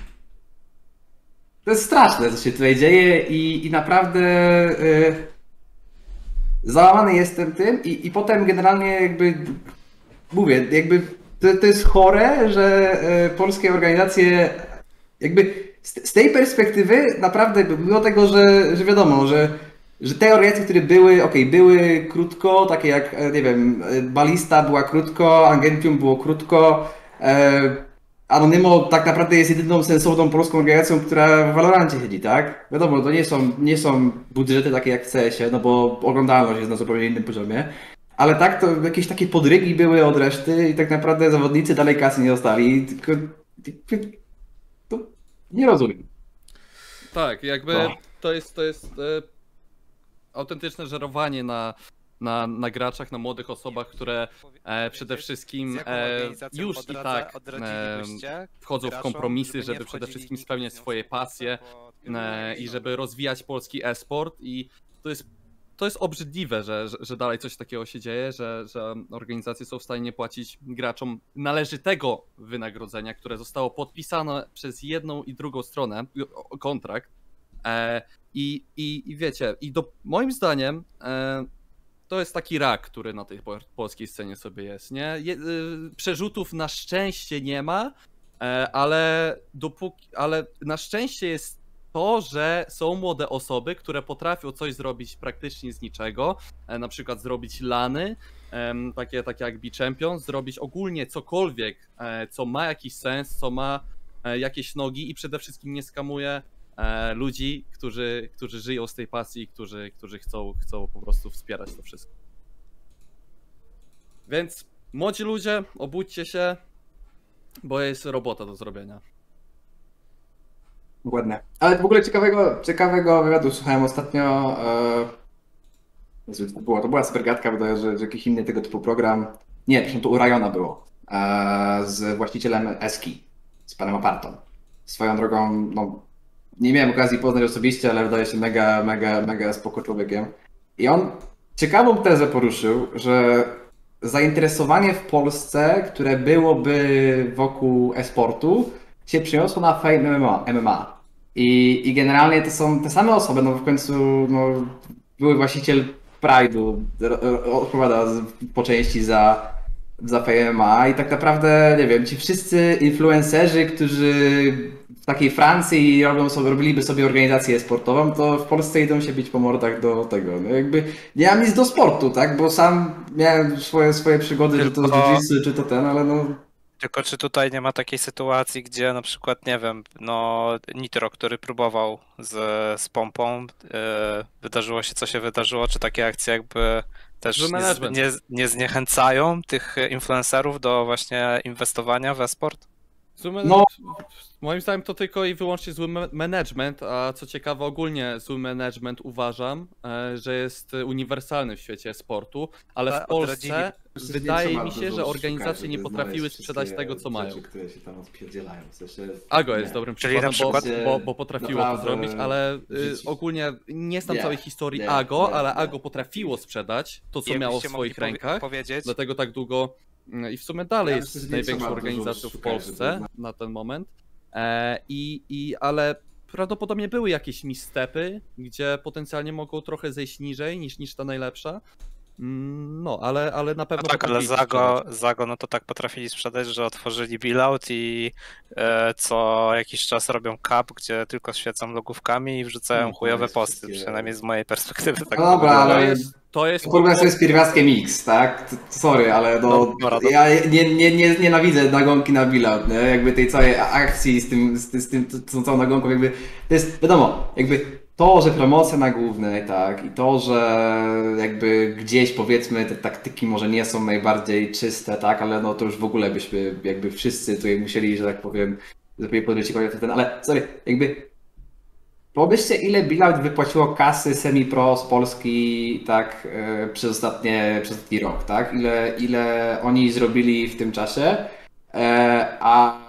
to jest straszne, co się tutaj dzieje i, i naprawdę yy, załamany jestem tym i, i potem generalnie jakby mówię, jakby to, to jest chore, że yy, polskie organizacje jakby z, z tej perspektywy naprawdę mimo tego, że, że wiadomo, że, że te organizacje, które były, okej, okay, były krótko, takie jak, nie wiem, Ballista była krótko, Argentium było krótko, yy, Anonymo tak naprawdę jest jedyną sensowną polską organizacją, która w Valorancie siedzi, tak? Wiadomo, to nie są, nie są budżety takie jak w C S ie, no bo oglądalność jest na zupełnie innym poziomie. Ale tak, to jakieś takie podrygi były od reszty i tak naprawdę zawodnicy dalej kasy nie dostali, tylko... To nie rozumiem. Tak, jakby No. to jest, to jest e, autentyczne żerowanie na, na, na graczach, na młodych osobach, które e, przede wszystkim e, już i tak e, wchodzą w kompromisy, żeby przede wszystkim spełniać swoje pasje e, i żeby rozwijać polski e-sport i to jest, to jest obrzydliwe, że, że, że dalej coś takiego się dzieje, że, że organizacje są w stanie nie płacić graczom należytego wynagrodzenia, które zostało podpisane przez jedną i drugą stronę, kontrakt. E, i, i, I wiecie, i do, moim zdaniem e, to jest taki rak, który na tej polskiej scenie sobie jest, nie? Je, y, przerzutów na szczęście nie ma, e, ale dopóki, ale na szczęście jest to, że są młode osoby, które potrafią coś zrobić praktycznie z niczego, e, na przykład zrobić lany, e, takie, takie jak B-Champion, zrobić ogólnie cokolwiek, e, co ma jakiś sens, co ma e, jakieś nogi i przede wszystkim nie skamuje e, ludzi, którzy, którzy żyją z tej pasji, którzy, którzy chcą, chcą po prostu wspierać to wszystko. Więc młodzi ludzie, obudźcie się, bo jest robota do zrobienia. Ładne. Ale w ogóle ciekawego, ciekawego wywiadu słuchałem ostatnio. E, to, była, to była super gadka, wydaje że, że jakiś inny tego typu program. Nie, zresztą to u Rajona było. E, z właścicielem Eski, z panem Apartą. Swoją drogą, no, nie miałem okazji poznać osobiście, ale wydaje się mega, mega, mega spoko człowiekiem. I on ciekawą tezę poruszył, że zainteresowanie w Polsce, które byłoby wokół e-sportu, się przeniosło na Fame M M A. I, I generalnie to są te same osoby, no w końcu no, były właściciel Pride'u, odpowiada po części za, za Fame M M A i tak naprawdę, nie wiem, ci wszyscy influencerzy, którzy w takiej Francji robią sobie, robiliby sobie organizację sportową, to w Polsce idą się bić po mordach do tego. No jakby nie mam nic do sportu, tak, bo sam miałem swoje, swoje przygody, Tylko... czy to z jiu-jitsu, czy to ten, ale no... Tylko czy tutaj nie ma takiej sytuacji, gdzie na przykład, nie wiem, no Nitro, który próbował z, z pompą, yy, wydarzyło się co się wydarzyło, czy takie akcje jakby też nie, nie, nie zniechęcają tych influencerów do właśnie inwestowania w e-sport? No. Moim zdaniem to tylko i wyłącznie zły management, a co ciekawe ogólnie zły management uważam, że jest uniwersalny w świecie sportu, ale w Polsce wydaje mi się, że organizacje nie potrafiły sprzedać tego, co mają. Rzeczy, które się tam odpierdzielają. W sensie, Ago jest dobrym przykładem, przykład... bo, bo, bo potrafiło to zrobić, ale y, ogólnie nie znam nie, całej historii nie, Ago, nie, ale nie. Ago potrafiło sprzedać to, co miało w swoich rękach, powiedzieć... dlatego tak długo i w sumie dalej ja jest myślę, największą organizacją w Polsce na ten moment. E, i, i, ale prawdopodobnie były jakieś misstepy, gdzie potencjalnie mogą trochę zejść niżej niż, niż ta najlepsza. No, ale, ale na pewno... No tak, ale potrafili Zago, sprzedać. Zago no to tak potrafili sprzedać, że otworzyli Billout i e, co jakiś czas robią cup, gdzie tylko świecą logówkami i wrzucają No, to chujowe jest posty, wszystkie- przynajmniej z mojej perspektywy tak No to dobra, wygląda. To ale- jest... To jest... Porównaj sobie z pierwiastkiem X, tak? T- Sorry, ale no, No, dobra, to- ja nie, nie, nie, nienawidzę nagonki na Billout, nie? Jakby tej całej akcji z tym, z, z tym, z tą całą nagonką, jakby, to jest, wiadomo, jakby to, że promocja na głównej, tak, i to, że jakby gdzieś powiedzmy te taktyki może nie są najbardziej czyste, tak, ale no to już w ogóle byśmy jakby wszyscy tutaj musieli, że tak powiem, lepiej podejść ten, ale sorry, jakby pomyślcie, ile Billout wypłaciło kasy semi-pro z Polski tak e, przez, ostatnie, przez ostatni rok, tak? Ile, ile oni zrobili w tym czasie, e, a,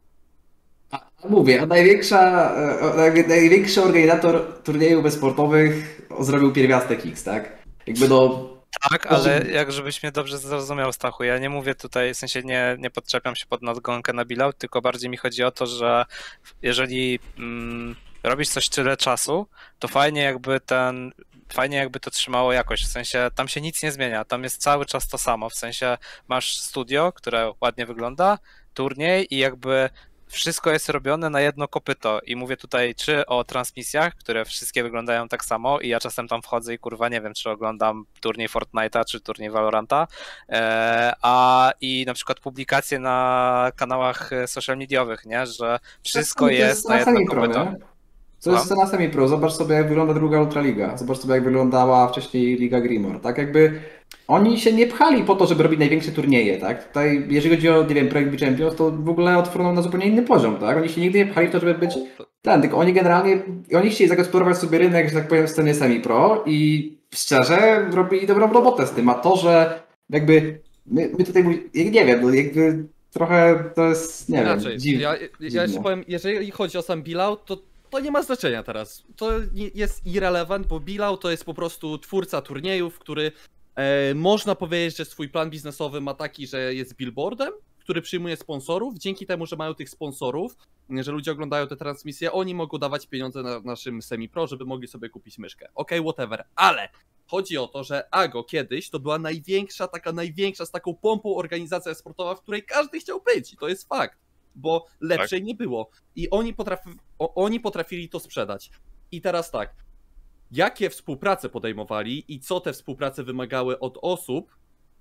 a mówię, a największa, e, największy organizator turniejów sportowych zrobił pierwiastek X, tak? Jakby no... Tak, ale jak żebyś mnie dobrze zrozumiał, Stachu, ja nie mówię tutaj, w sensie nie, nie podczepiam się pod nadgonkę na Billout, tylko bardziej mi chodzi o to, że jeżeli mm, robisz coś tyle czasu, to fajnie jakby ten, fajnie jakby to trzymało jakość, w sensie tam się nic nie zmienia, tam jest cały czas to samo, w sensie masz studio, które ładnie wygląda, turniej i jakby wszystko jest robione na jedno kopyto i mówię tutaj czy o transmisjach, które wszystkie wyglądają tak samo i ja czasem tam wchodzę i kurwa nie wiem, czy oglądam turniej Fortnite'a, czy turniej Valoranta, e, a i na przykład publikacje na kanałach social mediowych, nie, że wszystko jest na jedno kopyto. To jest scena semi-pro. Zobacz sobie, jak wygląda druga Ultraliga. Zobacz sobie, jak wyglądała wcześniej Liga Grimor. Tak jakby oni się nie pchali po to, żeby robić największe turnieje, tak? Tutaj, jeżeli chodzi o, nie wiem, projekt Be Champions, to w ogóle otworzono na zupełnie inny poziom, tak? Oni się nigdy nie pchali w to, żeby być ten, tylko oni generalnie, oni chcieli zagospodarować sobie rynek, że tak powiem, w scenie semi-pro i szczerze robili dobrą robotę z tym, a to, że jakby my, my tutaj, nie wiem, no jakby trochę to jest, nie Inaczej, wiem, dziwne. ja, ja jeszcze powiem, jeżeli chodzi o sam Billout, to to nie ma znaczenia teraz. To jest irrelevant, bo Billout to jest po prostu twórca turniejów, który e, można powiedzieć, że swój plan biznesowy ma taki, że jest billboardem, który przyjmuje sponsorów. Dzięki temu, że mają tych sponsorów, że ludzie oglądają te transmisje, oni mogą dawać pieniądze na naszym semi-pro, żeby mogli sobie kupić myszkę. Okej, okay, whatever, ale chodzi o to, że Ago kiedyś to była największa, taka największa z taką pompą organizacja sportowa, w której każdy chciał być i to jest fakt. Bo lepszej tak nie było. I oni, potrafi, o, oni potrafili to sprzedać. I teraz tak, jakie współprace podejmowali i co te współprace wymagały od osób,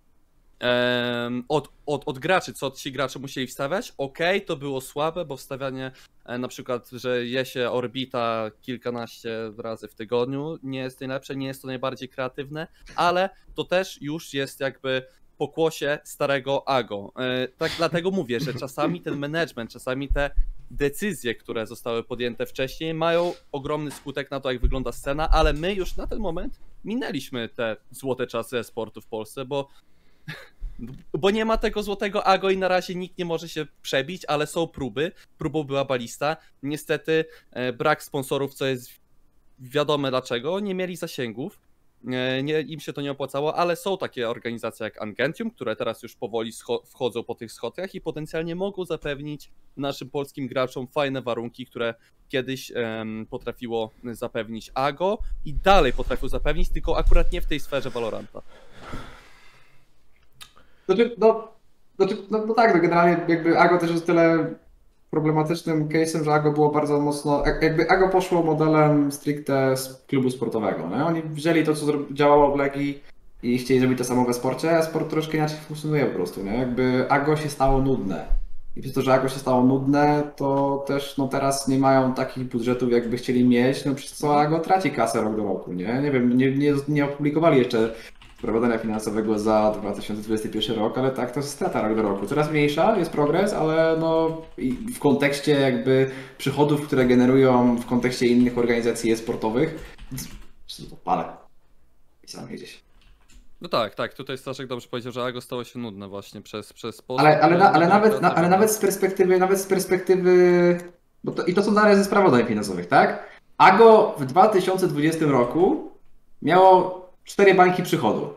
em, od, od, od graczy, co ci gracze musieli wstawiać? Okej, okay, to było słabe, bo wstawianie e, na przykład, że je się orbita kilkanaście razy w tygodniu nie jest najlepsze, nie jest to najbardziej kreatywne, ale to też już jest jakby pokłosie starego Ago. E, tak dlatego mówię, że czasami ten management, czasami te decyzje, które zostały podjęte wcześniej, mają ogromny skutek na to, jak wygląda scena, ale my już na ten moment minęliśmy te złote czasy e-sportu w Polsce, bo, bo nie ma tego złotego Ago i na razie nikt nie może się przebić, ale są próby. Próbą była Balista. Niestety e, brak sponsorów, co jest wiadome dlaczego, nie mieli zasięgów. Nie, im się to nie opłacało, ale są takie organizacje jak Angentium, które teraz już powoli wchodzą po tych schodkach i potencjalnie mogą zapewnić naszym polskim graczom fajne warunki, które kiedyś um, potrafiło zapewnić Ago i dalej potrafią zapewnić, tylko akurat nie w tej sferze Valoranta. Znaczy, no, znaczy, no, no tak, no generalnie jakby Ago też jest tyle problematycznym case'em, że Ago było bardzo mocno, jakby Ago poszło modelem stricte z klubu sportowego, nie? Oni wzięli to, co działało w Legii i chcieli zrobić to samo we sporcie, a sport troszkę inaczej funkcjonuje po prostu, nie? Jakby Ago się stało nudne. I przez to, że Ago się stało nudne, to też no teraz nie mają takich budżetów, jakby chcieli mieć, no przez co Ago traci kasę rok do roku, nie? Nie wiem, nie, nie, nie opublikowali jeszcze sprawozdania finansowego za dwa tysiące dwudziesty pierwszy rok, ale tak, to jest strata rok do roku. Coraz mniejsza, jest progres, ale no w kontekście jakby przychodów, które generują w kontekście innych organizacji e-sportowych, to palę. I sam gdzieś. No tak, tak, tutaj Staszek dobrze powiedział, że Ago stało się nudne właśnie przez przez Ale, ale, na, ale, nawet, na, ale nawet z perspektywy, nawet z perspektywy, bo to, i to są dane ze sprawozdań finansowych, tak? Ago w dwa tysiące dwudziestym roku miało cztery bańki przychodu.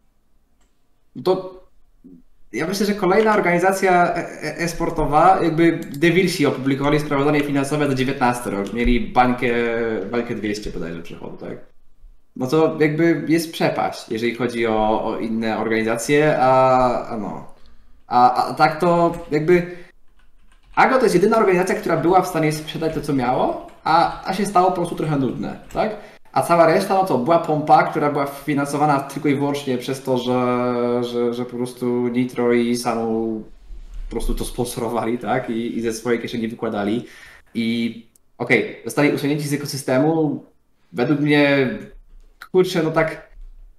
To ja myślę, że kolejna organizacja e-sportowa, jakby Devilsi opublikowali sprawozdanie finansowe za dziewiętnasty rok, mieli bańkę, bańkę dwieście bodajże przychodu, tak? no to jakby jest przepaść, jeżeli chodzi o, o inne organizacje, a, a no. A, a tak to jakby Ago to jest jedyna organizacja, która była w stanie sprzedać to, co miało, a, a się stało po prostu trochę nudne, tak? A cała reszta, no to była pompa, która była finansowana tylko i wyłącznie przez to, że, że, że po prostu Nitro i Sanu po prostu to sponsorowali, tak? I, i ze swojej kieszeni wykładali. I okej, okay, zostali usunięci z ekosystemu. Według mnie, kurczę, no tak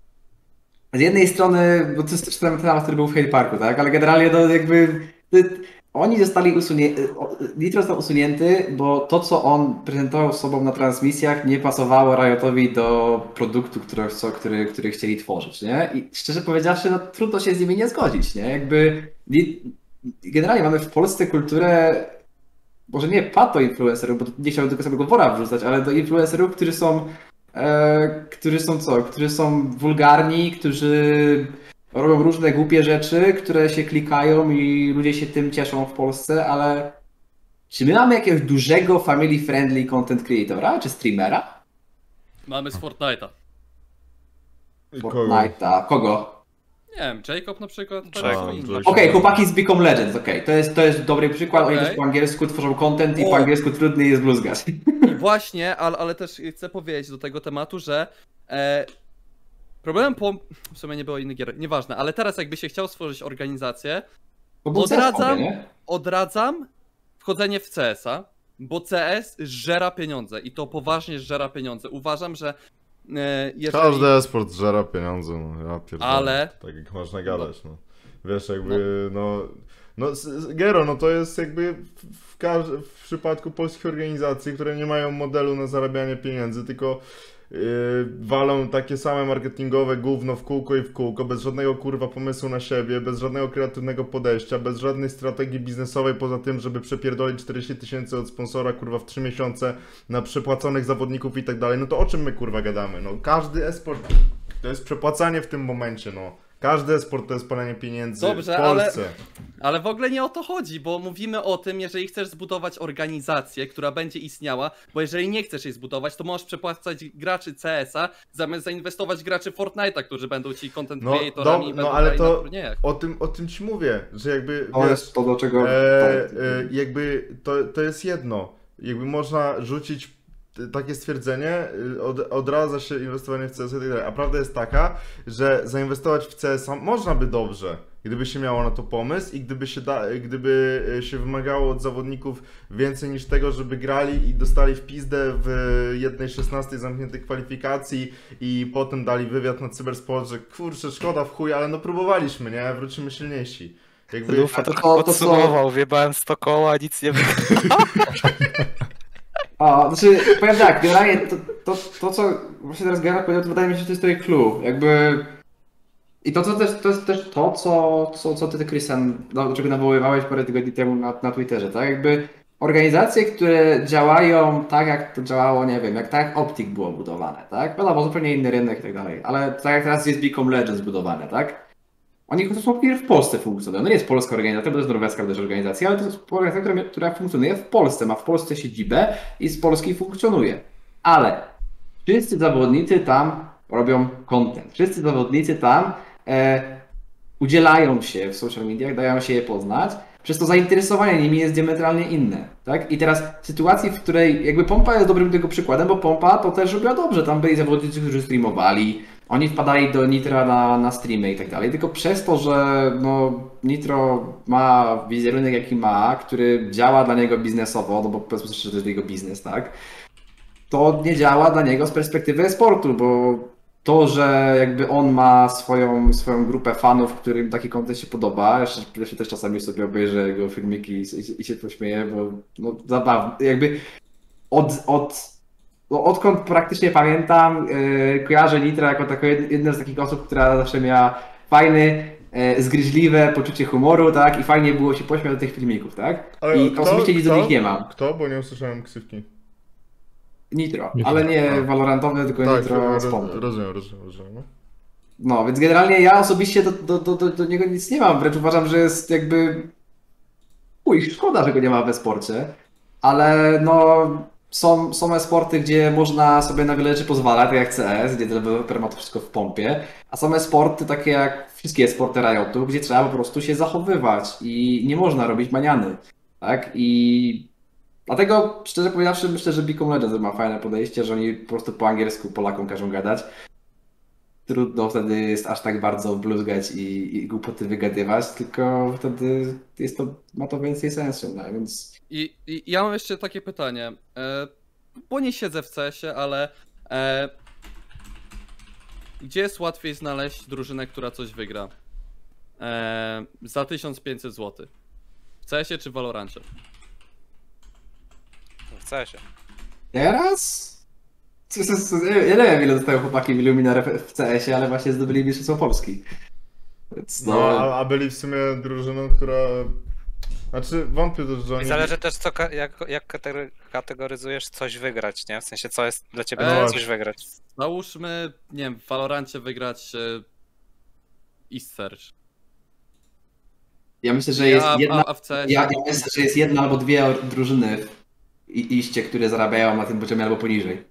z jednej strony, bo to jest też ten temat, który był w Hate Parku, tak? Ale generalnie no jakby oni zostali usunięci, Nitro został usunięty, bo to, co on prezentował sobą na transmisjach, nie pasowało Riotowi do produktu, który, który, który chcieli tworzyć, nie? I szczerze powiedziawszy, no trudno się z nimi nie zgodzić, nie? Jakby generalnie mamy w Polsce kulturę, może nie pato influencerów, bo nie chciałbym tylko samego wora wrzucać, ale do influencerów, którzy są, e, którzy są co? Którzy są wulgarni, którzy robią różne głupie rzeczy, które się klikają i ludzie się tym cieszą w Polsce, ale czy my mamy jakiegoś dużego family-friendly content creatora, czy streamera? Mamy z Fortnite'a. Fortnite'a. Kogo? Nie wiem, Jacob na przykład. Jacob. Okej, okay, chłopaki z Become Legends, okej. Okay. To, jest, to jest dobry przykład, Okay. Oni też po angielsku tworzą content i O. po angielsku trudny jest bluzgać. I właśnie, ale, ale też chcę powiedzieć do tego tematu, że e, problemem po... w sumie nie było innych gier, nieważne, ale teraz jakby się chciał stworzyć organizację, odradzam, nie? odradzam wchodzenie w C S a, bo C S żera pieniądze i to poważnie żera pieniądze. Uważam, że e, jeżeli... Każdy esport żera pieniądze, no ja pierdolę. Ale- Tak jak można gadać, no. Wiesz, jakby, no... No, s- s- Gero, no to jest jakby w, w, każ- w przypadku polskich organizacji, które nie mają modelu na zarabianie pieniędzy, tylko yy, walą takie same marketingowe gówno w kółko i w kółko, bez żadnego kurwa pomysłu na siebie, bez żadnego kreatywnego podejścia, bez żadnej strategii biznesowej poza tym, żeby przepierdolić czterdzieści tysięcy od sponsora kurwa w trzy miesiące na przepłaconych zawodników i tak dalej, no to o czym my kurwa gadamy? No każdy esport to jest przepłacanie w tym momencie, no. Każdy esport to jest palenie pieniędzy Dobrze, w Polsce. ale, ale w ogóle nie o to chodzi, bo mówimy o tym, jeżeli chcesz zbudować organizację, która będzie istniała, bo jeżeli nie chcesz jej zbudować, to możesz przepłacać graczy C S a, zamiast zainwestować w graczy Fortnite'a, którzy będą ci content No, creatorami do- i no, będą ale grali to- na turniejach. O tym, o tym ci mówię, że jakby, To wiesz, jest to, do czego... e, tak. e, jakby to, to jest jedno, jakby można rzucić t- takie stwierdzenie, y, od, odradza się inwestowanie w C S a i tak dalej, a prawda jest taka, że zainwestować w C S a można by dobrze, gdyby się miało na to pomysł i gdyby się, da, gdyby się wymagało od zawodników więcej niż tego, żeby grali i dostali w pizdę w jednej szesnastej zamkniętej kwalifikacji i potem dali wywiad na Cybersport, że kurczę, szkoda w chuj, ale no próbowaliśmy, nie? Wrócimy silniejsi. Jakby... Lufa to to- to podsumował, wjebałem sto koła, nic nie wygrałem. O, znaczy, powiem tak, generalnie to, to, to co właśnie teraz Gerard powiedział, to wydaje mi się, że to jest tutaj clue, jakby... I to, co też, to jest też to, co, co, co ty, Krystian, do czego nawoływałeś parę tygodni temu na, na Twitterze, tak? Jakby organizacje, które działają tak, jak to działało, nie wiem, jak tak jak Optic było budowane, tak? Wiadomo, zupełnie inny rynek i tak dalej, ale tak jak teraz jest Become Legends budowane, tak? Oni to są w Polsce funkcjonują. No nie jest polska organizacja, bo to jest norweska też organizacja, ale to jest organizacja, która, która funkcjonuje w Polsce, ma w Polsce siedzibę i z Polski funkcjonuje. Ale wszyscy zawodnicy tam robią content. Wszyscy zawodnicy tam e, udzielają się w social mediach, dają się je poznać. Przez to zainteresowanie nimi jest diametralnie inne. Tak? I teraz w sytuacji, w której jakby Pompa jest dobrym tego przykładem, bo Pompa to też robiła dobrze. Tam byli zawodnicy, którzy streamowali, oni wpadali do Nitra na, na streamy i tak dalej, tylko przez to, że no, Nitro ma wizerunek jaki ma, który działa dla niego biznesowo, no bo powiedzmy szczerze, że to jest jego biznes, tak? To nie działa dla niego z perspektywy e-sportu, bo to, że jakby on ma swoją, swoją grupę fanów, którym taki kontent się podoba, jeszcze, jeszcze też czasami sobie obejrzę jego filmiki i, i, i się pośmieję, bo no, zabawne, jakby od, od No, odkąd praktycznie pamiętam, yy, kojarzę Nitra jako tako jedna z takich osób, która zawsze miała fajny, yy, zgryźliwe poczucie humoru, tak? I fajnie było się pośmiać do tych filmików, tak? Ale I kto- osobiście nic do kto? nich nie mam. Kto? Bo nie usłyszałem ksywki. Nitro, Nitro. ale nie A. Valorantowy, tylko Tak, Nitro roz, Spawn. rozumiem, rozumiem, rozumiem. No. No, więc generalnie ja osobiście do, do, do, do, do niego nic nie mam, wręcz uważam, że jest jakby... Uj, szkoda, że go nie ma w e-sporcie, ale no... są, są e-sporty, gdzie można sobie na wiele rzeczy pozwalać, tak jak C S, gdzie deweloper ma to wszystko w pompie, a są e-sporty takie jak wszystkie e-sporty Riotu, gdzie trzeba po prostu się zachowywać i nie można robić maniany, tak? I dlatego, szczerze powiedziawszy, myślę, że Beacon Legends ma fajne podejście, że oni po prostu po angielsku Polakom każą gadać. Trudno wtedy jest aż tak bardzo bluzgać i, i głupoty wygadywać, tylko wtedy jest to, ma to więcej sensu, no, więc... I, I ja mam jeszcze takie pytanie, e, bo nie siedzę w C S ie, ale e, gdzie jest łatwiej znaleźć drużynę, która coś wygra? E, za tysiąc pięćset złotych. W C S ie czy w Valorancie? W C S ie. Teraz? Co- co- co- Ja nie wiem, ile dostają chłopaki w Illuminar w C S ie, ale właśnie zdobyli Mistrzostwo Polski. Więc No, no, a, a byli w sumie drużyną, która... Znaczy, wątpię też, że I oni... zależy też, co, ka- jak, jak kategory- kategoryzujesz coś wygrać, nie? W sensie, co jest dla ciebie Eee, coś wygrać. Załóżmy, nie wiem, w Valorancie wygrać e, East Search. ja myślę, że jest a, jedna... a, a w C S ie... Ja, ja myślę, że jest jedna albo dwie drużyny w i- iście, które zarabiają na tym poziomie albo poniżej.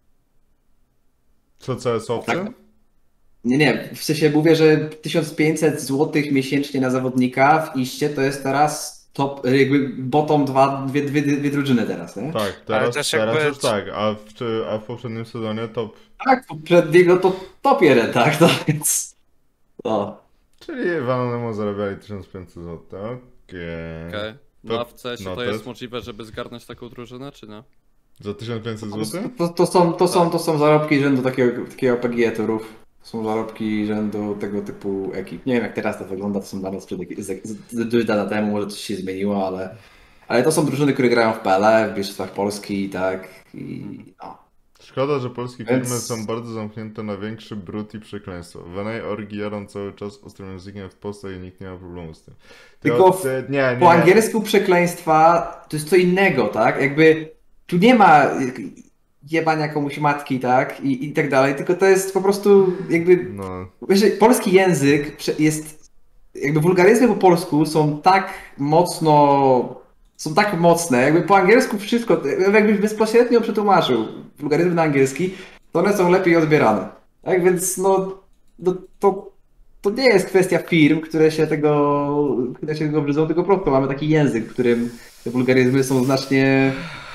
Co C S owcy? Tak. Nie, nie, w sensie mówię, że tysiąc pięćset złotych miesięcznie na zawodnika w iście to jest teraz top, jakby bottom dwa, dwie, dwie, dwie drużyny teraz, nie? Tak, teraz, też teraz jakby- już tak, a w, czy, a w poprzednim sezonie top... Tak, poprzedniego to top jeden, tak, no więc... No. Czyli w Anonymous zarabiali tysiąc pięćset złotych, okej. Okej. No To- a w C S ie no to to jest jest- możliwe, żeby zgarnąć taką drużynę, czy nie? Za tysiąc pięćset złotych? To, to, są, to, są, to są zarobki rzędu takiego, takiego P G E-turów. Są zarobki rzędu tego typu ekip. Nie wiem jak teraz to wygląda, to są dane sprzed z, z, z, z lata temu, może coś się zmieniło, ale, ale to są drużyny, które grają w P L E, w Mistrzostwach Polski, tak, i no. Szkoda, że polskie Więc- firmy są bardzo zamknięte na większy brud i przekleństwo. W N A orgi jadą cały czas ostrym językiem w postach i nikt nie ma problemu z tym. Ty Tylko od- w- ty- nie, nie. Po angielsku przekleństwa to jest co innego, tak? Jakby tu nie ma jebania komuś matki, tak? I, i tak dalej, tylko to jest po prostu jakby... No, Wiesz, polski język prze- jest... Jakby wulgaryzmy po polsku są tak mocno... Są tak mocne, jakby po angielsku wszystko, jakbyś bezpośrednio przetłumaczył wulgaryzmy na angielski, to one są lepiej odbierane. Tak więc no, no to, to nie jest kwestia firm, które się tego, które się tego brzydzą, tylko po prostu mamy taki język, w którym te wulgaryzmy są znacznie,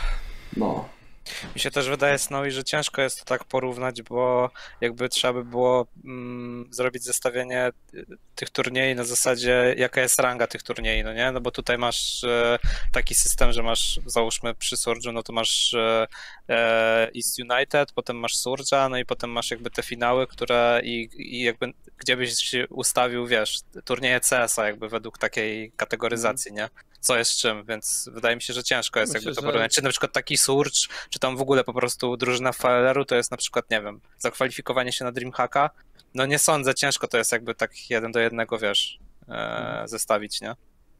no, Mi się też wydaje, Snowy, że ciężko jest to tak porównać, bo jakby trzeba by było mm, zrobić zestawienie y, tych turniejów na zasadzie, jaka jest ranga tych turniejów, no nie? No bo tutaj masz e, taki system, że masz, załóżmy przy Surge'u, no to masz e, e, East United, potem masz Surge'a, no i potem masz jakby te finały, które i, i jakby gdzie byś się ustawił, wiesz, turnieje C S a jakby według takiej kategoryzacji, nie? Co jest czym, więc wydaje mi się, że ciężko jest Myślę, jakby to że- porównać. Czy na przykład taki Surge, czy tam w ogóle po prostu drużyna V L R u to jest na przykład, nie wiem, zakwalifikowanie się na Dreamhacka? No nie sądzę, ciężko to jest jakby tak jeden do jednego, wiesz, e, zestawić, nie?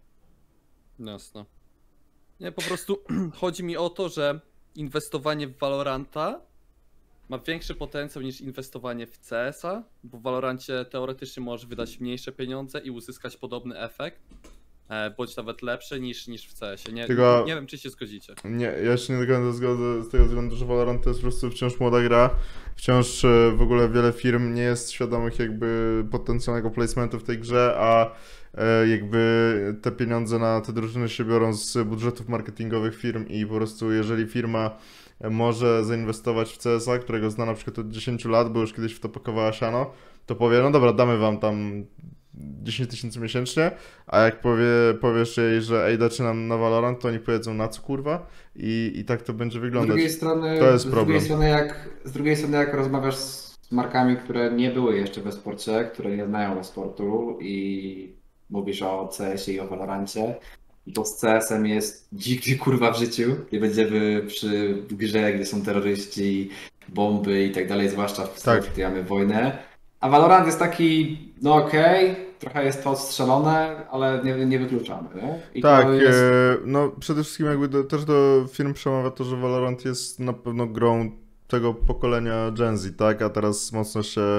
Jasne. Nie, po prostu chodzi mi o to, że inwestowanie w Valoranta ma większy potencjał niż inwestowanie w C S a, bo w Valorancie teoretycznie możesz wydać mniejsze pieniądze i uzyskać podobny efekt, e, bądź nawet lepszy niż, niż w C S ie. Nie, Tylko- nie wiem, czy się zgodzicie. nie, ja się nie do końca zgodzę z tego względu, że Valorant to jest po prostu wciąż młoda gra. Wciąż e, w ogóle wiele firm nie jest świadomych jakby potencjalnego placementu w tej grze, a e, jakby te pieniądze na te drużyny się biorą z budżetów marketingowych firm i po prostu jeżeli firma może zainwestować w C S a, którego zna na przykład od dziesięciu lat, bo już kiedyś w to pakowała siano, to powie, no dobra, damy wam tam dziesięć tysięcy miesięcznie, a jak powie, powiesz jej, że ej, zaczynam na Valorant, to oni powiedzą na co kurwa i, i tak to będzie Z wyglądać. drugiej strony, To jest z problem. drugiej strony jak, z drugiej strony jak rozmawiasz z markami, które nie były jeszcze we sporcie, które nie znają sportu i mówisz o C S ie i o Valorancie, to z C S em jest nigdy kurwa w życiu. Nie będziemy przy grze, gdzie są terroryści, bomby i tak dalej, zwłaszcza w Tak. gdy mamy wojnę. A Valorant jest taki, no okej, trochę jest to odstrzelone, ale nie, nie wykluczamy, nie? I Tak, to jest... e, no przede wszystkim jakby do, też do firm przemawia to, że Valorant jest na pewno grą tego pokolenia Gen Z, tak? A teraz mocno się e,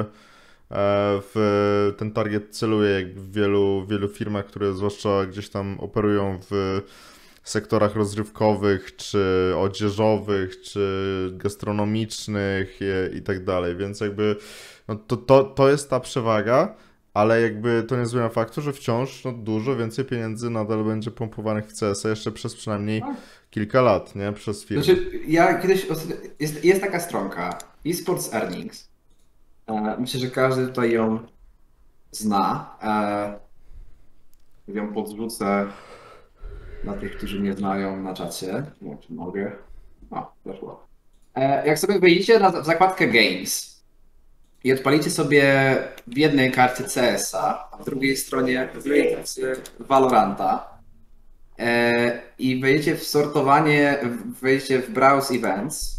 w ten target celuje jakby w wielu, wielu firmach, które zwłaszcza gdzieś tam operują w sektorach rozrywkowych, czy odzieżowych, czy gastronomicznych i, i tak dalej, więc jakby no to, to, to jest ta przewaga, ale jakby to nie zmienia faktu, że wciąż no, dużo więcej pieniędzy nadal będzie pompowanych w C S a jeszcze przez przynajmniej kilka lat, nie? Przez firmy. Znaczy, ja kiedyś, jest, jest taka stronka, eSports Earnings. E, myślę, że każdy tutaj ją zna. E, ją podrzucę dla tych, którzy nie znają na czacie. Nie, czy mogę? O, zaszło. E, jak sobie wejdziecie na w zakładkę Games i odpalicie sobie w jednej karcie C S a, a w drugiej stronie wejdziecie Valoranta e, i wejdziecie w sortowanie, wejdziecie w Browse Events.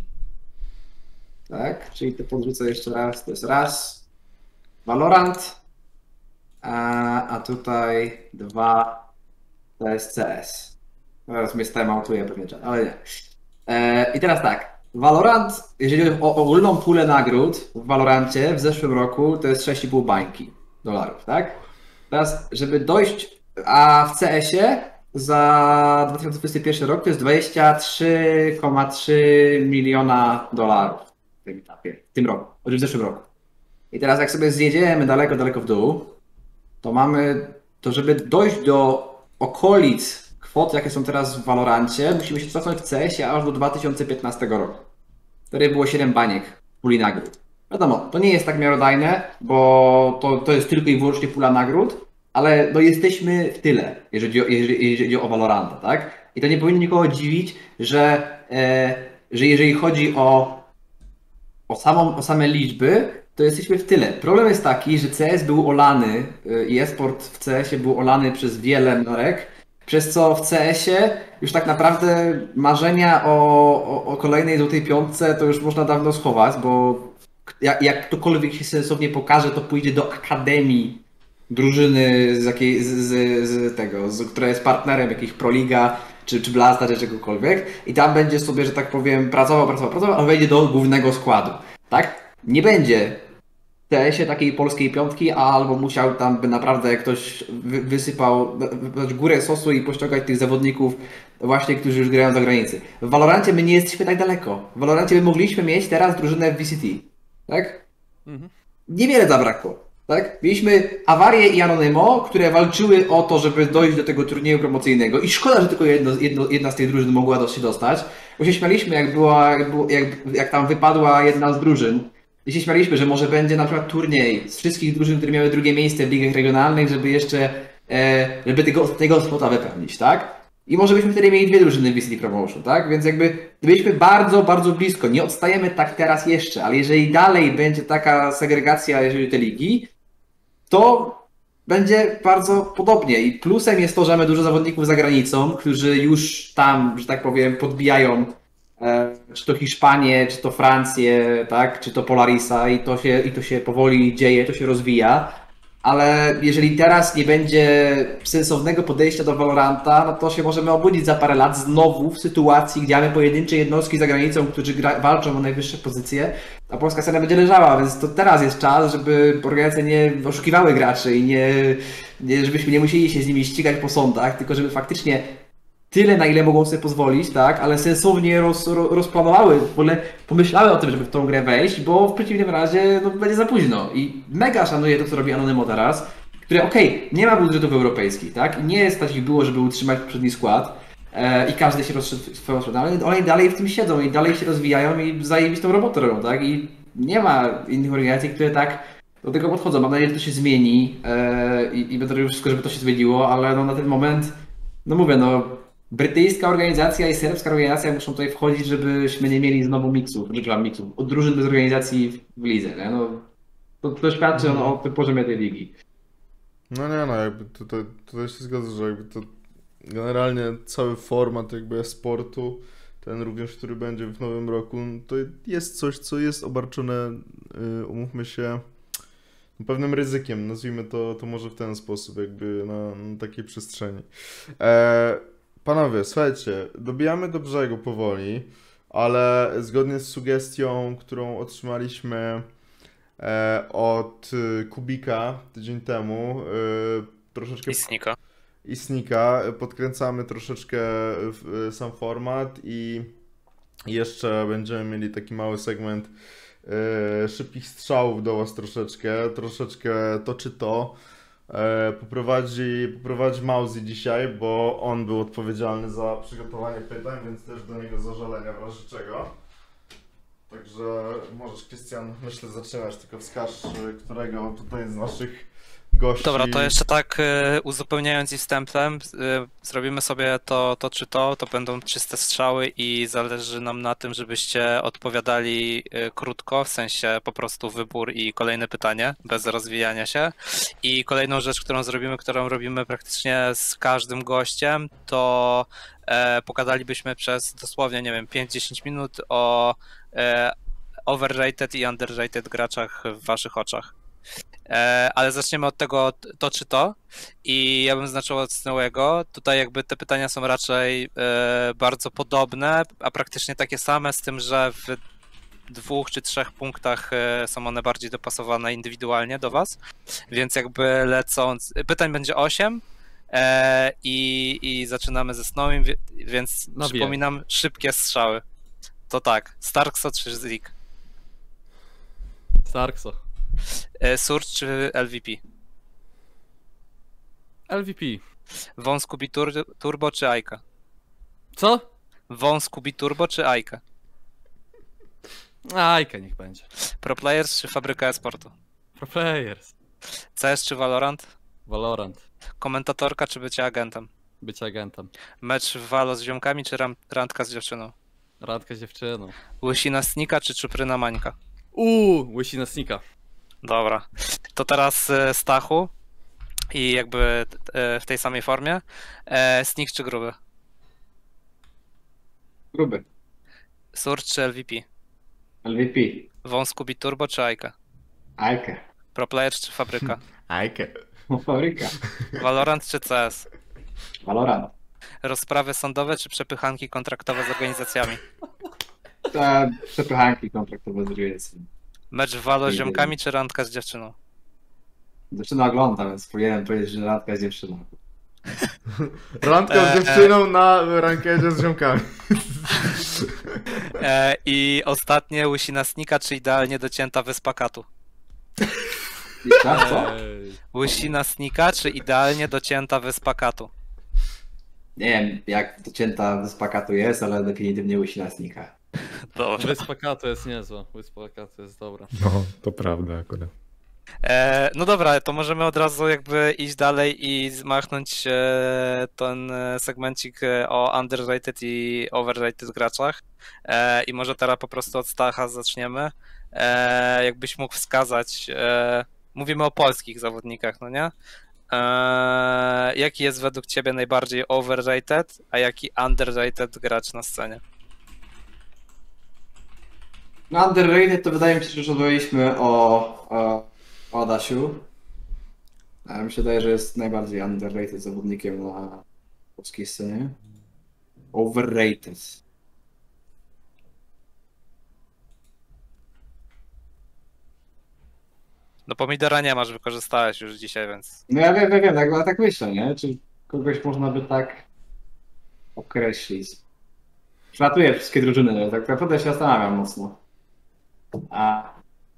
Tak, czyli to podrzucę jeszcze raz, to jest raz Valorant, a, a tutaj dwa to jest C S. Teraz mnie timeoutuje pewnie czas, ale nie. E, I teraz tak, Valorant, jeżeli chodzi o ogólną pulę nagród w Valorancie w zeszłym roku, to jest sześć i pół bańki dolarów, tak? Teraz, żeby dojść, a w C S ie za dwa tysiące dwudziesty pierwszy rok to jest dwadzieścia trzy przecinek trzy miliona dolarów w tym etapie, w tym roku, w zeszłym roku. I teraz jak sobie zjedziemy daleko, daleko w dół, to mamy, to żeby dojść do okolic kwot, jakie są teraz w Valorancie, musimy się cofnąć w C S ie aż do dwa tysiące piętnastego roku. Wtedy było siedem baniek w puli nagród. Wiadomo, to nie jest tak miarodajne, bo to, to jest tylko i wyłącznie pula nagród, ale no jesteśmy w tyle, jeżeli, jeżeli, jeżeli chodzi o Valoranta, tak? I to nie powinno nikogo dziwić, że, e, że jeżeli chodzi o, o, samą, o same liczby, to jesteśmy w tyle. Problem jest taki, że C S był olany i e-sport w C S ie był olany przez wiele marek, przez co w C S ie już tak naprawdę marzenia o, o, o kolejnej złotej piątce to już można dawno schować, bo jak, jak ktokolwiek się sensownie pokaże, to pójdzie do akademii drużyny z, jakiej, z, z, z tego, z, która jest partnerem jakiejś Proliga czy, czy Blasta, czy czegokolwiek i tam będzie sobie, że tak powiem, pracował, pracował, pracował, a wejdzie do głównego składu, tak? Nie będzie w C S ie takiej polskiej piątki, albo musiał tam by naprawdę ktoś wy, wysypał dać górę sosu i pościągać tych zawodników właśnie, którzy już grają za granicę. W Valorancie my nie jesteśmy tak daleko. W Valorancie my mogliśmy mieć teraz drużynę w V C T, tak? Mhm. Niewiele zabrakło, tak? Mieliśmy Awarię i Anonymo, które walczyły o to, żeby dojść do tego turnieju promocyjnego i szkoda, że tylko jedno, jedno, jedna z tych drużyn mogła się dostać, bo się śmialiśmy, jak, była, jak, było, jak, jak tam wypadła jedna z drużyn. I się śmialiśmy, że może będzie na przykład turniej z wszystkich drużyn, które miały drugie miejsce w ligach regionalnych, żeby jeszcze, e, żeby tego, tego spota wypełnić, tak? I może byśmy wtedy mieli dwie drużyny w V C T Promotion, tak? Więc jakby byliśmy bardzo, bardzo blisko. Nie odstajemy tak teraz jeszcze, ale jeżeli dalej będzie taka segregacja, jeżeli chodzi o te ligi, to będzie bardzo podobnie. I plusem jest to, że mamy dużo zawodników za granicą, którzy już tam, że tak powiem, podbijają czy to Hiszpanię, czy to Francję, tak, czy to Polarisa i to się, i to się powoli dzieje, to się rozwija, ale jeżeli teraz nie będzie sensownego podejścia do Valoranta, no to się możemy obudzić za parę lat znowu w sytuacji, gdzie mamy pojedyncze jednostki za granicą, którzy gra, walczą o najwyższe pozycje, a polska scena będzie leżała, więc to teraz jest czas, żeby organizacje nie oszukiwały graczy i nie, nie, żebyśmy nie musieli się z nimi ścigać po sądach, tylko żeby faktycznie tyle, na ile mogą sobie pozwolić, tak, ale sensownie roz, rozplanowały, w ogóle pomyślały o tym, żeby w tą grę wejść, bo w przeciwnym razie no, będzie za późno. I mega szanuję to, co robi Anonymo teraz, które okej, okay, nie ma budżetów europejskich, tak, i nie stać ich było, żeby utrzymać poprzedni skład e, i każdy się rozszedł w swoją stronę, ale oni dalej w tym siedzą i dalej się rozwijają i zajebistą robotę robią, tak, i nie ma innych organizacji, które tak do tego podchodzą. Mam nadzieję, że to się zmieni e, i, i będę robił wszystko, żeby to się zmieniło, ale no na ten moment, no mówię, no brytyjska organizacja i serbska organizacja muszą tutaj wchodzić, żebyśmy nie mieli znowu miksów, reklam miksów, od drużyn bez organizacji w lidze, nie? No, to, to świadczy no. o tym poziomie tej ligi. No nie no, jakby tutaj, tutaj się zgodzę, że jakby to generalnie cały format jakby sportu, ten również, który będzie w nowym roku, to jest coś, co jest obarczone, yy, umówmy się, pewnym ryzykiem, nazwijmy to, to może w ten sposób, jakby na, na takiej przestrzeni. E, panowie, słuchajcie, dobijamy do brzegu powoli, ale zgodnie z sugestią, którą otrzymaliśmy e, od Kubika tydzień temu, e, troszeczkę... I Snika. i Sneaka. Podkręcamy troszeczkę sam format i jeszcze będziemy mieli taki mały segment e, szybkich strzałów do was troszeczkę, troszeczkę to czy to. E, poprowadzi, poprowadzi Mauzy dzisiaj, bo on był odpowiedzialny za przygotowanie pytań, więc też do niego zażalenia w razie czego. Także możesz, Krystian, myślę, zaczynać, tylko wskaż, którego tutaj z naszych gości... Dobra, to jeszcze tak y, uzupełniając i wstępem, y, zrobimy sobie to, to czy to, to będą czyste strzały i zależy nam na tym, żebyście odpowiadali y, krótko, w sensie po prostu wybór i kolejne pytanie, bez rozwijania się. I kolejną rzecz, którą zrobimy, którą robimy praktycznie z każdym gościem, to e, pogadalibyśmy przez dosłownie, nie wiem, pięć do dziesięciu minut o e, overrated i underrated graczach w waszych oczach. E, ale zaczniemy od tego to czy to i ja bym zaczął od Snowego. Tutaj jakby te pytania są raczej e, bardzo podobne, a praktycznie takie same, z tym, że w dwóch czy trzech punktach e, są one bardziej dopasowane indywidualnie do was, więc jakby lecąc, pytań będzie osiem e, i, i zaczynamy ze Snowem, więc No przypominam, szybkie strzały. To tak, Starkso czy Zik? Starkso. Surge czy L V P? L V P. Von Scooby Tur Turbo czy Aika? Co? Von Scooby Turbo czy Aika? Ajka niech będzie. Pro Players czy Fabryka Esportu? Pro Players. C S czy Valorant? Valorant. Komentatorka czy bycie agentem? Być agentem. Mecz w Valo z ziomkami czy ram randka z dziewczyną? Randka z dziewczyną. Łysina Snika czy czupryna Mańka? Uuu, łysina Snika. Dobra. To teraz e, Stachu i jakby e, w tej samej formie. E, Snik czy gruby? Gruby. Surge czy L V P? L V P. Von Scooby Turbo czy Aika? Ajkę. Pro Players czy Fabryka? Ajkę. Fabryka. Valorant czy C S? Valorant. Rozprawy sądowe czy przepychanki kontraktowe z organizacjami? Te przepychanki kontraktowe z organizacjami. Mecz w Valo z ziomkami czy randka z dziewczyną? Dziewczyna ogląda, więc powinienem powiedzieć, że randka z dziewczyną. Randka z dziewczyną na rankedzie z ziomkami. E, I ostatnie, Łysina Snika czy idealnie docięta wyspa katu? I tak, co? Ej. Łysina Snika czy idealnie docięta wyspa katu? Nie wiem, jak docięta wyspa Katu jest, ale definitywnie łysina Snika. Dobrze. Wyspa Katu jest niezła. Wyspa Katu jest dobra. No, to prawda akurat. E, no dobra, to możemy od razu jakby iść dalej i zmachnąć e, ten segmencik o underrated i overrated graczach. E, I może teraz po prostu od Stacha zaczniemy. E, jakbyś mógł wskazać, e, mówimy o polskich zawodnikach, no nie? E, jaki jest według ciebie najbardziej overrated, a jaki underrated gracz na scenie? No underrated to wydaje mi się, że już rozmawialiśmy o, o, o Adasiu. A mi się wydaje, że jest najbardziej underrated zawodnikiem na polskiej scenie. Overrated. No pomidora nie masz, wykorzystałeś już dzisiaj, więc... No ja wiem, wiem, wiem, tak, tak myślę, nie? Czy kogoś można by tak określić? Przelatuję wszystkie drużyny, ale tak naprawdę się zastanawiam mocno. A...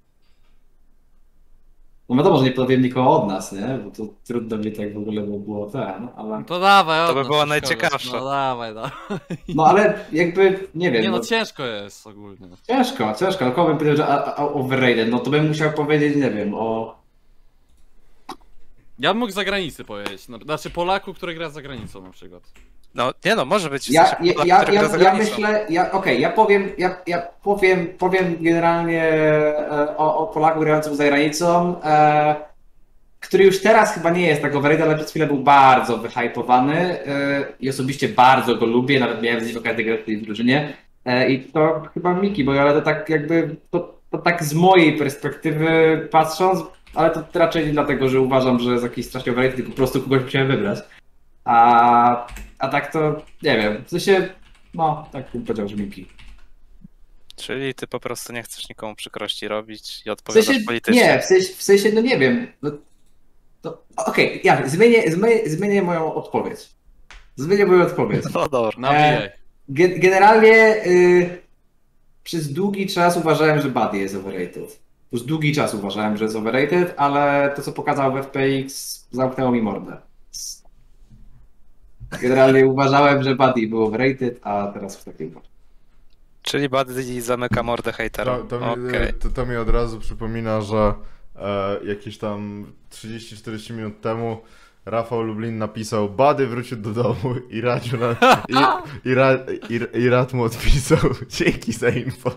No wiadomo, że nie powiem nikogo od nas, nie? Bo to trudno mi tak w ogóle by było ten, ale... To dawaj, To by od nas było coś najciekawsze. kogoś. No dawaj, dawaj. No ale jakby, nie wiem, Nie no, no, ciężko jest ogólnie. ciężko, ciężko, ale kogo bym powiedział, że a, a, overrated, no to bym musiał powiedzieć, nie wiem, o... Ja bym mógł z zagranicy powiedzieć. No, znaczy Polaku, który gra za granicą na przykład. No nie no, może być w Ja, sensie ja, Polak, ja, który gra ja, za ja granicą. myślę, ja, okej, ja powiem, ja, ja powiem, powiem generalnie e, o, o Polaku grającym za granicą, e, który już teraz chyba nie jest tak overrated, ale przez chwilę był bardzo wyhypowany e, i osobiście bardzo go lubię, nawet miałem z nim okazję grać w tej drużynie e, i to chyba Miki, bo ale to tak jakby, to, to tak z mojej perspektywy patrząc, ale to raczej nie dlatego, że uważam, że jest jakiś strasznie overrated, tylko po prostu kogoś musiałem wybrać. A, a tak to nie wiem, w sensie, no, tak bym powiedział, że Miki. Czyli ty po prostu nie chcesz nikomu przykrości robić i W odpowiadasz sensie, politycznie. nie, w sensie, w sensie, no nie wiem, no, to okej, okej, okay, ja zmienię, zmienię, zmienię moją odpowiedź. Zmienię moją odpowiedź. No dobra. Nawijaj. Ge- generalnie y, przez długi czas uważałem, że Buddy jest overrated. Już długi czas uważałem, że jest overrated, ale to co pokazał w F P X zamknęło mi mordę. Generalnie uważałem, że Buddy był overrated, a teraz w takiej uważam. Czyli Buddy zamyka mordę To, hejterom. to, mi, Okej. to, to mi od razu przypomina, że e, jakieś tam trzydzieści czterdzieści minut temu Rafał Lublin napisał: Buddy wrócił do domu i Radziu na, i, i, Ra, i, i Rad mu odpisał: dzięki za info.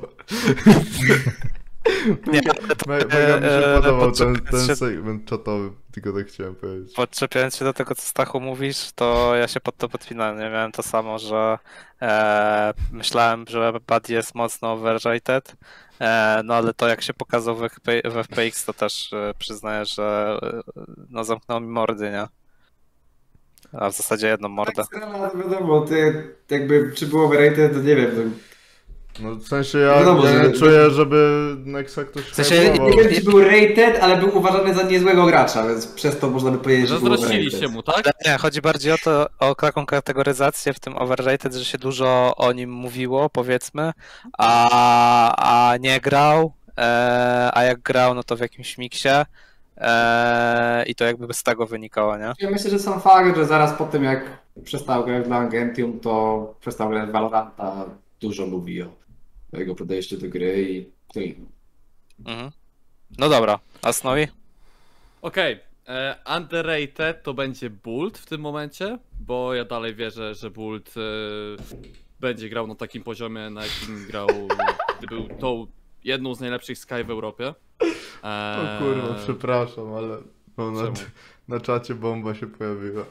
Nie, Me, mega mi się e, podobał ten, podczepiając ten się- segment czatowy, tylko tak chciałem powiedzieć. Podczepiając się do tego, co Stachu mówisz, to ja się pod to podpinałem. Ja miałem to samo, że e, myślałem, że Buddy jest mocno overrated, e, no ale to jak się pokazał w, F P, w F P X, to też e, przyznaję, że e, no zamknął mi mordy, nie? A w zasadzie jedną mordę. Tak, strona, to wiadomo, ty jakby czy było overrated, to nie wiem. No, No w sensie ja, Wiadomo, ja że- nie czuję, żeby Nexa ktoś W sensie- hypował. nie wiem, czy był rated, ale był uważany za niezłego gracza, więc przez to można by powiedzieć, że był Zazdrościliście overrated. mu, tak? Ale nie, chodzi bardziej o to, o taką kategoryzację w tym overrated, że się dużo o nim mówiło, powiedzmy, a, a nie grał, e, a jak grał, no to w jakimś miksie e, i to jakby z tego wynikało, nie? Ja myślę, że sam fakt, że zaraz po tym jak przestał grać dla Gentium, to przestał grać w Valoranta, dużo mówi o jego podejściu do gry i... i Mhm. No dobra, a Snowy? Okej, e, underrated to będzie Bult w tym momencie, bo ja dalej wierzę, że Bult e, będzie grał na takim poziomie, na jakim grał, gdy był tą jedną z najlepszych Sky w Europie. E, O kurwa, przepraszam, ale no, na, Czemu? na czacie bomba się pojawiła.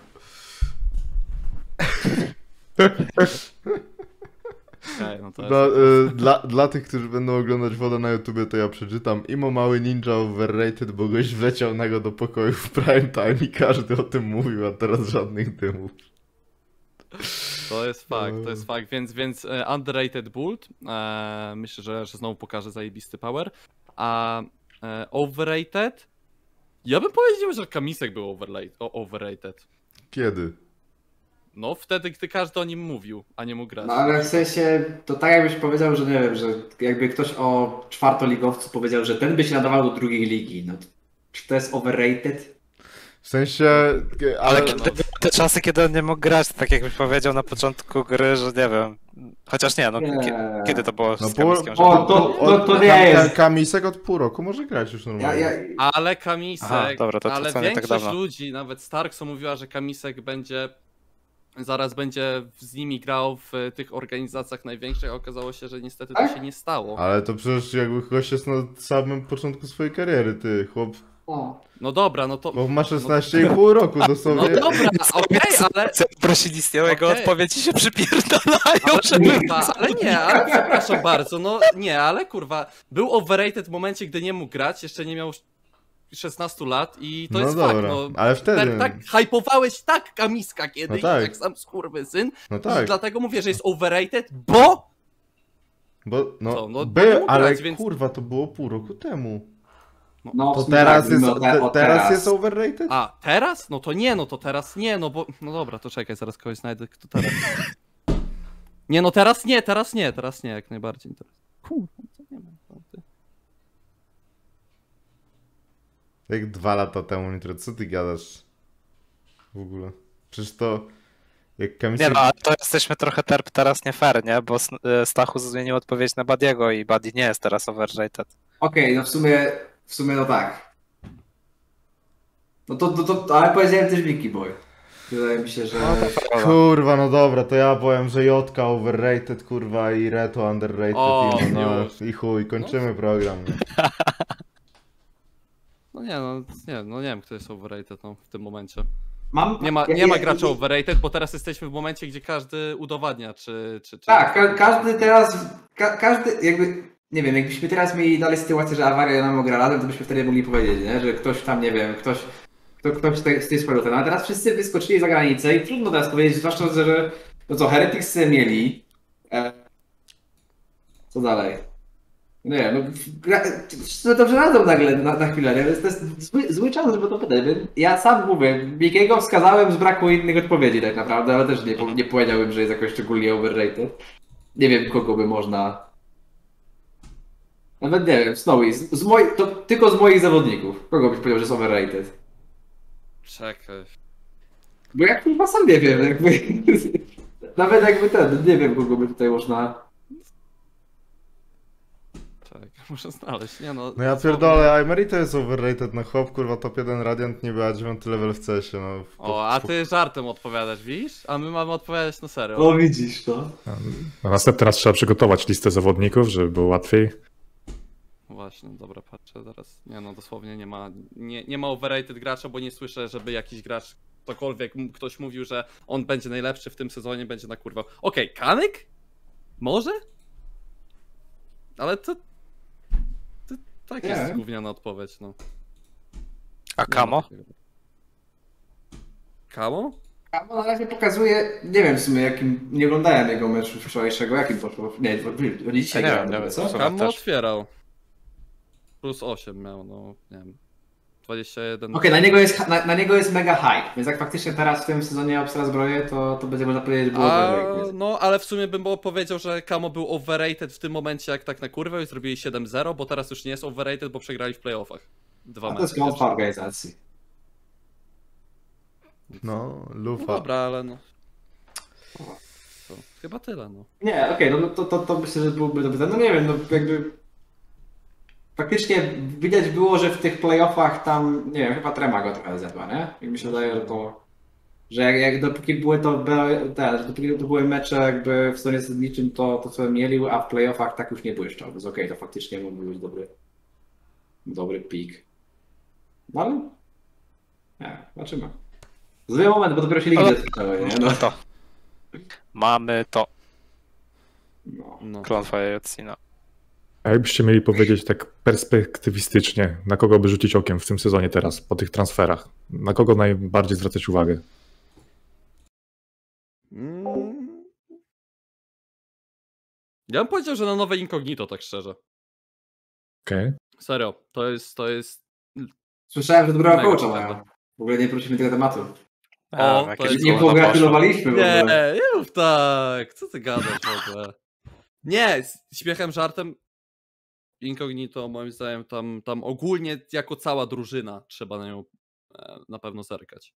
Okej, no to jest... Dla, y, dla, dla tych, którzy będą oglądać wodę na YouTubie, to ja przeczytam: Imo mały ninja overrated, bo goś wleciał nago do pokoju w prime time i każdy o tym mówił, a teraz żadnych dymów. To jest fakt, to jest fakt, więc, więc e, underrated Bult, e, myślę, że, że znowu pokaże zajebisty power, a e, overrated, ja bym powiedział, że Kamisek był overrated, o, overrated. Kiedy? No wtedy, gdy każdy o nim mówił, a nie mógł grać. No ale w sensie, to tak jakbyś powiedział, że nie wiem, że jakby ktoś o czwartoligowcu powiedział, że ten by się nadawał do drugiej ligi, no to, czy to jest overrated? W sensie, ale, Ale kiedy były te czasy, kiedy on nie mógł grać, to tak jakbyś powiedział na początku gry, że nie wiem, chociaż nie, no Nie. Kie, kiedy to było No z pół- Kamiskiem, że... O, to, no, to nie Kam- jest. Kamisek od pół roku może grać już Ja, normalnie. ja, Ale Kamisek, Aha, dobra, to- to ale co nie tak większość dawno. ludzi, nawet Starkso mówiła, że Kamisek będzie, zaraz będzie z nimi grał w tych organizacjach największych, a okazało się, że niestety to Tak? się nie stało. Ale to przecież jakby gość jest na samym początku swojej kariery, ty chłop. o. No dobra, no to... Bo ma szesnaście i pół roku No dosłownie. dobra, okej, ale... Prosili z jego Okej. odpowiedzi się przypierdalają, Ale, żeby... kurwa, ale nie, ale przepraszam bardzo, no nie, ale kurwa, był overrated w momencie, gdy nie mógł grać, jeszcze nie miał szesnastu lat i to No jest dobra, fakt, no. ale wtedy- Tak, tak hypowałeś tak Kamiska kiedyś, No tak. jak sam skurwysyn, No i tak, dlatego mówię, że jest overrated, bo... bo no, Co, no, bo nie by, mógł ale grać, więc- kurwa, to było pół roku temu. No, w To sumie teraz tak, jest, mówimy o te- te, o teraz jest overrated? A, teraz? No to nie, no to teraz nie, no bo... No dobra, to czekaj, zaraz kogoś znajdę, kto teraz... Nie, no teraz nie, teraz nie, teraz nie, jak najbardziej. Teraz. Kurwa, co nie ma. no ty. Jak dwa lata temu, Nitro, co ty gadasz? W ogóle. Przecież to... Jak Nie Kamisek... no, ale to jesteśmy trochę terp teraz nie fair, nie? Bo S- e, Stachu zmienił odpowiedź na Badiego i Buddy nie jest teraz overrated. Okej, no w sumie, w sumie no tak. No to, to, to ale powiedziałem też Mickey Boy. Wydaje mi się, że... Kurwa, no dobra, to ja powiem, że Jotka overrated, kurwa, i Reto underrated. O, i, no, już. i chuj, kończymy program. No. No nie, no nie, no nie wiem, kto jest overrated no, w tym momencie. Mam, Nie ma, ja- nie ma ja- gracza overrated, bo teraz jesteśmy w momencie, gdzie każdy udowadnia, czy... czy, czy... Tak, ka każdy teraz, ka każdy jakby, nie wiem, jakbyśmy teraz mieli dalej sytuację, że awaria nam gra razem, to byśmy wtedy mogli powiedzieć, nie? Że ktoś tam, nie wiem, ktoś, kto, ktoś z tej, z tej swojego ten, a teraz wszyscy wyskoczyli za granicę i trudno teraz powiedzieć, zwłaszcza, że, no co, Heretics mieli, e... co dalej? Nie, no, gra- to dobrze radzą nagle na, na chwilę, nie? To jest, to jest zły, zły czas, żeby to pytać. Ja sam mówię, Mikiego wskazałem z braku innych odpowiedzi tak naprawdę, ale też nie, po- nie powiedziałbym, że jest jakoś szczególnie overrated. Nie wiem, kogo by można... Nawet nie wiem, Snowy, z, z moi, to tylko z moich zawodników. Kogo byś powiedział, że jest overrated? Czekaj. Bo ja chyba sam nie wiem, jakby... Nawet jakby ten, nie wiem, kogo by tutaj można... Czekaj, muszę znaleźć. Nie no. No ja dosłownie- pierdolę, Emery to jest overrated, no chłop, kurwa, top jeden Radiant niby, a dziewiąty level w C S ie, no. O, a ty żartem odpowiadasz, widzisz? A my mamy odpowiadać na serio. O, widzisz to. Na następny raz trzeba przygotować listę zawodników, żeby było łatwiej. Właśnie, dobra, patrzę teraz. Nie no, dosłownie nie ma, nie, nie ma overrated gracza, bo nie słyszę, żeby jakiś gracz, ktokolwiek, m- ktoś mówił, że on będzie najlepszy w tym sezonie, będzie na kurwa. Okej, Kanek? Może? Ale to... to tak Nie. jest gówniana odpowiedź, no. A Nie ma Kamo? takiego. Kamo? A na razie pokazuje, nie wiem w sumie jakim, nie oglądałem jego meczu wczorajszego, jakim poszło. Nie, oni dzisiaj Ja nie grają, wiem, nie wiem, co? co. Kamo też. otwierał. Plus osiem miał, no nie wiem. dwadzieścia jeden. Okej, na niego jest na, na niego jest mega hype, więc jak faktycznie teraz w tym sezonie obstra zbroję, to, to będzie można powiedzieć, że było A, overrated. no, ale w sumie bym powiedział, że Kamo był overrated w tym momencie, jak tak na kurwę i zrobili siedem zero, bo teraz już nie jest overrated, bo przegrali w playoffach. Dwa A to jest mecze. klątwa organizacji. No, No lufa. dobra, ale no. To chyba tyle, no. Nie, okej, no to, to, to myślę, że byłoby dobre. No nie wiem, no jakby... Faktycznie widać było, że w tych playoffach tam, nie wiem, chyba trema go trochę zjadła, nie? I mi się wydaje, że to... Że jak, jak dopóki były to, te, że dopóki to były mecze jakby w stronie zasadniczym, to, to co mieli, a w playoffach tak już nie błyszczał, więc okej, to faktycznie mógł być dobry, dobry pik. No ale... Nie, zobaczymy. Zły moment, bo dopiero się ligi Ale- zaczęły, nie? No No. to. Mamy to. No. no. Klątwa Jacina. A jakbyście mieli powiedzieć tak perspektywistycznie, na kogo by rzucić okiem w tym sezonie teraz, po tych transferach? Na kogo najbardziej zwracać uwagę? Mm. Ja bym powiedział, że na nowe incognito, tak szczerze. Okej. Serio, to jest, to jest... Słyszałem, że dobrego Mega coacha ciekawe. mają. W ogóle nie prosimy tego tematu. O, O, to jakieś jest- Nie gówno poszło. pogratulowaliśmy w Nie, ogóle. nie mów tak, co ty gadasz w ogóle? Nie, z śmiechem, żartem, incognito moim zdaniem tam, tam ogólnie jako cała drużyna trzeba na nią e, na pewno zerkać.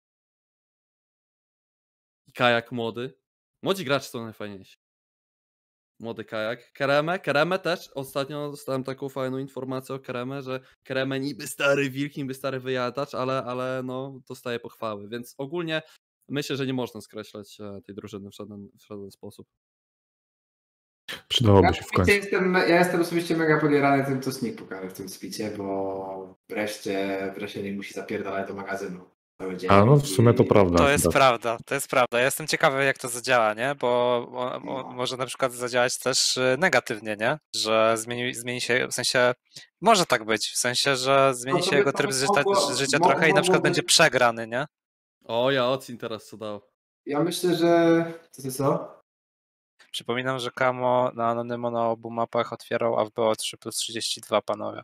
I Kajak młody. Młodzi gracze są najfajniejsi. Młody Kajak. Kereme, Kereme też. Ostatnio dostałem taką fajną informację o Kereme, że Kereme niby stary wilk, niby stary wyjadacz, ale, ale no dostaje pochwały, więc ogólnie myślę, że nie można skreślać e, tej drużyny w żaden, w żaden sposób. Przydałoby Ja, się w osobiście końcu. jestem, ja jestem osobiście mega podjarany tym, co Sneak pokaże w tym spicie, bo wreszcie, wreszcie nie musi zapierdalać do magazynu cały dzień. A no w sumie to I- prawda. To jest akurat. prawda, to jest prawda. Ja jestem ciekawy, jak to zadziała, nie? Bo o, o, może na przykład zadziałać też y, negatywnie, nie? Że zmieni, zmieni się, w sensie, może tak być, w sensie, że zmieni No to się by jego to tryb życia, mogło- życia mo- trochę i na przykład mogłoby- będzie przegrany, nie? O, ja Ocin teraz co dał. Ja myślę, że... Co ty co? Przypominam, że Kamo na Anonymo na obu mapach otwierał A W B O trzy plus trzydzieści dwa, panowie.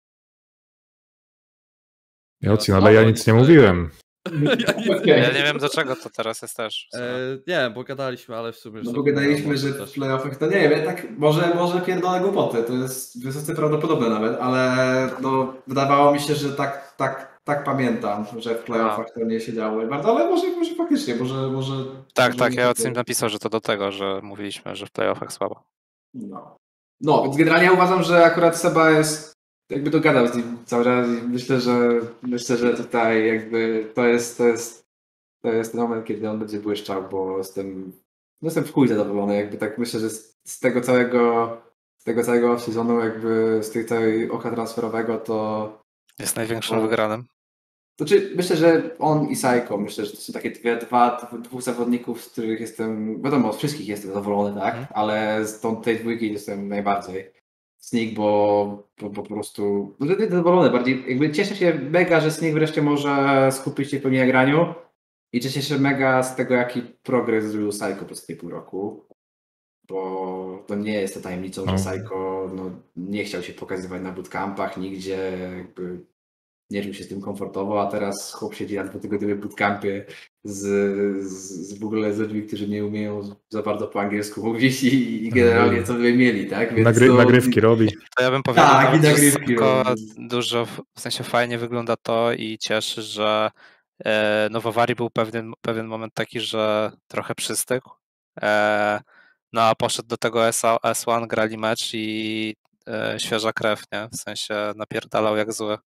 Jocin, ale ja nic nie mówiłem. Ja nic Okej. Ja nie wiem, do czego to teraz jest też. w sumie. E, nie, bo gadaliśmy, ale w sumie... No że- bo gadaliśmy, no, że też. w playoffach to nie wiem, ja tak może, może pierdolę głupoty, to jest wysoce prawdopodobne nawet, ale no wydawało mi się, że tak, tak, tak pamiętam, że w playoffach to nie się działo bardzo, ale może, może faktycznie, może... może Tak, może tak, mi ja się Ocin to- napisał, że to do tego, że mówiliśmy, że w playoffach słabo. No. No, więc generalnie ja uważam, że akurat Seba jest, jakby dogadał z nim cały czas i myślę, że myślę, że tutaj jakby to jest, to jest, to jest ten moment, kiedy on będzie błyszczał, bo jestem, no jestem w chuj zadowolony, jakby tak myślę, że z, z tego całego, z tego całego sezonu, jakby z tej całej oka transferowego, to Jest największym O. wygranym. znaczy, myślę, że on i Psycho, myślę, że to są takie dwie, dwa, dwóch zawodników, z których jestem, wiadomo, z wszystkich jestem zadowolony, tak, Mhm. ale z tą, tej dwójki jestem najbardziej. Sneak, bo, bo, bo po prostu, no, jestem zadowolony bardziej, jakby cieszę się mega, że Sneak wreszcie może skupić się pełni na graniu i cieszę się mega z tego, jaki progres zrobił Psycho przez te pół roku. bo to nie jest to tajemnicą, że No. Psycho no, nie chciał się pokazywać na bootcampach nigdzie, jakby nie czuł się z tym komfortowo, a teraz chłop siedzi na dwutygodniowym bootcampie z, z, z w ogóle z ludźmi, którzy nie umieją za bardzo po angielsku mówić i, i generalnie co by mieli, tak? Więc Nagry, to, nagrywki robi. To ja bym powiedział, Tak, nawet, i że nagrywki Psycho robi. dużo, w sensie fajnie wygląda to i cieszy, że e, no w Awarii był pewien, pewien moment taki, że trochę przystygł. E, no a poszedł do tego S jeden, grali mecz i e, świeża krew, nie? W sensie napierdalał jak zły.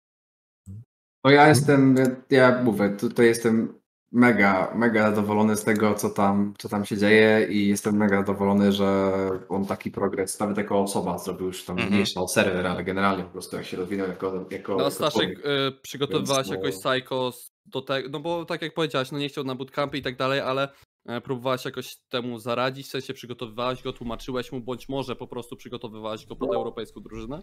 No ja jestem, ja mówię, tutaj jestem mega, mega zadowolony z tego, co tam, co tam się dzieje i jestem mega zadowolony, że on taki progres, nawet jako osoba zrobił już tam Mhm. mniejszy o serwer, ale generalnie po prostu jak się rozwinął jako, jako, No jako Staszek, człowiek. y, przygotowywałaś Więc, no- jakoś Psycho do tego, no bo tak jak powiedziałaś, no nie chciał na bootcampy i tak dalej, ale e, próbowałaś jakoś temu zaradzić, w sensie przygotowywałaś go, tłumaczyłeś mu, bądź może po prostu przygotowywałaś go pod europejską drużynę?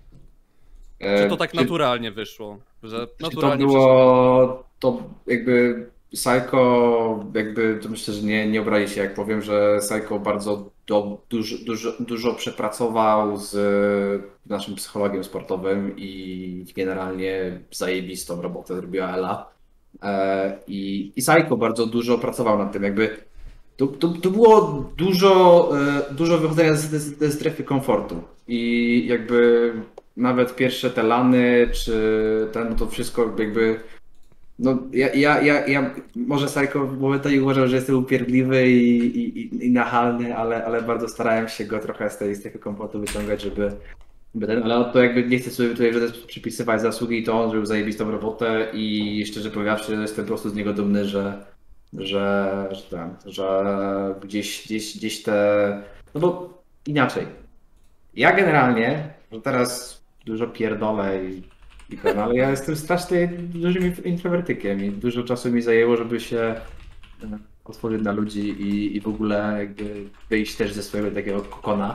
Czy to tak Czy- naturalnie wyszło? Że Czy to naturalnie było, to jakby Psycho, jakby to myślę, że nie, nie obrazi się, jak powiem, że Psycho bardzo do, dużo, dużo, dużo przepracował z naszym psychologiem sportowym i generalnie zajebistą robotę zrobiła Ela. E, I, i Psycho bardzo dużo pracował nad tym, jakby to, to, to było dużo, e, dużo wychodzenia ze, ze strefy komfortu i jakby nawet pierwsze te lany, czy ten, to wszystko jakby, no ja, ja, ja, ja może Psycho momentami uważam, że jestem upierdliwy i, i, i nachalny, ale, ale bardzo starałem się go trochę z tej strefy komfortu wyciągać, żeby, żeby ten, ale to jakby nie chcę sobie tutaj w żaden sposób przypisywać zasługi, to on zrobił zajebistą robotę i szczerze powiedziawszy jestem po prostu z niego dumny, że, że, że ten, że gdzieś, gdzieś, gdzieś te, no bo inaczej. Ja generalnie, że teraz dużo pierdolę i, i ten, ale ja jestem strasznie dużym introwertykiem i dużo czasu mi zajęło, żeby się e, otworzyć na ludzi i, i w ogóle jakby wyjść też ze swojego takiego kokona.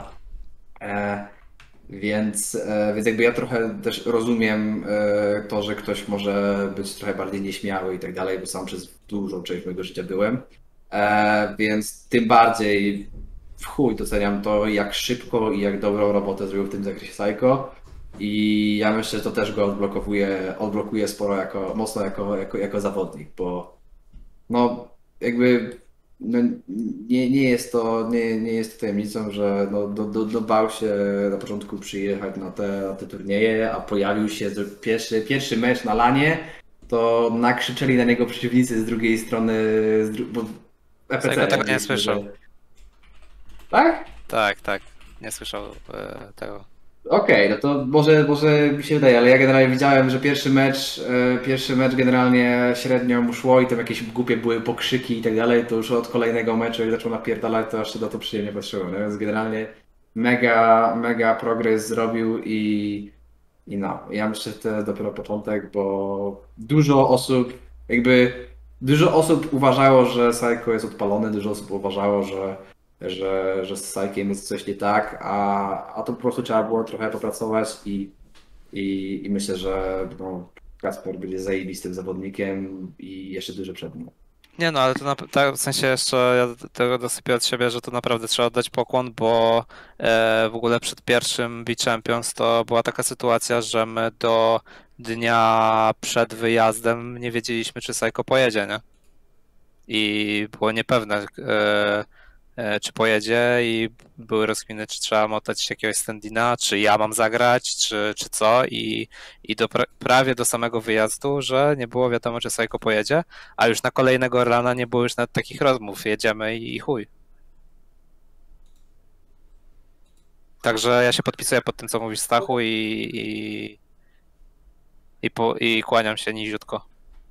E, więc, e, więc jakby ja trochę też rozumiem e, to, że ktoś może być trochę bardziej nieśmiały i tak dalej, bo sam przez dużą część mojego życia byłem. E, więc tym bardziej w chuj doceniam to, jak szybko i jak dobrą robotę zrobił w tym zakresie Psycho. I ja myślę, że to też go odblokowuje, odblokuje sporo jako, mocno jako, jako, jako zawodnik, bo no jakby no, nie, nie jest to nie, nie jest to tajemnicą, że no, do, do, do bał się na początku przyjechać na te, na te turnieje, a pojawił się pierwszy, pierwszy mecz na lanie, to nakrzyczeli na niego przeciwnicy z drugiej strony, z dru bo E P C, Psycho tego nie myślę, słyszał. że- Tak? Tak, tak. Nie słyszał e, tego. Okej, no to może, może mi się wydaje, ale ja generalnie widziałem, że pierwszy mecz, e, pierwszy mecz generalnie średnio mu szło i tam jakieś głupie były pokrzyki i tak dalej, to już od kolejnego meczu jak zaczął napierdalać, to aż się na to przyjemnie patrzyło, no więc generalnie mega, mega progres zrobił i, i no, ja myślę, że to jest dopiero początek, bo dużo osób, jakby dużo osób uważało, że Psycho jest odpalony, dużo osób uważało, że że, że z Psykiem jest coś nie tak, a, a to po prostu trzeba było trochę popracować i, i, i myślę, że no, Kacper będzie zajebistym zawodnikiem i jeszcze dużo przed nim. Nie no, ale to na, tak, w sensie jeszcze ja tego dosypię od siebie, że to naprawdę trzeba oddać pokłon, bo e, w ogóle przed pierwszym Be Champions to była taka sytuacja, że my do dnia przed wyjazdem nie wiedzieliśmy, czy Psycho pojedzie, nie? I było niepewne, e, e, czy pojedzie i były rozkminy, czy trzeba motać jakiegoś stand-ina, czy ja mam zagrać, czy, czy co i, i do, pra- prawie do samego wyjazdu, że nie było wiadomo, czy Psycho pojedzie, a już na kolejnego rana nie było już nawet takich rozmów, jedziemy i, i chuj. Także ja się podpisuję pod tym, co mówisz Stachu i, i, i, po, i kłaniam się niziutko.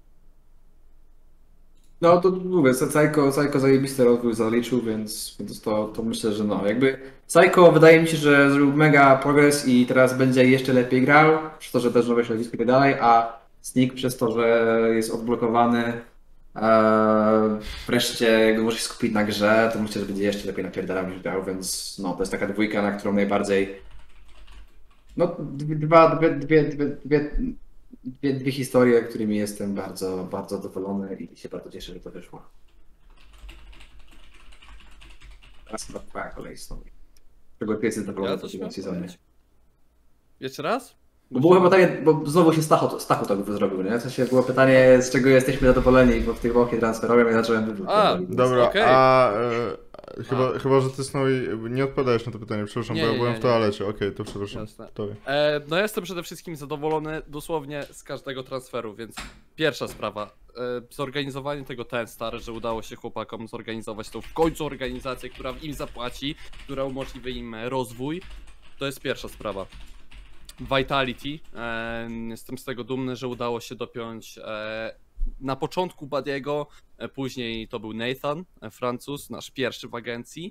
No to mówię, Psycho, Psycho zajebisty rozwój zaliczył, więc, więc to, to myślę, że no jakby Psycho wydaje mi się, że zrobił mega progres i teraz będzie jeszcze lepiej grał, przez to, że też nowe środowisko i tak dalej, a Sneak przez to, że jest odblokowany, e, wreszcie jakby może się skupić na grze, to myślę, że będzie jeszcze lepiej napierdalał niż grał, więc no to jest taka dwójka, na którą najbardziej no dwa, dwie, dwie, dwie, dwie Dwie, dwie historie, którymi jestem bardzo, bardzo zadowolony i się bardzo cieszę, że to wyszło. Teraz chyba twoja kolej znowu. Czego ty jesteś zadowolony Ja w tym coś sezonie? mam Jeszcze raz? Bo było chyba pytanie, bo znowu się Stachu, Stachu tak zrobił, nie? W sensie było pytanie, z czego jesteśmy zadowoleni, bo w tej wokie transferowej ja zacząłem wywrócić. A, Dobra, Okej. a e, chyba, chyba, że ty Snowy nie odpowiadałeś na to pytanie, przepraszam, Nie, bo ja nie, byłem nie, w nie. toalecie. Okej, to przepraszam. Jasne. Tobie. E, no jestem przede wszystkim zadowolony dosłownie z każdego transferu, więc pierwsza sprawa, e, zorganizowanie tego Tenstar, że udało się chłopakom zorganizować tą w końcu organizację, która im zapłaci, która umożliwi im rozwój, to jest pierwsza sprawa. Vitality, e, jestem z tego dumny, że udało się dopiąć e, na początku Badiego, e, później to był Nathan, e, Francuz, nasz pierwszy w agencji.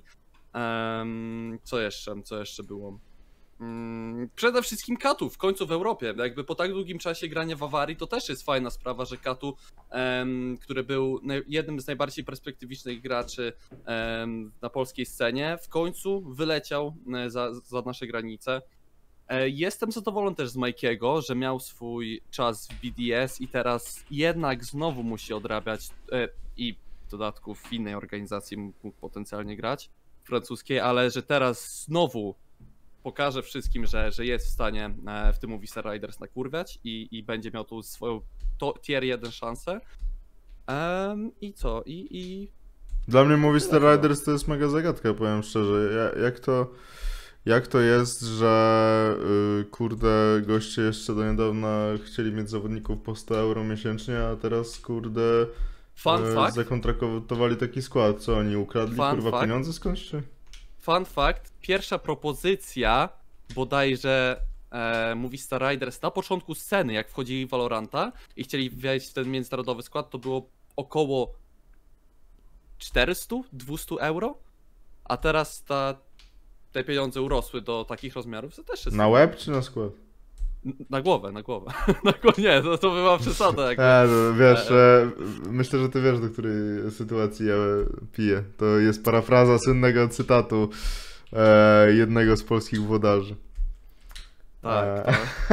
Em, co jeszcze, co jeszcze było? Mm, Przede wszystkim Katu, w końcu w Europie. Jakby po tak długim czasie grania w Awarii, to też jest fajna sprawa, że Katu, em, który był naj- jednym z najbardziej perspektywicznych graczy em, na polskiej scenie, w końcu wyleciał e, za, za nasze granice. E, Jestem zadowolony też z Mikey'ego, że miał swój czas w B D S i teraz jednak znowu musi odrabiać e, i w dodatku w innej organizacji mógł potencjalnie grać, francuskiej, ale że teraz znowu pokaże wszystkim, że, że jest w stanie e, w tym Movistar Riders nakurwiać i, i będzie miał tu swoją to, tier jeden szansę. Em, I co? I, i Dla mnie Movistar Riders to jest mega zagadka, powiem szczerze. Ja, jak to... Jak to jest, że y, kurde goście jeszcze do niedawna chcieli mieć zawodników po sto euro miesięcznie, a teraz kurde fun y, fact, zakontraktowali taki skład, co oni ukradli Fun kurwa fact. pieniądze skądś czy? fun fact, pierwsza propozycja bodajże e, Movistar Riders na początku sceny, jak wchodzili w Valoranta i chcieli wejść w ten międzynarodowy skład, to było około czterysta do dwustu euro, a teraz ta, te pieniądze urosły do takich rozmiarów, to też jest Na łeb czy na skład? N- na głowę, na głowę. na głowę nie, to, to była przesada. Jakby. E, no, wiesz, e, myślę, że ty wiesz, do której sytuacji ja piję. To jest parafraza słynnego cytatu e, jednego z polskich włodarzy. Tak, E,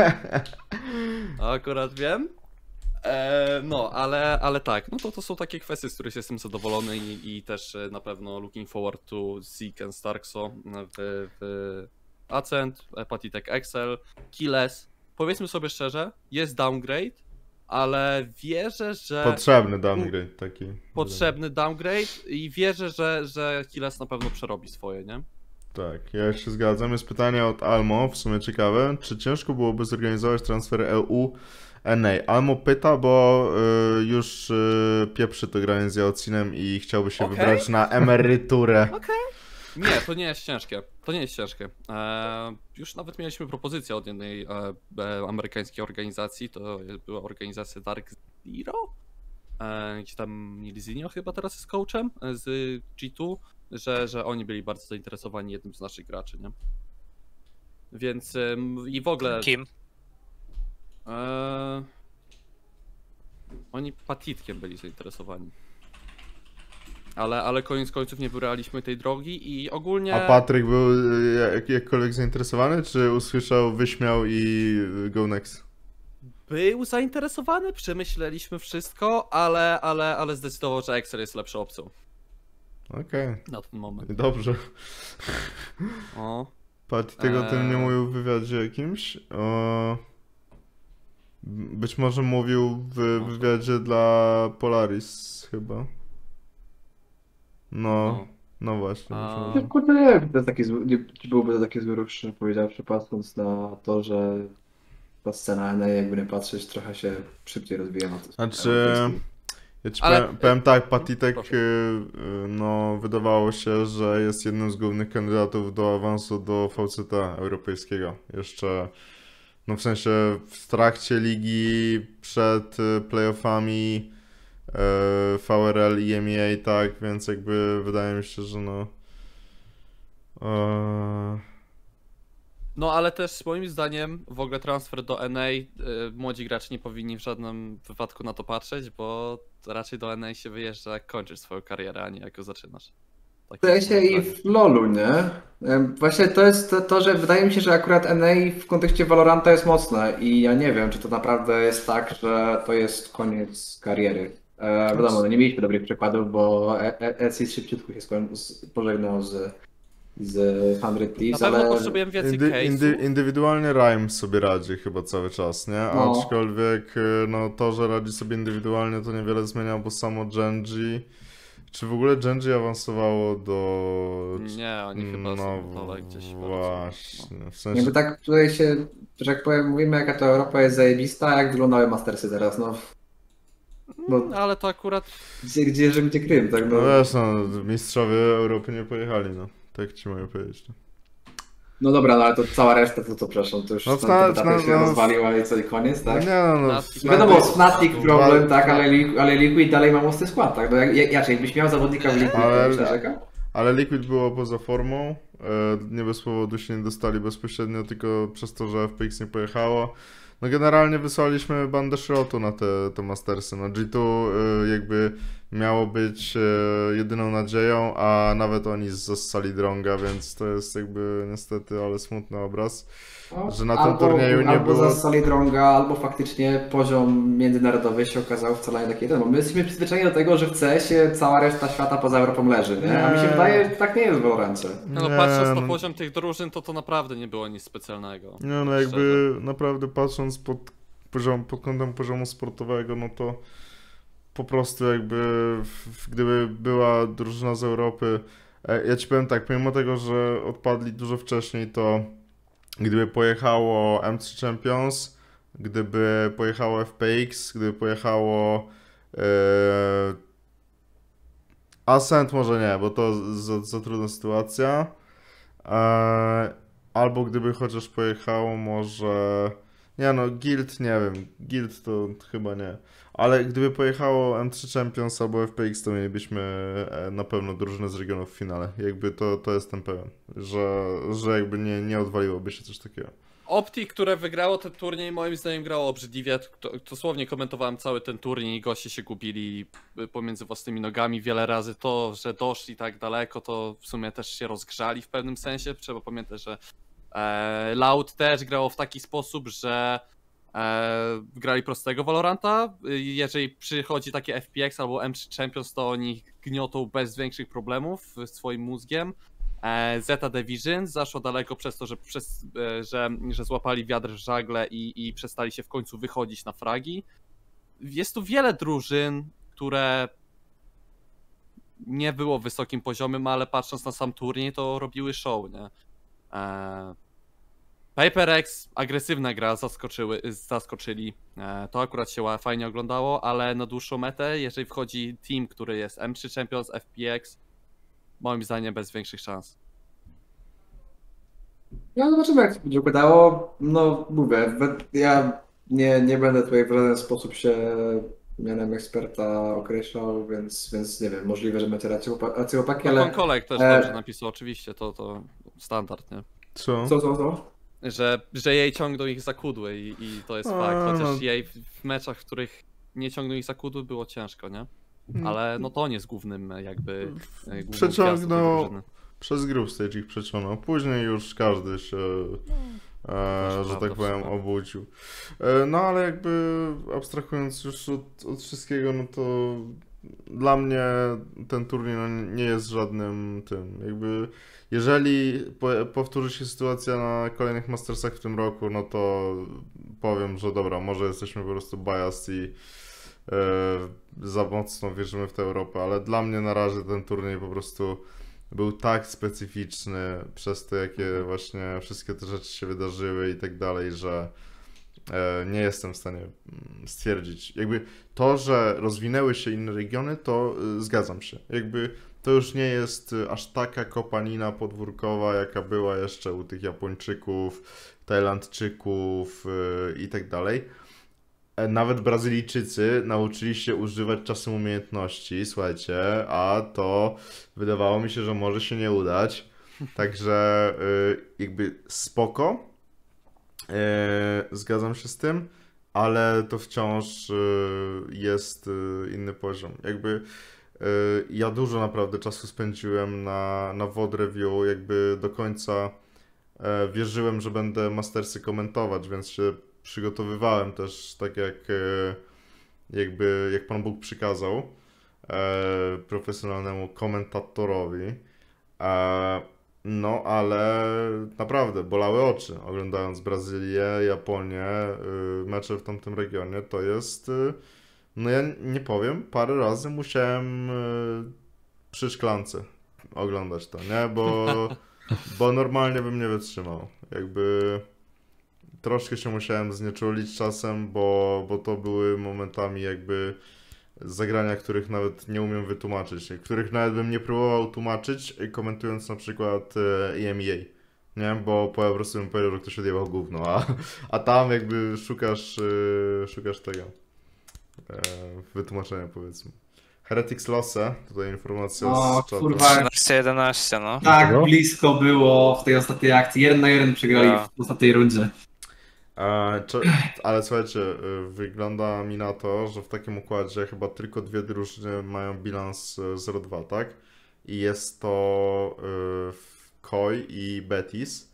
to akurat wiem. E, no, ale, ale tak, no to, to są takie kwestie, z których jestem zadowolony i, i też e, na pewno looking forward to Zeke and Starkso w, w Ascent, Patitek Excel, Killes. Powiedzmy sobie szczerze, jest downgrade, ale wierzę, że Potrzebny downgrade taki. potrzebny downgrade i wierzę, że, że Killes na pewno przerobi swoje, nie? Tak, ja się zgadzam. Jest pytanie od Almo, w sumie ciekawe. Czy ciężko byłoby zorganizować transfer E U N A? Almo pyta, bo y, już y, pieprzy to granie z Jałcinem i chciałby się Okej. wybrać na emeryturę. Nie, to nie jest ciężkie. To nie jest ciężkie. E, już nawet mieliśmy propozycję od jednej e, e, amerykańskiej organizacji. To była organizacja Dark Zero, e, gdzie tam Nilzinho chyba teraz jest coachem e, z G dwa, że, że oni byli bardzo zainteresowani jednym z naszych graczy, nie? Więc em, i w ogóle. Kim? E, oni Patitkiem byli zainteresowani. Ale, ale koniec końców nie wybraliśmy tej drogi i ogólnie... A Patryk był y, jak, jakkolwiek zainteresowany, czy usłyszał, wyśmiał i y, go next? Był zainteresowany, przemyśleliśmy wszystko, ale, ale, ale zdecydował, że Excel jest lepszą opcją Okej, na ten moment. dobrze. O, Patty tego o tym nie Eee. mówił w wywiadzie jakimś. O... Być może mówił w Może. wywiadzie dla Polaris chyba. No, no. no właśnie. A- być Nie, może. kurde, nie wiem, to jest taki zły, nie, czy byłby to taki zły ruch, szczerze powiedziawszy, patrząc na to, że ta scena N A, jakby nie patrzeć, trochę się szybciej rozwija na to. Znaczy, ja ci Ale- powiem, powiem tak, Patitek, Proszę. y, y, no wydawało się, że jest jednym z głównych kandydatów do awansu do V C T europejskiego. Jeszcze, no w sensie w trakcie ligi, przed y, playoffami, y, V R L i M E A, tak, więc jakby wydaje mi się, że no... e, No ale też moim zdaniem w ogóle transfer do N A, y, młodzi gracze nie powinni w żadnym wypadku na to patrzeć, bo raczej do N A się wyjeżdża jak kończysz swoją karierę, a nie jak ją zaczynasz. Tak W sensie i w LoLu, nie? Em, Właśnie to jest to, to, że wydaje mi się, że akurat N A w kontekście Valoranta jest mocne i ja nie wiem, czy to naprawdę jest tak, że to jest koniec kariery. E, wiadomo, no nie mieliśmy dobrych przykładów, bo Ecis szybciutko się skoń- pożegnał z, z sto Thieves, Na pewno ale potrzebujemy więcej Indy, indy, case'ów. indywidualnie Rhyme sobie radzi chyba cały czas, nie? No. Aczkolwiek y, no to, że radzi sobie indywidualnie to niewiele zmienia, bo samo Genji... Czy w ogóle Genji awansowało do... Nie, oni chyba no są w dole gdzieś. właśnie, w sensie... jakby tak tutaj się, że jak powiem, mówimy jaka to Europa jest zajebista, a jak wyglądały Mastersy teraz, no. No, No, ale to akurat gdzie, gdzie, że gdzie Krym, tak no. No wiesz, no, mistrzowie Europy nie pojechali, no. Tak ci mogę powiedzieć. No. No dobra, no ale to cała reszta, to to przepraszam, to już No, no, Fna- ta Fna- się no, rozwaliła i co, i koniec, No tak? nie no, no. Fnatic- No wiadomo, Fnatic- Fnatic problem, Fnatic- tak, ale, Li- ale Liquid dalej ma mocny skład, tak? No jak, jak, jak jakbyś miał zawodnika w Liquid, Ale- to byś narzekał? Ale Liquid było poza formą, e, nie bez powodu się nie dostali bezpośrednio, tylko przez to, że F P X nie pojechało. No generalnie wysłaliśmy bandę szrotu na te, te Mastersy. No G dwa e, jakby miało być e, jedyną nadzieją, a nawet oni zassali Dronga, więc to jest jakby niestety, ale smutny obraz. No, że na tym albo, turnieju nie albo było- zasali drąga, albo faktycznie poziom międzynarodowy się okazał wcale nie taki jeden. Bo my jesteśmy przyzwyczajeni do tego, że w C S ie cała reszta świata poza Europą leży, nie? A mi się Nie. wydaje, że tak nie jest w Valorancie. No, no Nie, patrząc na no. poziom tych drużyn, to to naprawdę nie było nic specjalnego. Nie, no jakby naprawdę patrząc pod poziom, pod kątem poziomu sportowego, no to po prostu jakby w- gdyby była drużyna z Europy, e, ja ci powiem tak, pomimo tego, że odpadli dużo wcześniej, to gdyby pojechało M trzy Champions, gdyby pojechało F P X, gdyby pojechało e, Ascent może nie, bo to za, za trudna sytuacja. E, albo gdyby chociaż pojechało może... Nie no, Guild nie wiem, Guild to chyba nie. Ale gdyby pojechało M trzy Champions albo F P X, to mielibyśmy e, na pewno drużynę z regionów w finale. Jakby to, to jestem pewien, że, że jakby nie, nie odwaliłoby się coś takiego. Opti, które wygrało ten turniej, moim zdaniem grało obrzydliwie. To- Dosłownie komentowałem cały ten turniej, goście się gubili pomiędzy własnymi nogami wiele razy. To, że doszli tak daleko, to w sumie też się rozgrzali w pewnym sensie. Trzeba pamiętać, że e, Loud też grało w taki sposób, że e, grali prostego Valoranta. Jeżeli przychodzi takie F P X albo M trzy Champions, to oni gniotą bez większych problemów swoim mózgiem. E, Zeta Division zaszło daleko przez to, że, przez, e, że, że złapali wiatr w żagle i, i przestali się w końcu wychodzić na fragi. Jest tu wiele drużyn, które nie było wysokim poziomem, ale patrząc na sam turniej, to robiły show, nie? E, PaperX, agresywna gra, zaskoczyły, zaskoczyli. E, to akurat się ła- fajnie oglądało, ale na dłuższą metę, jeżeli wchodzi team, który jest M trzy Champions, F P X, moim zdaniem bez większych szans. No zobaczymy jak to będzie układało. No mówię, we- ja nie, nie będę tutaj w żaden sposób się mianem eksperta określał, więc, więc nie wiem, możliwe, że macie rację, chłopa- rację chłopaki, Ale... ale... Pan Kolek też e, dobrze napisał, oczywiście, to, to standard, nie? Co? Co, co, co? Że, że jej ciągną ich za kudły i, i to jest A, fakt, chociaż no. jej w, w meczach, w których nie ciągnął ich za kudły, było ciężko, nie? Mm. Ale no to on jest głównym jakby e, główną Przeciągnął- gwiazdą tej drużyny. Przez group stage ich przeciągnął. Później już każdy się, e, że prawda, tak w powiem, sumie. obudził. E, no ale jakby abstrahując już od, od wszystkiego, no to dla mnie ten turniej no, nie jest żadnym tym. Jakby jeżeli po, powtórzy się sytuacja na kolejnych Mastersach w tym roku, no to powiem, że dobra, może jesteśmy po prostu biased i e, za mocno wierzymy w tę Europę, ale dla mnie na razie ten turniej po prostu był tak specyficzny przez to, jakie właśnie wszystkie te rzeczy się wydarzyły i tak dalej, że e, nie jestem w stanie mm, stwierdzić. Jakby to, że rozwinęły się inne regiony, to y, zgadzam się. Jakby to już nie jest y, aż taka kopanina podwórkowa, jaka była jeszcze u tych Japończyków, Tajlandczyków y, i tak dalej. E, Nawet Brazylijczycy nauczyli się używać czasem umiejętności, słuchajcie, a to wydawało mi się, że może się nie udać. Także y, jakby spoko, e, zgadzam się z tym, ale to wciąż y, jest y, inny poziom. Jakby y, ja dużo naprawdę czasu spędziłem na, na V O D Review, jakby do końca e, wierzyłem, że będę Mastersy komentować, więc się przygotowywałem też tak jak, e, jakby jak Pan Bóg przykazał e, profesjonalnemu komentatorowi. E, no, ale naprawdę bolały oczy oglądając Brazylię, Japonię, y, mecze w tamtym regionie. To jest, y, no ja nie powiem, parę razy musiałem y, przy szklance oglądać to, nie? Bo, bo normalnie bym nie wytrzymał. Jakby troszkę się musiałem znieczulić czasem, bo, bo to były momentami jakby zagrania, których nawet nie umiem wytłumaczyć, których nawet bym nie próbował tłumaczyć, komentując na przykład E M E A, nie? Bo po prostu bym powiedział, że ktoś odjebał gówno, a, a tam jakby szukasz, e, szukasz tego e, wytłumaczenia, powiedzmy. Heretics Losse, tutaj informacja O, z czatu. kurwa. trzynaście jedenaście, no. Tak Czego? blisko było w tej ostatniej akcji. Jeden na jeden przegrali Ja. w ostatniej rundzie. E, czy, ale słuchajcie, y, wygląda mi na to, że w takim układzie chyba tylko dwie drużyny mają bilans y, zero dwa, tak? I jest to y, Koi i Betis.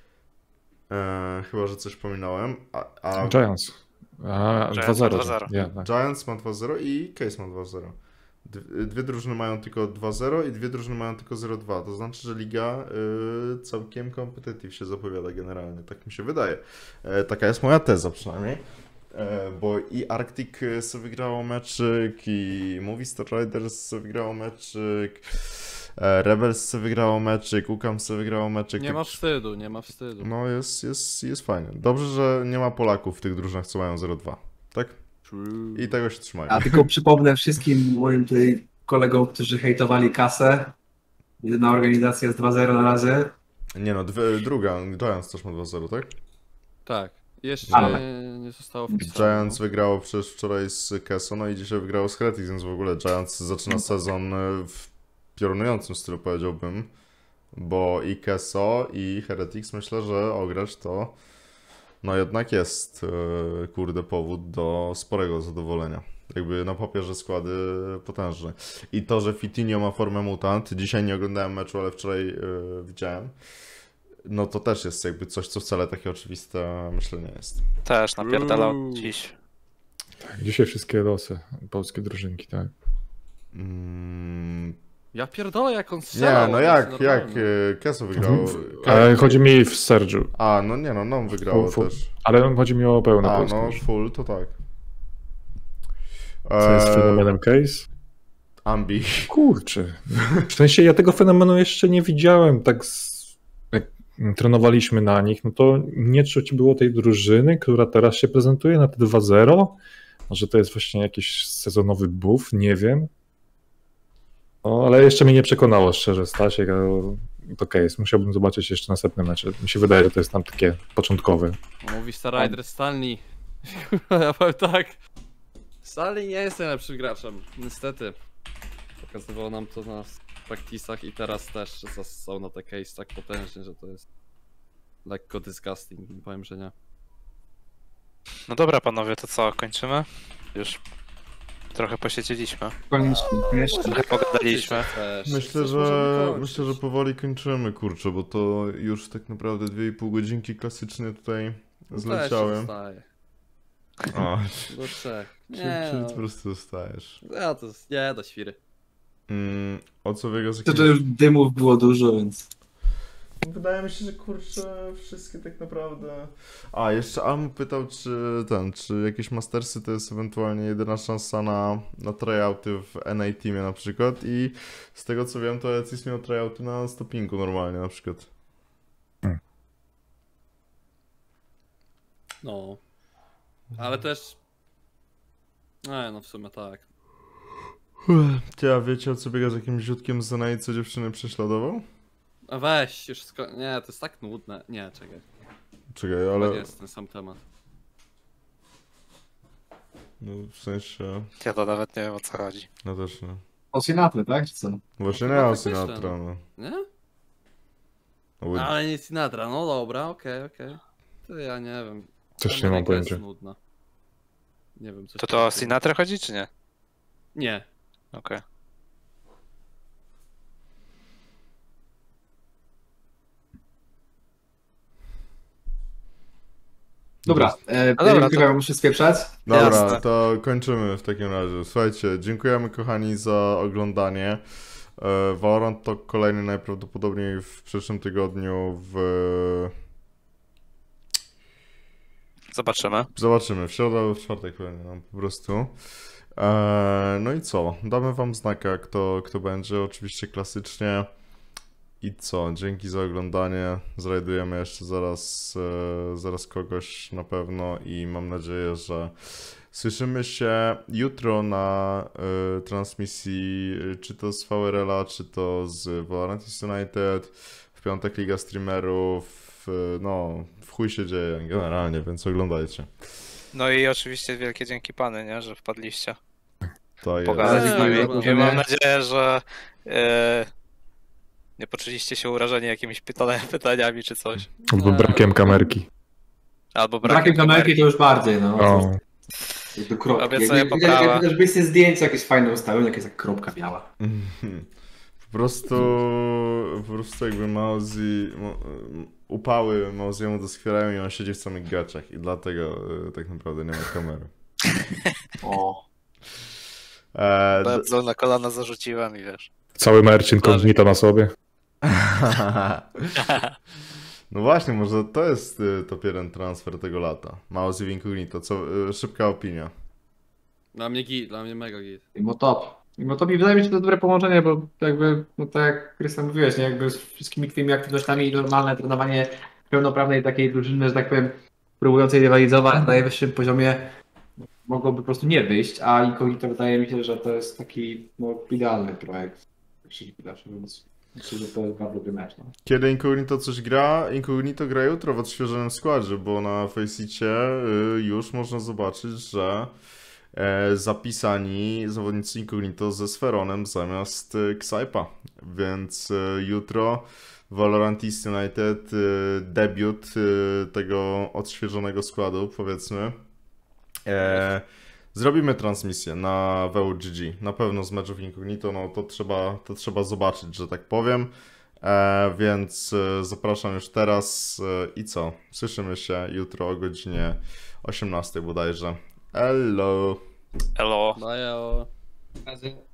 E, chyba, że coś pominąłem. A, a Giants. A, Giants dwa zero. ma dwa zero. Ja, tak. Giants ma dwa zero i Case ma dwa zero. Dwie, dwie drużyny mają tylko dwa zero i dwie drużyny mają tylko zero dwa. To znaczy, że liga y, całkiem competitive się zapowiada generalnie. Tak mi się wydaje. E, taka jest moja teza przynajmniej. E, bo i Arctic sobie wygrało meczyk, i Movie Star Riders sobie wygrało meczyk, e, Rebels sobie wygrało meczyk, Ukam sobie wygrało meczyk. Nie tak- ma wstydu, nie ma wstydu. No jest, jest, jest fajnie. Dobrze, że nie ma Polaków w tych drużynach, co mają zero dwa. Tak? True. I tego się trzymają. A tylko przypomnę wszystkim moim tutaj kolegom, którzy hejtowali kasę. Jedna organizacja jest dwa zero na razie. Nie no, dwie, druga, Giants też ma dwa zero, tak? Tak. Jeszcze Ale. nie zostało wpisane. Giants wygrało przecież wczoraj z Keso, no i dzisiaj wygrało z Heretics, więc w ogóle Giants zaczyna sezon e, w piorunującym stylu, powiedziałbym. Bo i Keso, i Heretics myślę, że ograć to no jednak jest, e, kurde, powód do sporego zadowolenia. Jakby na papierze składy potężne. I to, że Fitinio ma formę mutant, dzisiaj nie oglądałem meczu, ale wczoraj e, widziałem, no to też jest jakby coś, co wcale takie oczywiste, myślę, nie jest. Też napierdalał Uuu. dziś. Dzisiaj wszystkie losy, polskie drużynki, tak. Mm, Ja pierdolę, jak on strzelał. nie, no to jak, jest jak normalne. e, Keso wygrało. Ale chodzi mi w Sergiu. A, no nie no, Nom wygrało Full, full. też. Ale chodzi mi o pełne A, polskie. no drużyny. full to tak. Co jest Eee, fenomenem case? Ambi. Kurczę. W sensie ja tego fenomenu jeszcze nie widziałem. Tak z... jak trenowaliśmy na nich, no to nie czuć było tej drużyny, która teraz się prezentuje na te dwa zero. Może to jest właśnie jakiś sezonowy buff, nie wiem. No, ale jeszcze mnie nie przekonało szczerze Stasiek, ale to case. Musiałbym zobaczyć jeszcze następne mecze. Mi się wydaje, że to jest tam takie początkowe. Mówi Star Rider Stanley. Ja powiem tak. Stanley nie jest najlepszym graczem, niestety. Pokazywało nam to na practice'ach i teraz też że są na te case tak potężnie, że to jest lekko disgusting, powiem, że nie. No dobra panowie, to co, kończymy? Już trochę posiedzieliśmy. Koniecznie, jeszcze. Trochę pogadaliśmy. Też. Myślę, Coś że możemy kończyć. myślę, że powoli kończymy, kurczę, bo to już tak naprawdę dwie i pół godzinki klasycznie tutaj No też zleciały. zostaje. A, Do trzech. czyli, Nie, czyli no. po prostu zostajesz. Ja to jest, nie, do świry. Mm, o co biega z To, jakimś... że już dymów było dużo, więc... Wydaje mi się, że kurczę, wszystkie tak naprawdę... A, jeszcze Almu pytał, czy ten, czy jakieś Mastersy to jest ewentualnie jedyna szansa na, na tryouty w N A Teamie na przykład i z tego co wiem, to Ecis miał tryouty na stoppingu normalnie na przykład. No. Ale też... Nie, no w sumie tak. Ty, a wiecie o co biega z jakimś ziutkiem z N A, co dziewczyny prześladował? A weź, już sko... Nie, to jest tak nudne. Nie, czekaj. Czekaj, Ale... ale... nie jest ten sam temat. No, w sensie... Ja to nawet nie wiem o co chodzi. No też nie. O Sinatry, tak? Czy co? Właśnie chyba nie o tak myślę, Sinatra, no. Nie? No, bo... Ale nie Sinatra, no dobra, okej, okej. To ja nie wiem. Też nie mam Ameryka jest pojęcia. nudna. Nie wiem, coś To to o takiego. Sinatrę chodzi czy nie? Nie. Okej. Dobra, e, No dobra, dobra to- muszę spieprzać. Dobra, Jasne. to kończymy w takim razie. Słuchajcie, dziękujemy kochani za oglądanie. E, Valorant to kolejny najprawdopodobniej w przyszłym tygodniu w... Zobaczymy. Zobaczymy, w środę albo w czwartek pewnie, no po prostu. E, no i co? Damy wam znaka, kto, kto będzie, oczywiście klasycznie. I co? Dzięki za oglądanie. Znajdujemy jeszcze zaraz, e, zaraz kogoś na pewno i mam nadzieję, że słyszymy się jutro na e, transmisji, e, czy to z V R L-a, czy to z Valorant United. W piątek Liga Streamerów. E, no, w chuj się dzieje generalnie, więc oglądajcie. No i oczywiście wielkie dzięki pany, nie, że wpadliście. To jest. Pogadać z Eee, nami. dobra. I mam nadzieję, że e, nie poczuliście się urażeni jakimiś pytania, pytaniami czy coś. Albo brakiem kamerki. Albo Brakiem brakiem kamerki to już bardziej, no. O, Do kropki. Obiecuję Jak- jak- poprawę. jak- Chociażby sobie zdjęcia jakieś fajne ustawione, jak jest jak kropka biała. Po prostu, po prostu jakby Mauzi, mo- upały Mauziemu doskwierają i on siedzi w samych gaciach i dlatego y, tak naprawdę nie ma kamery. O. E, d- Bardzo na kolana zarzuciłem i wiesz. cały merch incognito na sobie. no właśnie, może to jest y, top jeden transfer tego lata. Mauzi w Incognito, co, y, szybka opinia. Dla mnie git, dla mnie mega git. Mimo top. Mimo top i wydaje mi się, że to dobre połączenie, bo jakby, no tak jak Krystian mówiłeś, nie, jakby z wszystkimi tymi aktywnościami i normalne trenowanie pełnoprawnej takiej drużyny, że tak powiem, próbującej rywalizować na najwyższym poziomie, mogłoby po prostu nie wyjść, a Incognito wydaje mi się, że to jest taki no, idealny projekt. Więc myślę, że to jest bardzo dobry mecz. No. Kiedy Incognito coś gra? Incognito gra jutro w odświeżonym składzie, bo na Faceicie y, już można zobaczyć, że e, zapisani zawodnicy Incognito ze Sferonem zamiast y, Xaipa. Więc y, jutro Valorant United, y, debiut y, tego odświeżonego składu, powiedzmy. E, zrobimy transmisję na W U G G. Na pewno z meczów Incognito, no to trzeba, to trzeba zobaczyć, że tak powiem. E, więc e, zapraszam już teraz e, i co? Słyszymy się jutro o godzinie osiemnastej bodajże. Hello! Elo. Daję o... Razy.